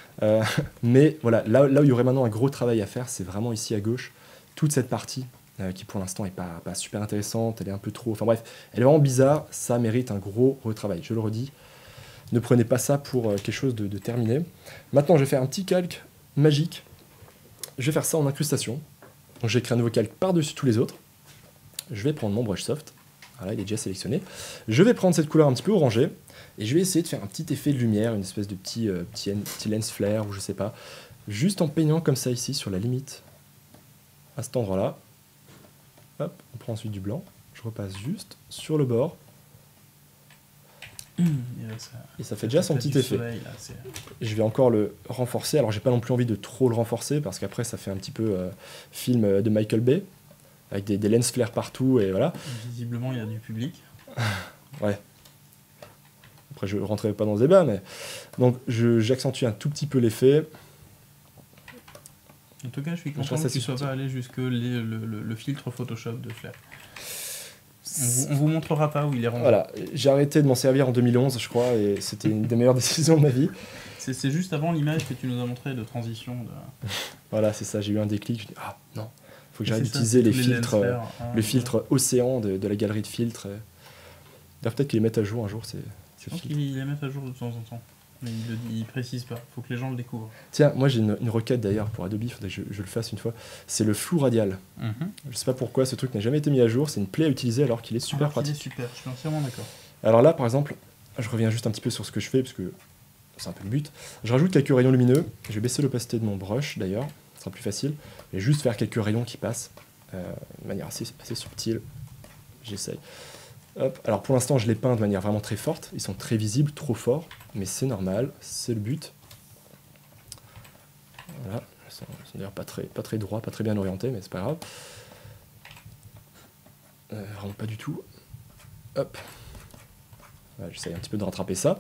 mais voilà, là où il y aurait maintenant un gros travail à faire, c'est vraiment ici à gauche, toute cette partie, qui pour l'instant n'est pas super intéressante, elle est un peu trop... Enfin bref, elle est vraiment bizarre, ça mérite un gros retravail, je le redis. Ne prenez pas ça pour quelque chose de terminé. Maintenant, je vais faire un petit calque magique. Je vais faire ça en incrustation. Donc, j'ai créé un nouveau calque par-dessus tous les autres. Je vais prendre mon brush soft. Voilà, il est déjà sélectionné. Je vais prendre cette couleur un petit peu orangée. Et je vais essayer de faire un petit effet de lumière, une espèce de petit lens flare, ou je sais pas. Juste en peignant comme ça ici, sur la limite. À cet endroit-là. Hop, on prend ensuite du blanc. Je repasse juste sur le bord. Et ça fait déjà son petit effet. Soleil, là, je vais encore le renforcer. Alors j'ai pas non plus envie de trop le renforcer parce qu'après ça fait un petit peu film de Michael Bay avec des lens flares partout et voilà. Visiblement il y a du public. Ouais. Après je rentrerai pas dans ce débat mais donc j'accentue un tout petit peu l'effet. En tout cas je suis content que tu sois pas allé jusque le filtre Photoshop de Flair. On vous montrera pas où il est rendu. Voilà, j'ai arrêté de m'en servir en 2011 je crois et c'était une des meilleures décisions de ma vie. C'est juste avant l'image que tu nous as montré de transition. Voilà, c'est ça, j'ai eu un déclic, je dis ah non, faut que j'arrête d'utiliser les filtres, le filtre océan de la galerie de filtres. D'ailleurs peut-être qu'ils les mettent à jour un jour, je pense qu'ils les mettent à jour de temps en temps. Mais il précise pas, faut que les gens le découvrent. Tiens, moi j'ai une requête d'ailleurs pour Adobe, il faudrait que je le fasse une fois. C'est le flou radial. Je sais pas pourquoi ce truc n'a jamais été mis à jour, c'est une plaie à utiliser alors qu'il est super pratique. Il est super, je suis entièrement d'accord. Alors là par exemple, je reviens juste un petit peu sur ce que je fais parce que c'est un peu le but. Je rajoute quelques rayons lumineux, je vais baisser l'opacité de mon brush d'ailleurs, ce sera plus facile. Je vais juste faire quelques rayons qui passent de manière assez subtile. J'essaye. Hop. Alors pour l'instant je les peins de manière vraiment très forte, ils sont très visibles, trop forts, mais c'est normal, c'est le but. Voilà, ils sont d'ailleurs pas très droits, pas très bien orientés, mais c'est pas grave. Vraiment pas du tout. Hop. Voilà, j'essaye un petit peu de rattraper ça.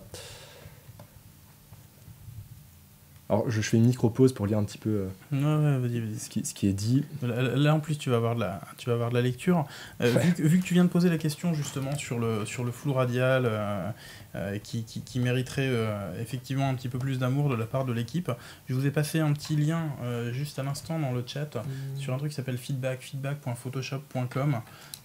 Alors je fais une micro-pause pour lire un petit peu vas-y. Ce qui est dit. Là en plus tu vas avoir de la lecture. Vu que tu viens de poser la question justement sur le flou radial qui mériterait effectivement un petit peu plus d'amour de la part de l'équipe, je vous ai passé un petit lien juste à l'instant dans le chat sur un truc qui s'appelle feedback.photoshop.com.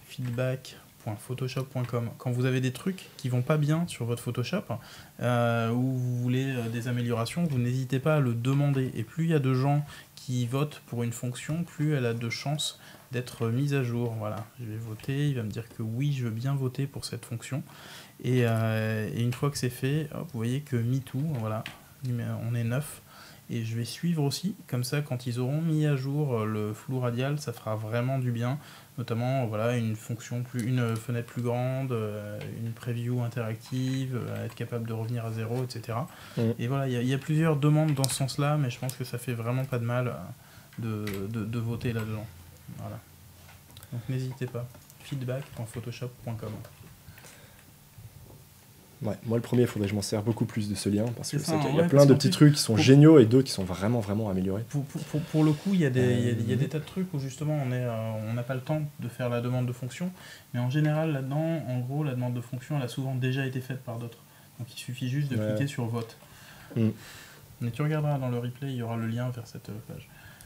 Quand vous avez des trucs qui vont pas bien sur votre Photoshop ou vous voulez des améliorations, vous n'hésitez pas à le demander. Et plus il y a de gens qui votent pour une fonction, plus elle a de chances d'être mise à jour. Voilà, je vais voter, il va me dire que oui, je veux bien voter pour cette fonction. Et une fois que c'est fait, hop, vous voyez que MeToo, voilà, on est 9. Et je vais suivre aussi, comme ça quand ils auront mis à jour le flou radial, ça fera vraiment du bien. Notamment voilà, une fenêtre plus grande, une preview interactive, être capable de revenir à zéro, etc. Et voilà, il y a plusieurs demandes dans ce sens-là, mais je pense que ça fait vraiment pas de mal de voter là-dedans. Voilà. Donc n'hésitez pas. feedback.photoshop.com. Ouais, moi le premier, il faudrait que je m'en sers beaucoup plus de ce lien parce que il y a plein de petits trucs qui sont géniaux et d'autres qui sont vraiment améliorés. Pour le coup, il y a des tas de trucs où justement on n'a pas le temps de faire la demande de fonction, mais en général là-dedans, en gros, la demande de fonction elle a souvent déjà été faite par d'autres. Donc il suffit juste de cliquer sur vote. Mais tu regarderas dans le replay, il y aura le lien vers cette page.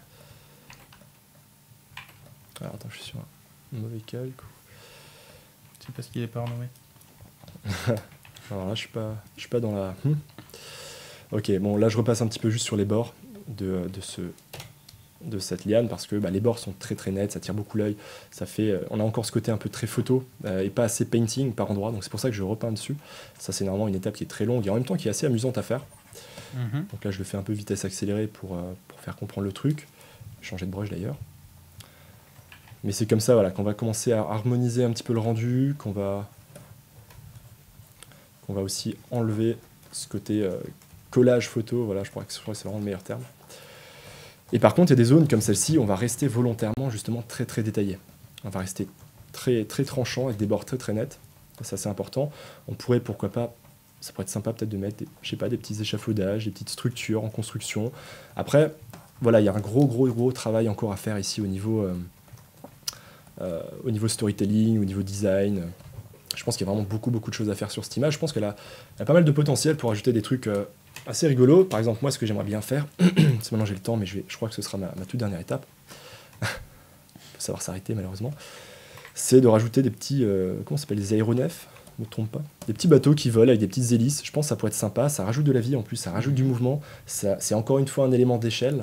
Alors attends, je suis sur un mauvais calque. C'est parce qu'il est pas renommé. Alors là, je suis pas dans la... Ok, bon, là, je repasse un petit peu juste sur les bords de cette liane, parce que les bords sont très très nets, ça tire beaucoup l'œil. On a encore ce côté un peu très photo, et pas assez painting par endroit, donc c'est pour ça que je repeins dessus. Ça, c'est normalement une étape qui est très longue, et en même temps qui est assez amusante à faire. Donc là, je le fais un peu vitesse accélérée pour faire comprendre le truc. Changer de brush d'ailleurs. Mais c'est comme ça, voilà, qu'on va commencer à harmoniser un petit peu le rendu, qu'on va aussi enlever ce côté collage photo, voilà, je crois que c'est vraiment le meilleur terme. Et par contre, il y a des zones comme celle-ci, on va rester volontairement justement très très détaillé. On va rester très très tranchant avec des bords très très nets. Ça c'est important. On pourrait, pourquoi pas, ça pourrait être sympa peut-être de mettre des petits échafaudages, des petites structures en construction. Après, voilà, il y a un gros travail encore à faire ici au niveau storytelling, au niveau design. Je pense qu'il y a vraiment beaucoup de choses à faire sur cette image. Je pense qu'elle a pas mal de potentiel pour ajouter des trucs assez rigolos. Par exemple, moi, ce que j'aimerais bien faire, c'est maintenant j'ai le temps, mais je crois que ce sera ma toute dernière étape. Il faut savoir s'arrêter, malheureusement. C'est de rajouter des petits, comment ça s'appelle, des aéronefs, je ne me trompe pas. Des petits bateaux qui volent avec des petites hélices. Je pense que ça pourrait être sympa. Ça rajoute de la vie en plus, ça rajoute du mouvement. C'est encore une fois un élément d'échelle.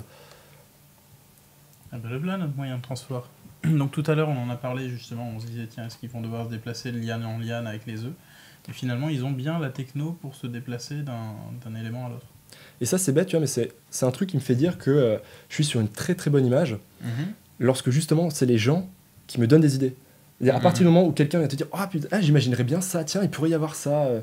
Ah ben le voilà notre moyen de transport. Donc tout à l'heure, on en a parlé justement, on se disait, tiens, est-ce qu'ils vont devoir se déplacer de liane en liane avec les œufs? Et finalement, ils ont bien la techno pour se déplacer d'un élément à l'autre. Et ça, c'est bête, tu vois, mais c'est un truc qui me fait dire que je suis sur une très très bonne image, lorsque justement, c'est les gens qui me donnent des idées. À partir du moment où quelqu'un vient te dire, ah putain, j'imaginerais bien ça, tiens, il pourrait y avoir ça.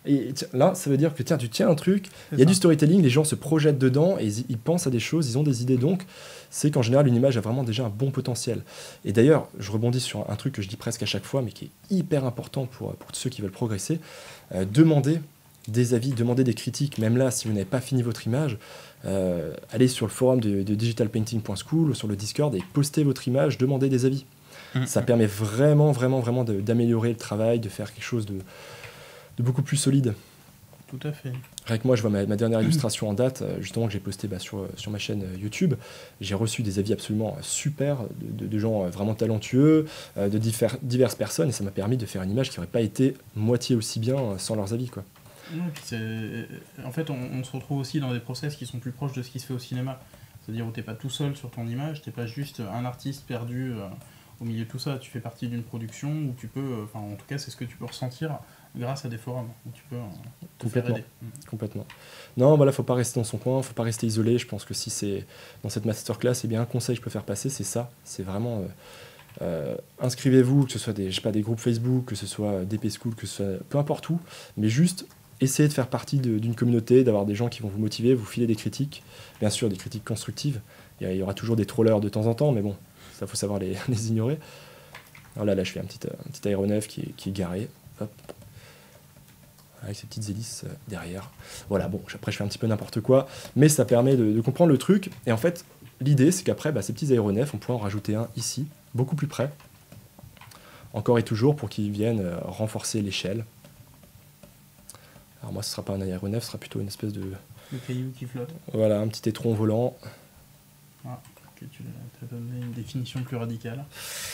Et là, ça veut dire que tiens, tu tiens un truc, C'est il y a ça. du storytelling, les gens se projettent dedans et ils pensent à des choses, ils ont des idées. Donc, c'est qu'en général, une image a vraiment déjà un bon potentiel. Et d'ailleurs, je rebondis sur un truc que je dis presque à chaque fois, mais qui est hyper important pour ceux qui veulent progresser. Demandez des avis, demandez des critiques. Même là, si vous n'avez pas fini votre image, allez sur le forum de digitalpainting.school ou sur le Discord et postez votre image, demandez des avis. Ça permet vraiment, vraiment, vraiment d'améliorer le travail, de faire quelque chose de beaucoup plus solide. Tout à fait. Rien que moi, je vois ma dernière illustration en date, justement, que j'ai postée sur ma chaîne YouTube. J'ai reçu des avis absolument super de gens vraiment talentueux, de diverses personnes, et ça m'a permis de faire une image qui n'aurait pas été moitié aussi bien sans leurs avis, quoi. Ouais, puis en fait, on se retrouve aussi dans des process qui sont plus proches de ce qui se fait au cinéma. C'est-à-dire où t'es pas tout seul sur ton image, t'es pas juste un artiste perdu au milieu de tout ça. Tu fais partie d'une production où tu peux, enfin en tout cas c'est ce que tu peux ressentir grâce à des forums où tu peux te faire Complètement. aider. Complètement. Non, voilà, faut pas rester dans son coin, faut pas rester isolé. Je pense que si c'est dans cette masterclass, eh bien un conseil que je peux faire passer, c'est ça. C'est vraiment inscrivez-vous, que ce soit des, je sais pas, des groupes Facebook, que ce soit DP School, que ce soit peu importe où, mais juste essayez de faire partie d'une communauté, d'avoir des gens qui vont vous motiver, vous filer des critiques, bien sûr des critiques constructives. Il y aura toujours des trollers de temps en temps, mais bon, ça faut savoir les ignorer. Alors là, je fais un petit aéronef qui est garé. Hop. Avec ces petites hélices derrière. Voilà, bon, après je fais un petit peu n'importe quoi, mais ça permet de comprendre le truc. Et en fait, l'idée, c'est qu'après, ces petits aéronefs, on pourra en rajouter un ici, beaucoup plus près. Encore et toujours pour qu'ils viennent renforcer l'échelle. Alors moi, ce sera pas un aéronef, ce sera plutôt une espèce de... Le caillou qui flotte. Voilà, un petit étron volant. Ah, que tu as donné une définition plus radicale.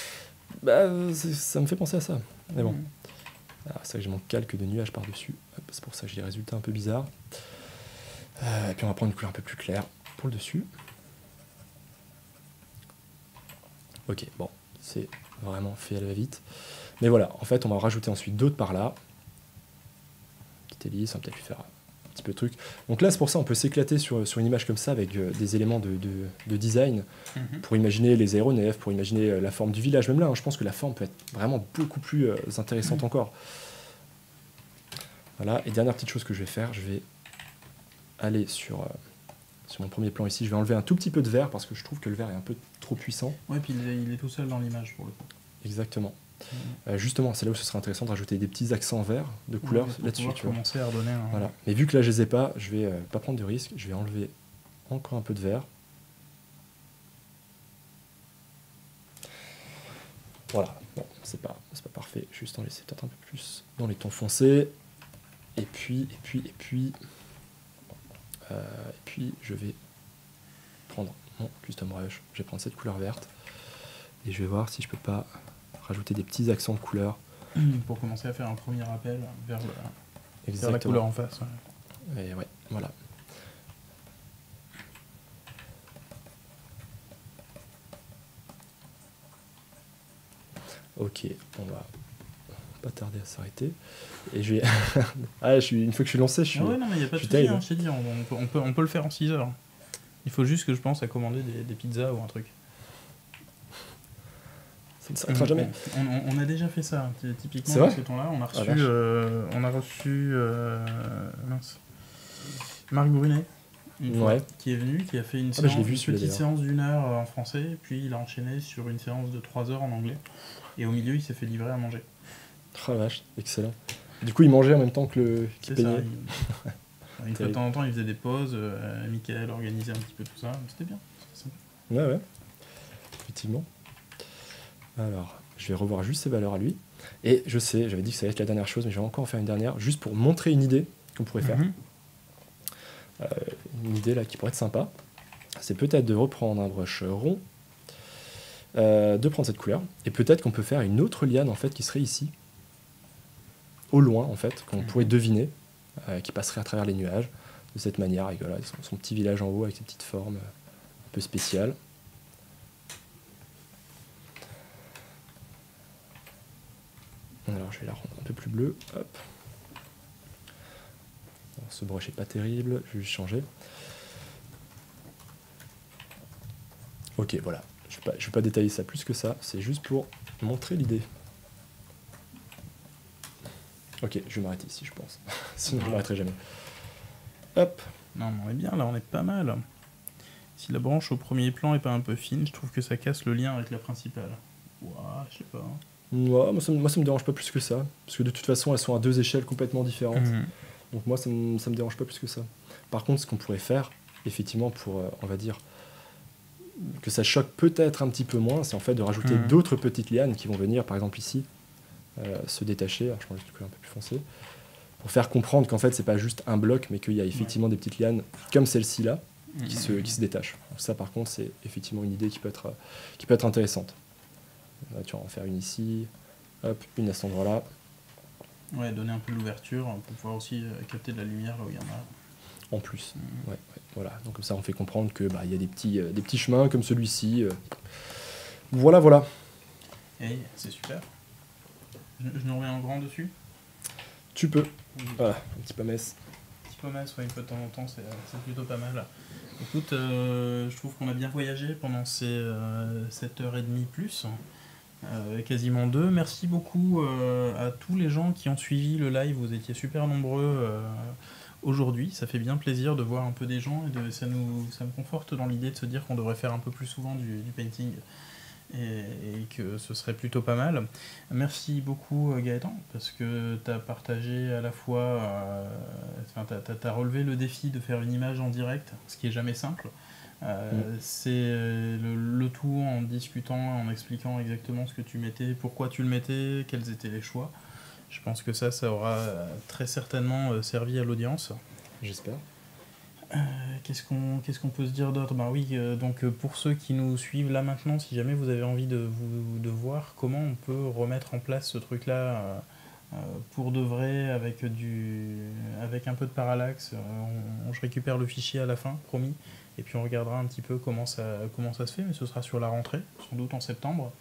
Ça me fait penser à ça. Mais bon. Mhm. Alors, c'est vrai que j'ai mon calque de nuages par-dessus. C'est pour ça que j'ai des résultats un peu bizarres. Et puis on va prendre une couleur un peu plus claire pour le dessus. Ok, bon, c'est vraiment fait à la va-vite. Mais voilà, en fait, on va en rajouter ensuite d'autres par là. Petite hélice, on va peut-être lui faire un petit peu de truc. Donc là, c'est pour ça on peut s'éclater sur une image comme ça avec des éléments de design pour imaginer les aéronefs, pour imaginer la forme du village. Même là, je pense que la forme peut être vraiment beaucoup plus intéressante encore. Voilà, et dernière petite chose que je vais faire, je vais aller sur mon premier plan ici. Je vais enlever un tout petit peu de vert parce que je trouve que le vert est un peu trop puissant. Ouais, puis il est tout seul dans l'image pour le coup. Exactement. Justement, c'est là où ce serait intéressant de rajouter des petits accents verts de couleur là-dessus. Tu vois. Commencer à redonner un... Voilà. Mais vu que là je les ai pas, je vais pas prendre de risque. Je vais enlever encore un peu de vert. Voilà. Bon, c'est pas parfait. Juste en laisser peut-être un peu plus dans les tons foncés. Et puis, je vais prendre mon custom brush. Je vais prendre cette couleur verte et je vais voir si je peux pas rajouter des petits accents de couleur pour commencer à faire un premier rappel vers la Exactement. couleur en face. Ouais. Et ouais, voilà. Ok, on va pas tarder à s'arrêter. Et je vais... une fois que je suis lancé, je suis... Ah ouais, non, mais il n'y a pas de souci, hein, je t'ai dit, on peut le faire en 6 heures. Il faut juste que je pense à commander des pizzas ou un truc. Ça ne s'arrêtera jamais. On a déjà fait ça, typiquement dans ce temps-là. On a reçu, mince, Marc Brunet, une fois, qui est venu, qui a fait une petite séance d'1 heure en français, puis il a enchaîné sur une séance de 3 heures en anglais. Et au milieu, il s'est fait livrer à manger. Oh la vache, excellent. Du coup, il mangeait en même temps qu'il peignait. Une fois de temps en temps, il faisait des pauses. Michael organisait un petit peu tout ça. C'était bien. Ouais. Effectivement. Alors, je vais revoir juste ses valeurs à lui. Et je sais, j'avais dit que ça allait être la dernière chose, mais je vais encore en faire une dernière, juste pour montrer une idée qu'on pourrait faire. Une idée là qui pourrait être sympa. C'est peut-être de reprendre un brush rond, de prendre cette couleur, et peut-être qu'on peut faire une autre liane en fait qui serait ici, au loin en fait, qu'on pourrait deviner, qui passerait à travers les nuages, de cette manière, avec voilà, son petit village en haut avec ses petites formes un peu spéciales. Alors je vais la rendre un peu plus bleue. Hop. Alors, ce brush est pas terrible, je vais juste changer. Ok, voilà. Je vais pas détailler ça plus que ça, c'est juste pour montrer l'idée. Ok, je vais m'arrêter ici, je pense. Sinon, je m'arrêterai jamais. Hop. Non, on est bien, là, on est pas mal. Si la branche au premier plan est pas un peu fine, je trouve que ça casse le lien avec la principale. Ouah, je sais pas. Ouais, moi, ça me dérange pas plus que ça. Parce que de toute façon, elles sont à 2 échelles complètement différentes. Mhm. Donc moi, ça me dérange pas plus que ça. Par contre, ce qu'on pourrait faire, effectivement, pour, on va dire, que ça choque peut-être un petit peu moins, c'est en fait de rajouter d'autres petites lianes qui vont venir, par exemple ici, se détacher. Alors, je prends juste le couleur un peu plus foncé. Pour faire comprendre qu'en fait, c'est pas juste un bloc, mais qu'il y a effectivement des petites lianes comme celle-ci là, qui se détachent. Donc ça, par contre, c'est effectivement une idée qui peut être intéressante. Là, tu vas en faire une ici, hop, une à cet endroit-là. Ouais, donner un peu d'ouverture pour pouvoir aussi capter de la lumière là où il y en a. En plus. Ouais, voilà. Donc comme ça, on fait comprendre que y a des petits chemins comme celui-ci. Voilà. Et c'est super. Je nous remets en grand dessus. Tu peux. Voilà, un petit pommes. Petit pommes, ouais, une fois de temps en temps, c'est plutôt pas mal. Écoute, je trouve qu'on a bien voyagé pendant ces 7h30 plus. Quasiment 2. Merci beaucoup à tous les gens qui ont suivi le live. Vous étiez super nombreux aujourd'hui. Ça fait bien plaisir de voir un peu des gens et ça me conforte dans l'idée de se dire qu'on devrait faire un peu plus souvent du painting et que ce serait plutôt pas mal. Merci beaucoup Gaëtan parce que tu as partagé à la fois, t'as relevé le défi de faire une image en direct, ce qui est jamais simple. C'est le tout en discutant, en expliquant exactement ce que tu mettais, pourquoi tu le mettais, quels étaient les choix. Je pense que ça aura très certainement servi à l'audience. J'espère. Qu'est-ce qu'on peut se dire d'autre ? Ben oui, donc pour ceux qui nous suivent là maintenant, si jamais vous avez envie de voir comment on peut remettre en place ce truc-là pour de vrai, avec un peu de parallaxe, je récupère le fichier à la fin, promis, et puis on regardera un petit peu comment ça se fait, mais ce sera sur la rentrée, sans doute en septembre.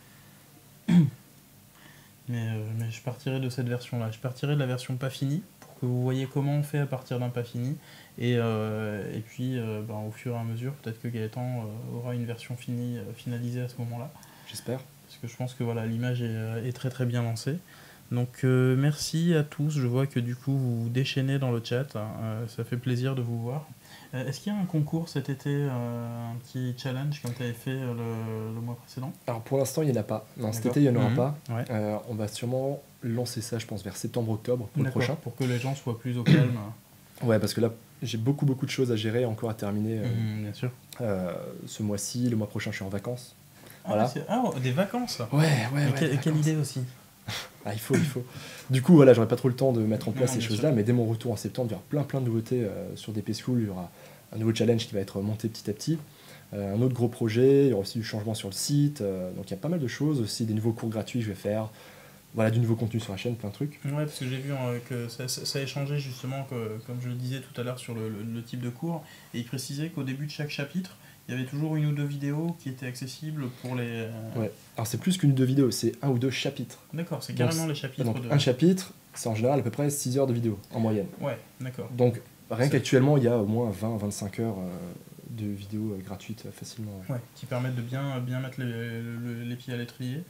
Mais je partirai de cette version-là. Je partirai de la version pas finie, pour que vous voyez comment on fait à partir d'un pas fini. Et puis, au fur et à mesure, peut-être que Gaëtan aura une version finalisée à ce moment-là. J'espère. Parce que je pense que voilà, l'image est très très bien lancée. Donc merci à tous. Je vois que du coup, vous vous déchaînez dans le chat. Ça fait plaisir de vous voir. Est-ce qu'il y a un concours cet été, un petit challenge comme tu avais fait le mois précédent ? Alors pour l'instant, il n'y en a pas. Non, cet été, il n'y en aura pas. Ouais. On va sûrement lancer ça, je pense, vers septembre-octobre pour le prochain. Pour que les gens soient plus au calme. Ouais, parce que là, j'ai beaucoup de choses à gérer, encore à terminer. Bien sûr. Ce mois-ci, le mois prochain, je suis en vacances. Voilà. Des vacances. Ouais. Quelle idée aussi. Ah, il faut. Du coup, voilà, j'aurai pas trop le temps de mettre en place ces choses-là, mais dès mon retour en septembre, il y aura plein de nouveautés sur DP School. Il y aura un nouveau challenge qui va être monté petit à petit, un autre gros projet, il y aura aussi du changement sur le site, donc il y a pas mal de choses, aussi des nouveaux cours gratuits que je vais faire, voilà, du nouveau contenu sur la chaîne, plein de trucs. Ouais, parce que j'ai vu que ça a échangé justement, comme je le disais tout à l'heure, sur le type de cours, et il précisait qu'au début de chaque chapitre, il y avait toujours une ou deux vidéos qui étaient accessibles pour les... Ouais, alors c'est plus qu'une ou deux vidéos, c'est un ou deux chapitres. D'accord, c'est carrément les chapitres. Donc un chapitre, c'est en général à peu près 6 heures de vidéo, en moyenne. Ouais, d'accord. Donc rien qu'actuellement, il y a au moins 20-25 heures de vidéos gratuites facilement. Ouais, qui permettent de bien mettre les pieds à l'étrier.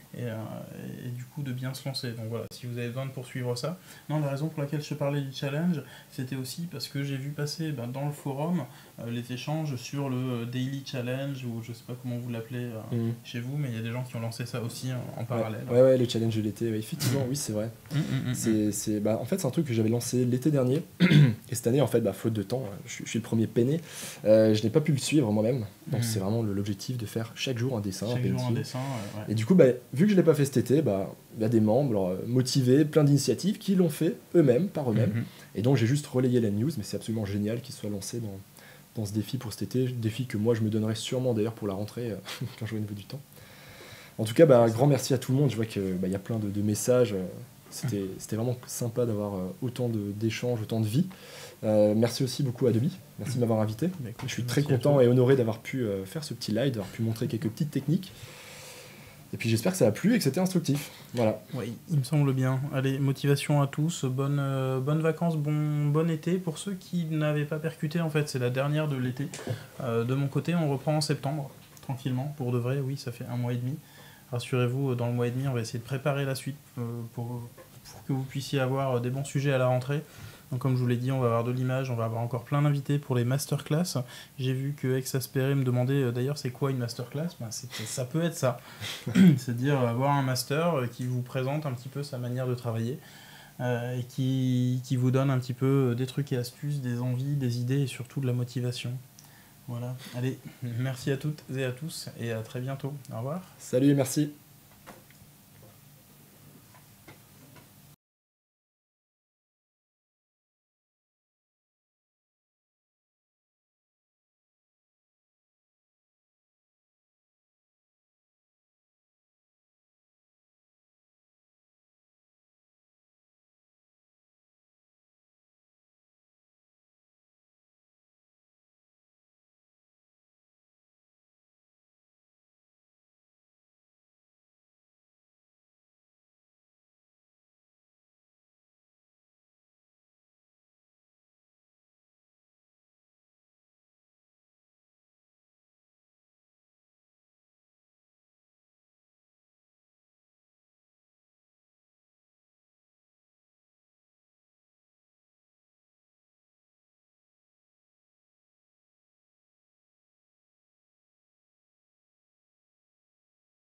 Et du coup de bien se lancer. Donc voilà, si vous avez besoin de poursuivre ça. Non, la raison pour laquelle je te parlais du challenge, c'était aussi parce que j'ai vu passer dans le forum les échanges sur le Daily Challenge, ou je sais pas comment vous l'appelez chez vous, mais il y a des gens qui ont lancé ça aussi en parallèle. Ouais, le challenge de l'été, effectivement, oui, c'est vrai. En fait, c'est un truc que j'avais lancé l'été dernier, et cette année, en fait, faute de temps, je suis le premier peiné, je n'ai pas pu le suivre moi-même, donc c'est vraiment l'objectif de faire chaque jour un dessin, un painting. Et du coup, vu que je ne l'ai pas fait cet été, il y a des membres motivés, plein d'initiatives qui l'ont fait par eux-mêmes. Et donc j'ai juste relayé la news, mais c'est absolument génial qu'ils soient lancés dans ce défi pour cet été, défi que moi je me donnerai sûrement d'ailleurs pour la rentrée quand j'aurai au niveau du temps. En tout cas, grand merci à tout le monde. Je vois qu'il y a plein de messages. C'était vraiment sympa d'avoir autant d'échanges, autant de vie. Merci aussi beaucoup à Adobe. Merci de m'avoir invité. Je suis très content et honoré d'avoir pu faire ce petit live, d'avoir pu montrer quelques petites techniques. Et puis j'espère que ça a plu et que c'était instructif. Voilà. Oui, il me semble bien. Allez, motivation à tous, bonnes vacances, bon été. Pour ceux qui n'avaient pas percuté, en fait, c'est la dernière de l'été. De mon côté, on reprend en septembre, tranquillement. Pour de vrai, oui, ça fait 1 mois et demi. Rassurez-vous, dans le mois et demi, on va essayer de préparer la suite pour pour que vous puissiez avoir des bons sujets à la rentrée. Donc comme je vous l'ai dit, on va avoir de l'image, on va avoir encore plein d'invités pour les masterclass. J'ai vu que Exaspéré me demandait d'ailleurs c'est quoi une masterclass. Ça peut être ça. C'est-à-dire avoir un master qui vous présente un petit peu sa manière de travailler et qui vous donne un petit peu des trucs et astuces, des envies, des idées et surtout de la motivation. Voilà. Allez, merci à toutes et à tous et à très bientôt. Au revoir. Salut et merci.